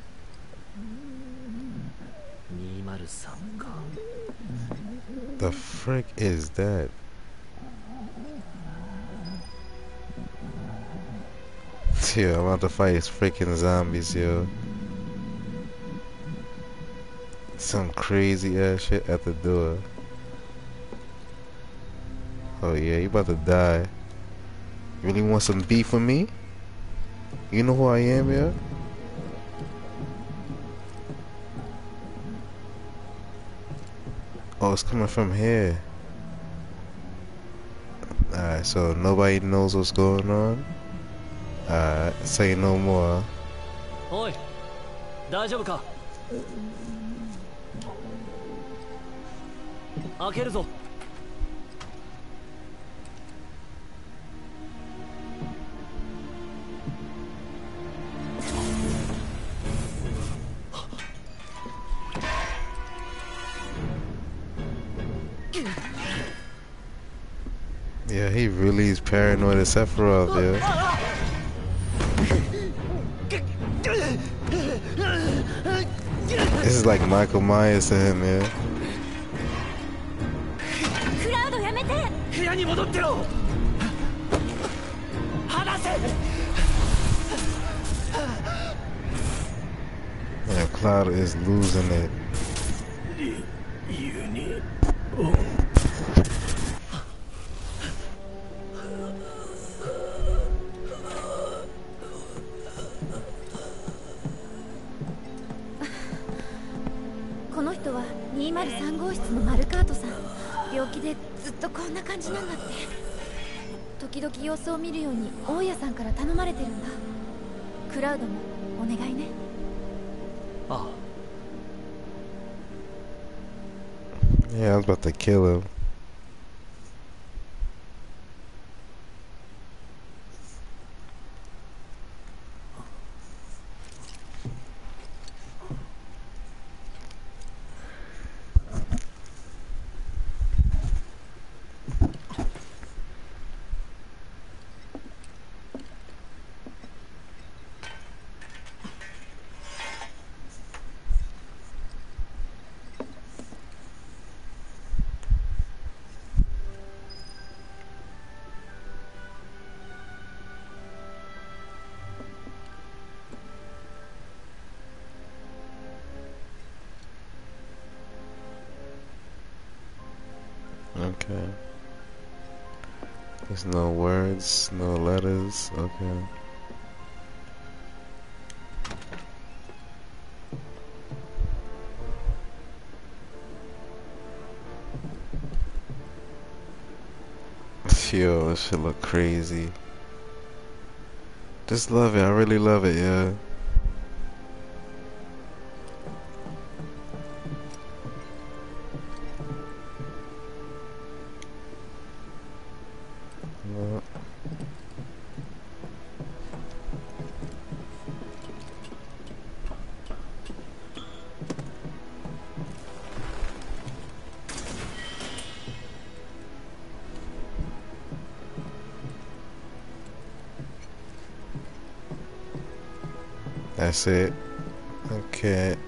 にひゃくさんか。 The frick is that? Yo, I'm about to fight freaking zombies, yo. some crazy ass shit at the door. Oh yeah, you about to die. You really want some beef with me? You know who I am, yeah? Oh, it's coming from here. Alright, so nobody knows what's going on? Alright, say no more. Oi, 大丈夫か? 開けるぞ. Yeah, he really is paranoid as Sephiroth, yeah. This is like Michael Myers to him, yeah. Yeah, Cloud is losing it. にまるさんごうしつのマルカートさん、病気でずっとこんな感じなんだって。時々様子を見るように大家さんから頼まれてるんだ。クラウドもお願いね。 ああ。 Yeah, I was about to kill him. Okay. There's no words, no letters. Okay. Yo, this shit look crazy. Just love it. I really love it, yeah. That's it. Okay.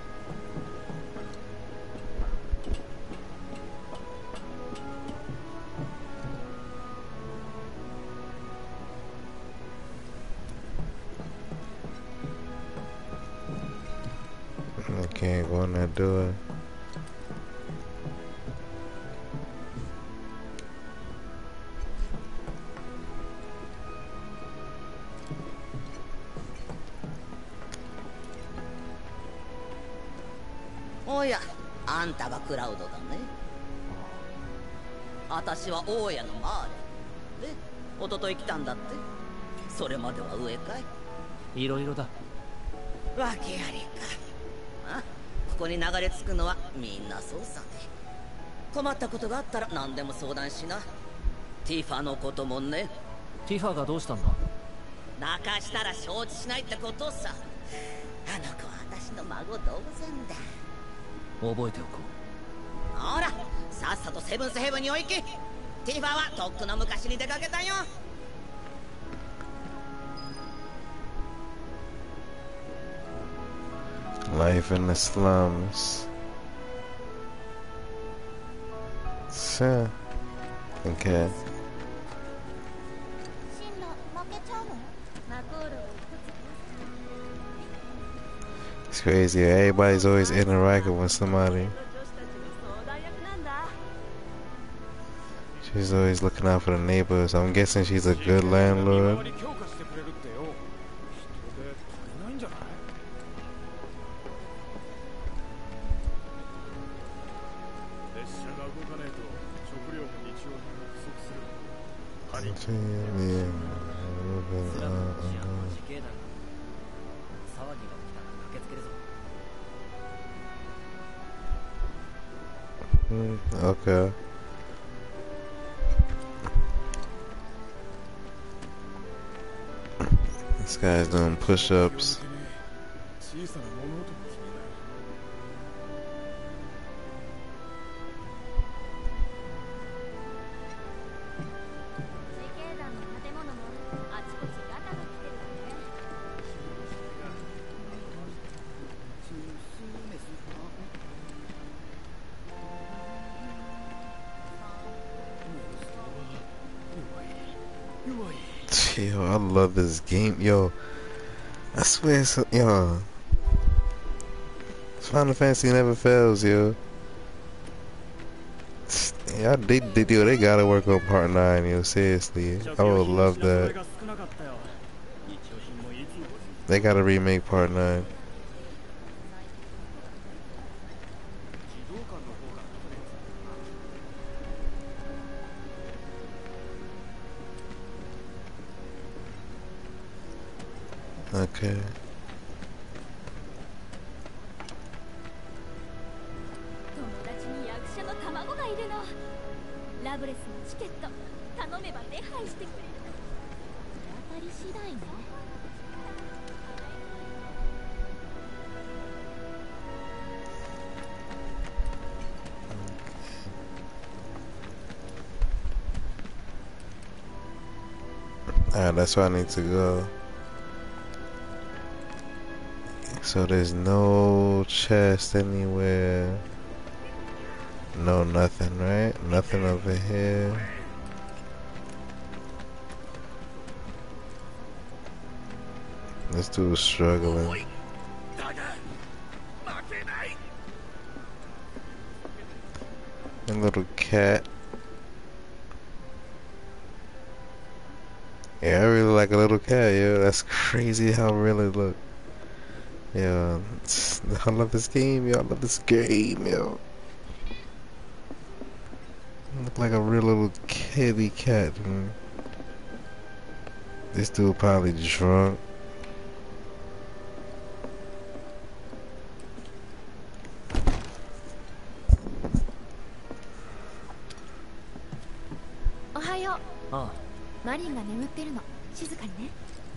Okay, go on that door. おや、あんたがクラウドだね。私は大家のマーレ。で、一昨日来たんだって。それまでは上かい？ いろいろだ。 わけありか。あ、ここに流れ着くのはみんなそうさね。困ったことがあったら何でも相談しな。ティファのこともね。 ティファがどうしたんだ？ 泣かしたら承知しないってことさ。あの子は私の孫同然だ。 覚えておこう。ほら、さっさとセブンスヘブンにお行き。ティファはとっくの昔に出かけたよ。 Life in the slums. So, okay. It's crazy. Everybody's always interacting with somebody. She's always looking out for the neighbors. I'm guessing she's a good landlord. Okay. This guy's doing push-ups. Yo, I love this game. Yo, I swear, so, yo, Final Fantasy never fails, yo. Yeah, they, they do. They gotta work on part nine, yo. Seriously, I would love that. They gotta remake part nine. Okay. 友達に役者の卵がいるの。ラブレスのチケット頼めば手配してくれる。当たり次第ね。 Alright, that's where I need to go. So there's no chest anywhere. No nothing, right? Nothing over here. This dude's struggling. A little cat. Yeah, I really like a little cat, yo. That's crazy how real it look. Yo, I love this game, yo. I love this game, yo. Look like a real little kitty cat, man. This dude probably drunk. Ohayo. ああ、 マリンが眠ってるの。静かにね。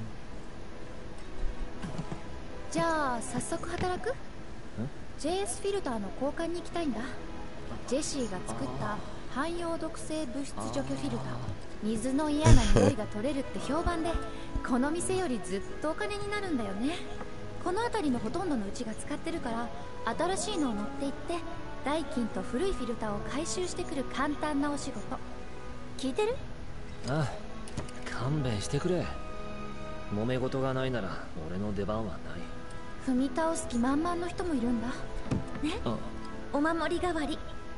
じゃあ早速働く？ ジェイエス フィルターの交換に行きたいんだ。ジェシーが作った汎用毒性物質除去フィルター。水の嫌な匂いが取れるって評判で、この店よりずっとお金になるんだよね。この辺りのほとんどのうちが使ってるから、新しいのを持って行って代金と古いフィルターを回収してくる簡単なお仕事。聞いてる？ ああ、勘弁してくれ。揉め事がないなら俺の出番はない。 踏み倒す気満々の人もいるんだね。お守り代わり。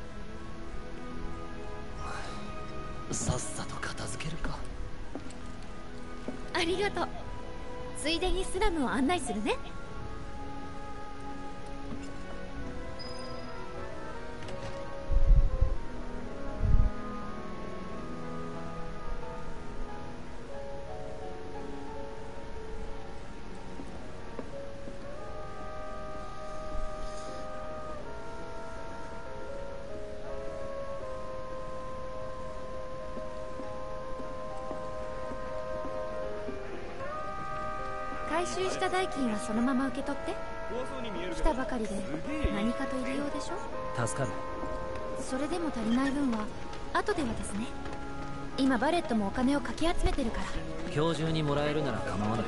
さっさと片付けるか。 ありがとう。ついでにスラムを案内するね。回収した代金はそのまま受け取って。来たばかりで何かと入れようでしょ。 助かる。 それでも足りない分は後で渡すね。今バレットもお金をかき集めてるから。 今日中にもらえるなら構わない。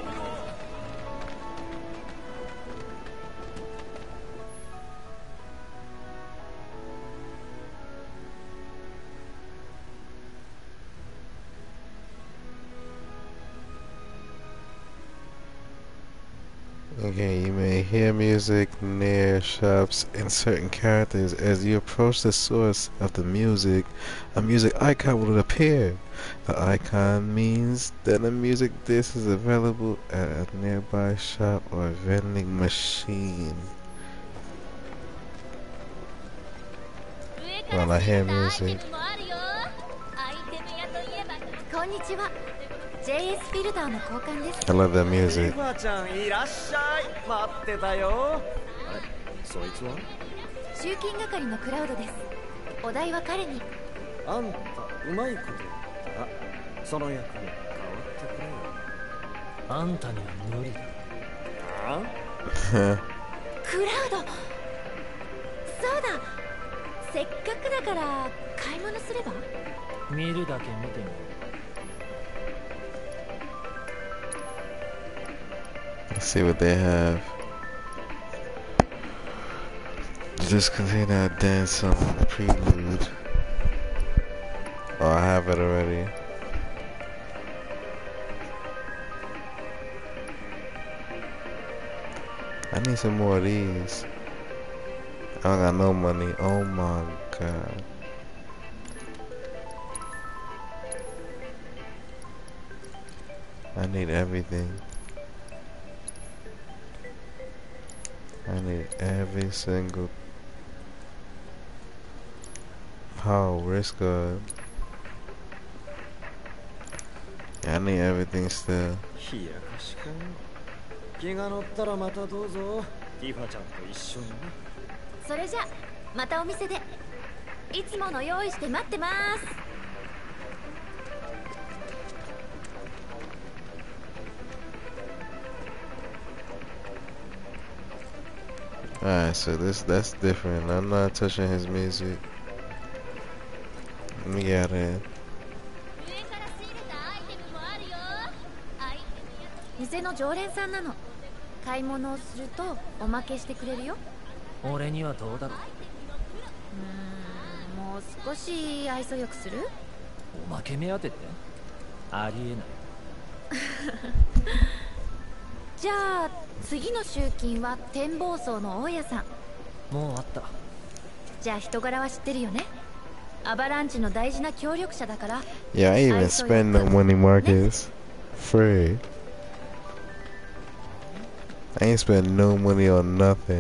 Okay, you may hear music near shops and certain characters. As you approach the source of the music, a music icon will appear. The icon means that a music disc is available at a nearby shop or vending machine. Well, I hear music. こんにちは。ジェイエス フィルターの交換です。 I love that music. リファちゃんいらっしゃい。待ってたよ。あれ、そいつは？ 集金係のクラウドです。お題は彼に。 あんたうまいこと言った。その役に変わってくれよ。 あんたには無理だ。 あ？ クラウド。そうだ。せっかくだから買い物すれば？ 見るだけ見てみる。 Let's see what they have. Just container dance some prelude. Oh, I have it already. I need some more of these. I don't got no money. Oh my god. I need everything. I need every single power risk guard. Yeah, I need everything still. 冷やかしか。気が乗ったらまたどうぞ。ティファちゃんと一緒にね。 それじゃまたお店で。いつもの用意して待ってます。 Alright, so this that's different. I'm not touching his music. Let me get out of here. 店の常連さんなの。買い物をするとおまけしてくれるよ。 俺にはどうだろう。 うーん、もう少し愛想よくする？ おまけ目当てってありえない。 じゃあ次の集金は展望層の大家さん。 もうあった。 じゃあ人柄は知ってるよね。アバランチの大事な協力者だから。 Yeah, I even spend no money, Marcus. Free. I ain't spend no money on nothing.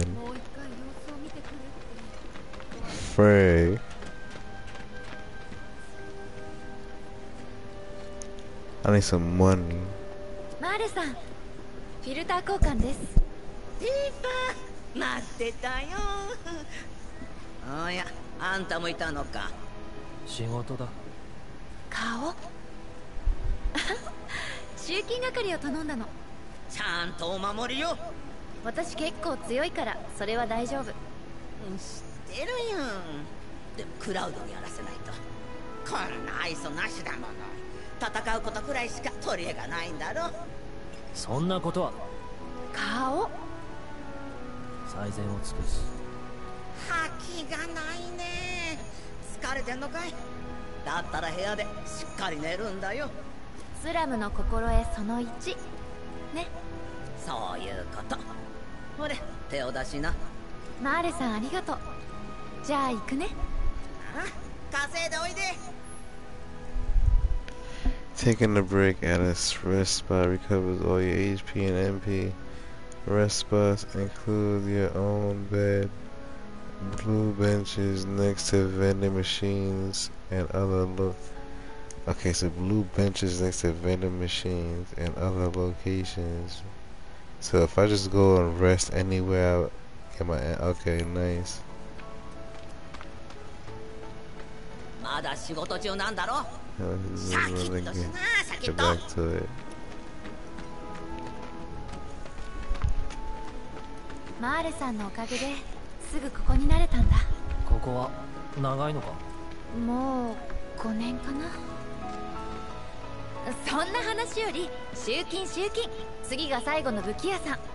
Free. I need some money. マーレさん、フィルター交換です。 ティファ、待ってたよ。おや、あんたもいたのか。 仕事だ。 顔。集金係を頼んだの。 ちゃんとお守りよ。 私結構強いからそれは大丈夫。 知ってるよ。でもクラウドにやらせないと。こんな愛想なしだもの。戦うことくらいしか取り柄がないんだろ。 そんなことは。 顔。 最善を尽くす。 覇気がないね。疲れてんのかい？だったら部屋でしっかり寝るんだよ。 スラムの心得そのいちね。 そういうこと。ほれ、手を出しな。 マーレさんありがとう。じゃあ行くね。 あ、稼いでおいで。 Taking a break at a rest spot recovers all your H P and M P. Rest spots include your own bed, blue benches next to vending machines and other lo- Okay, so blue benches next to vending machines and other locations. So if I just go and rest anywhere, I get my okay, nice. まだ仕事中なんだろ。 Let's get, get back to it. マーレさんのおかげですぐここに慣れたんだ。 ここは長いのか？ もうごねんかな。そんな話より集金集金。次が最後の武器屋さん。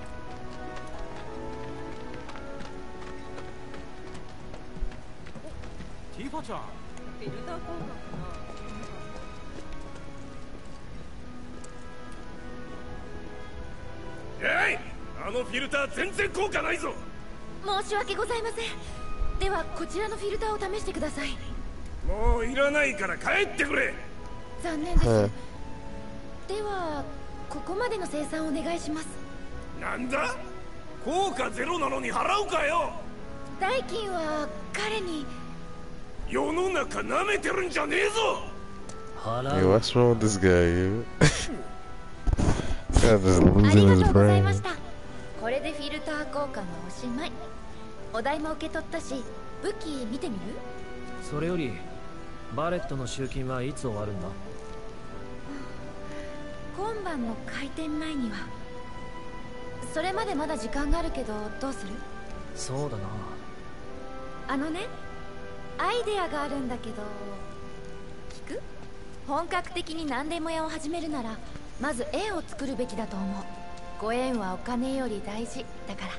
ティファちゃん。フィルター交換かな。えい、 あのフィルター全然効果ないぞ。 申し訳ございません。ではこちらのフィルターを試してください。 もういらないから帰ってくれ。 残念です。ではここまでの生産をお願いします。 なんだ、効果ゼロなのに払うかよ。 代金は彼に。 世の中舐めてるんじゃねえぞ。 Hey, what's wrong with this guy, you? This guy just あ losing りが his とうございま brain. した。これでフィルター交換はおしまい。お代も受け取ったし、武器見てみる？ それよりバレットの集金はいつ終わるんだ？ 今晩の開店前には。それまでまだ時間があるけどどうする？ そうだな。 あのね、アイデアがあるんだけど聞く？本格的に何でも屋を始めるならまず円を作るべきだと思う。ご縁はお金より大事だから。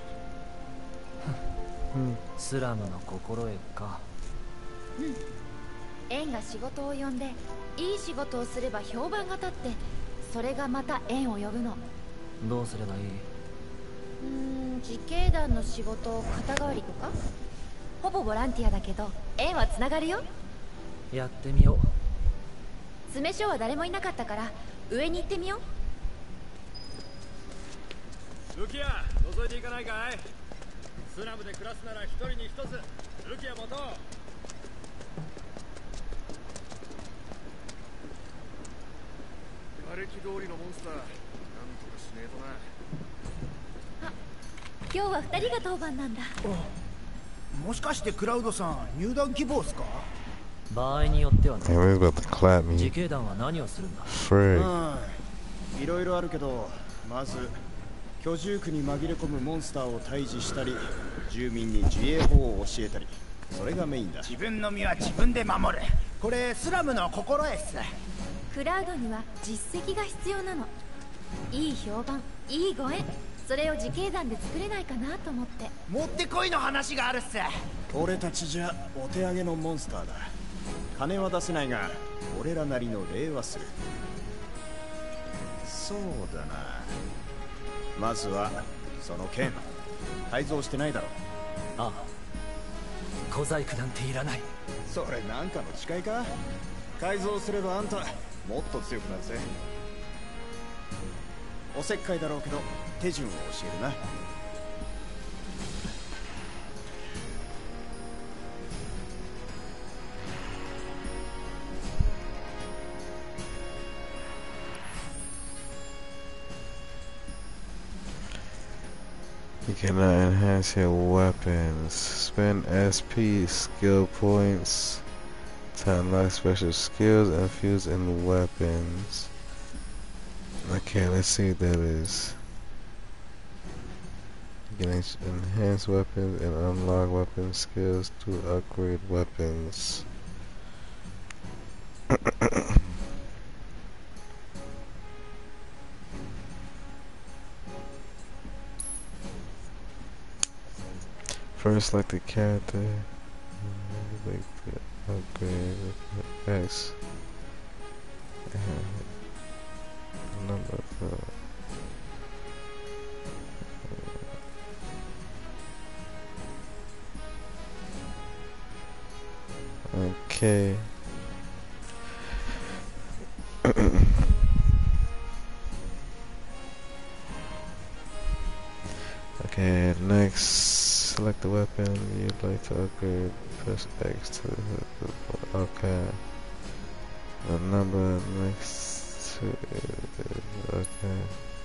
スラムの心得か。 うん。円が仕事を呼んでいい仕事をすれば評判が立って、それがまた円を呼ぶの。 どうすればいい？ うーん、自警団の仕事を肩代わりとか。ほぼボランティアだけど円はつながるよ。 やってみよう。 詰め所は誰もいなかったから上に行ってみよう。ルキア、覗いていかないかい？スラムで暮らすなら一人に一つ。ルキア持とう。 瓦礫通りのモンスター、なんとかしねえとな。 あ、今日は二人が当番なんだ。 もしかしてクラウドさん入団希望っすか？ 場合によってはね。 Hey, he's about to clap me. 自警団は何をするんだ？ Frig. うん、いろいろあるけど、まず居住区に紛れ込むモンスターを退治したり、住民に自衛法を教えたり、それがメインだ。 自分の身は自分で守る。これスラムの心得っす。 クラウドには実績が必要なの。いい評判、いいご縁、それを自警団で作れないかなと思って。 もってこいの話があるっす。 俺たちじゃお手上げのモンスターだ。金は出せないが俺らなりの礼はする。そうだな、まずはその剣改造してないだろ。 ああ、小細工なんていらない。 それなんかの誓いか？改造すればあんたもっと強くなるぜ。おせっかいだろうけど手順を教えるな。 You cannot enhance your weapons. Spend S P skill points to unlock special skills infused in weapons. Okay, let's see what that is. You can enhance weapons and unlock weapon skills to upgrade weapons. First, select the character. Like the upgrade X. Number four. Okay. Okay, next, select the weapon you'd like to upgrade. Press X to the, okay. The number next to it, okay.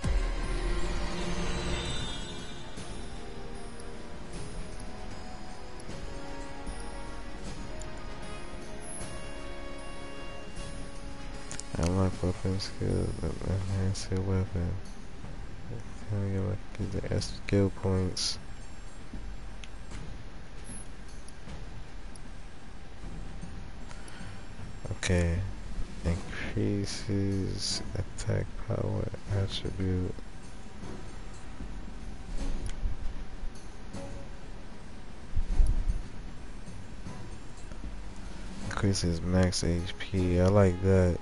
Unlock weapon skills and enhance your weapon. Okay, you like the S skill points. Okay, increases attack power attribute. Increases max H P. I like that.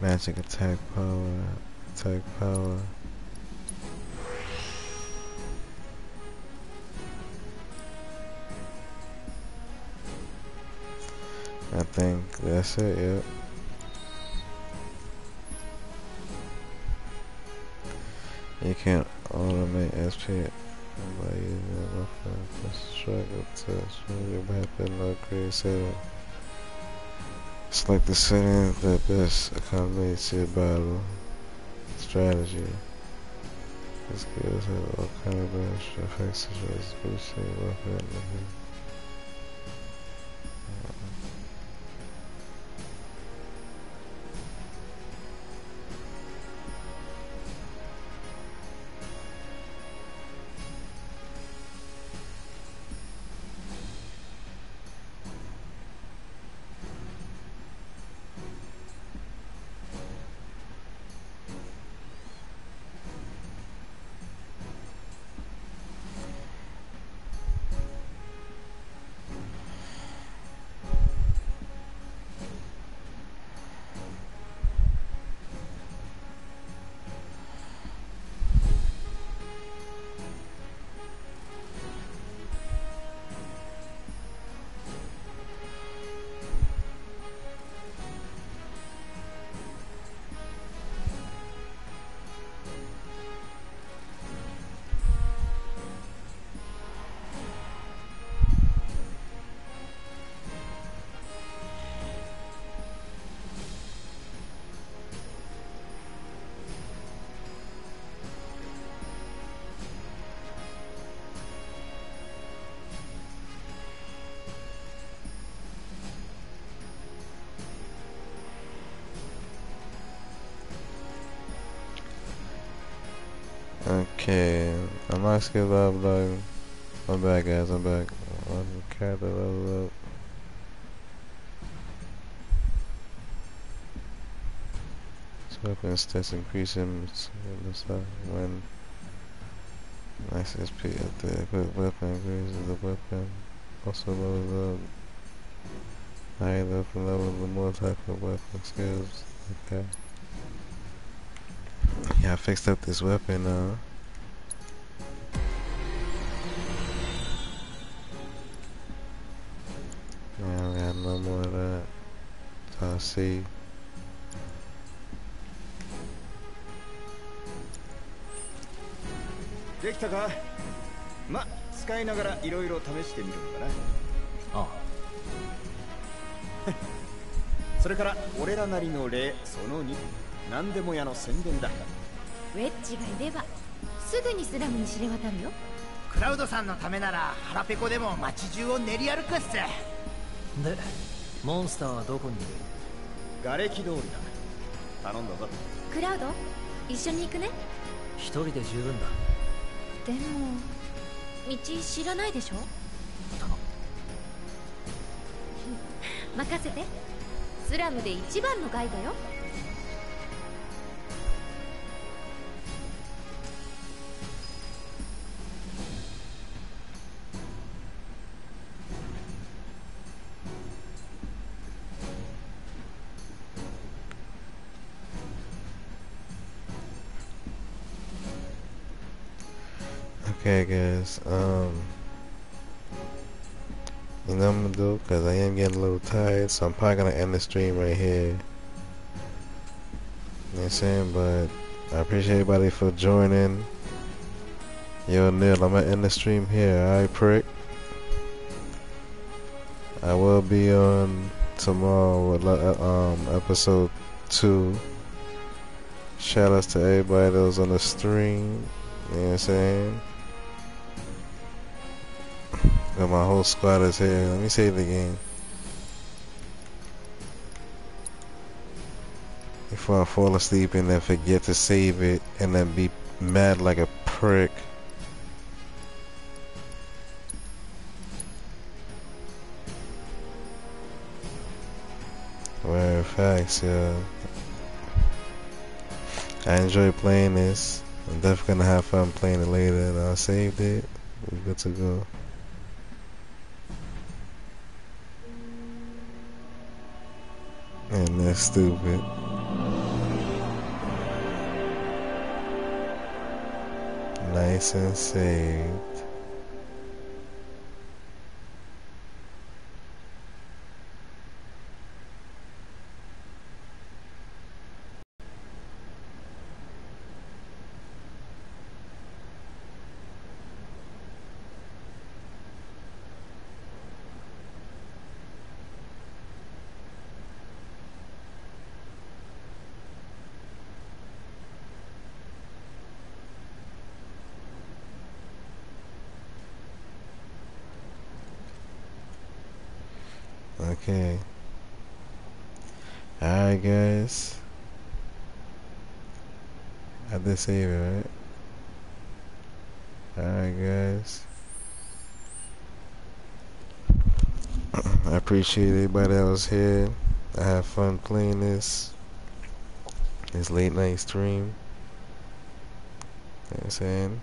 Magic attack power. Attack power. I think that's it, yep. You can't automate S P by using a weapon. Just struggle to swing your weapon or create setup. Select the setting that best accommodates your battle strategy. The skills have all kind of extra effects such as boosting your weapon. Okay, I'm not skilled up, though. I'm back, guys. I'm back. I'm character level up. This weapon stats increasing when nice S P at the equipped weapon increases the weapon. Also levels up. Higher the weapon level, the more type of weapon skills. Okay. Yeah, I fixed up this weapon now. Yeah, I got no more of that. So I'll see. Deきたか? ま、使いながらいろいろ試してみるのかな。ああ。それから俺らなりの例そのに。何でも屋の宣伝だ。 ウェッジがいればすぐにスラムに知れ渡るよ。 クラウドさんのためなら腹ペコでも街中を練り歩くっす。で、 モンスターはどこにいる？ 瓦礫通りだ。頼んだぞ。 クラウド、一緒に行くね。 一人で十分だ。 でも道知らないでしょ？任せて。スラムで一番のガイドよ。 Okay, guys, um, you know what I'm gonna do? Because I am getting a little tired, so I'm probably gonna end the stream right here. You know what I'm saying? But I appreciate everybody for joining. Yo, Neil, I'm gonna end the stream here, alright, prick? I will be on tomorrow with um, episode two. Shout outs to everybody that was on the stream. You know what I'm saying? Got my whole squad is here. Let me save the game before I fall asleep and then forget to save it and then be mad like a prick. Well, facts, yeah. I enjoy playing this. I'm definitely gonna have fun playing it later, and I saved it. We're good to go. And that's stupid. Nice and saved. Okay. Alright, guys. I did save it, right? Alright, guys. I appreciate everybody that was here. I had fun playing this. This late night stream. You know what I'm saying?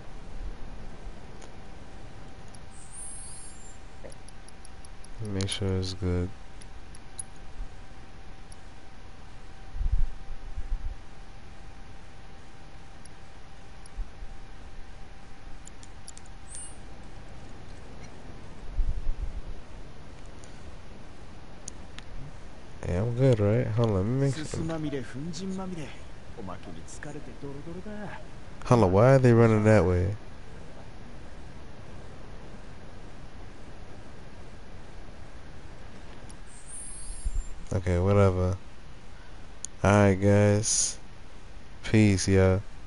Make sure it's good. Yeah, I'm good, right? Hold on, let me make sure. Hold on, why are they running that way? Okay, whatever. Alright, guys. Peace, y'all.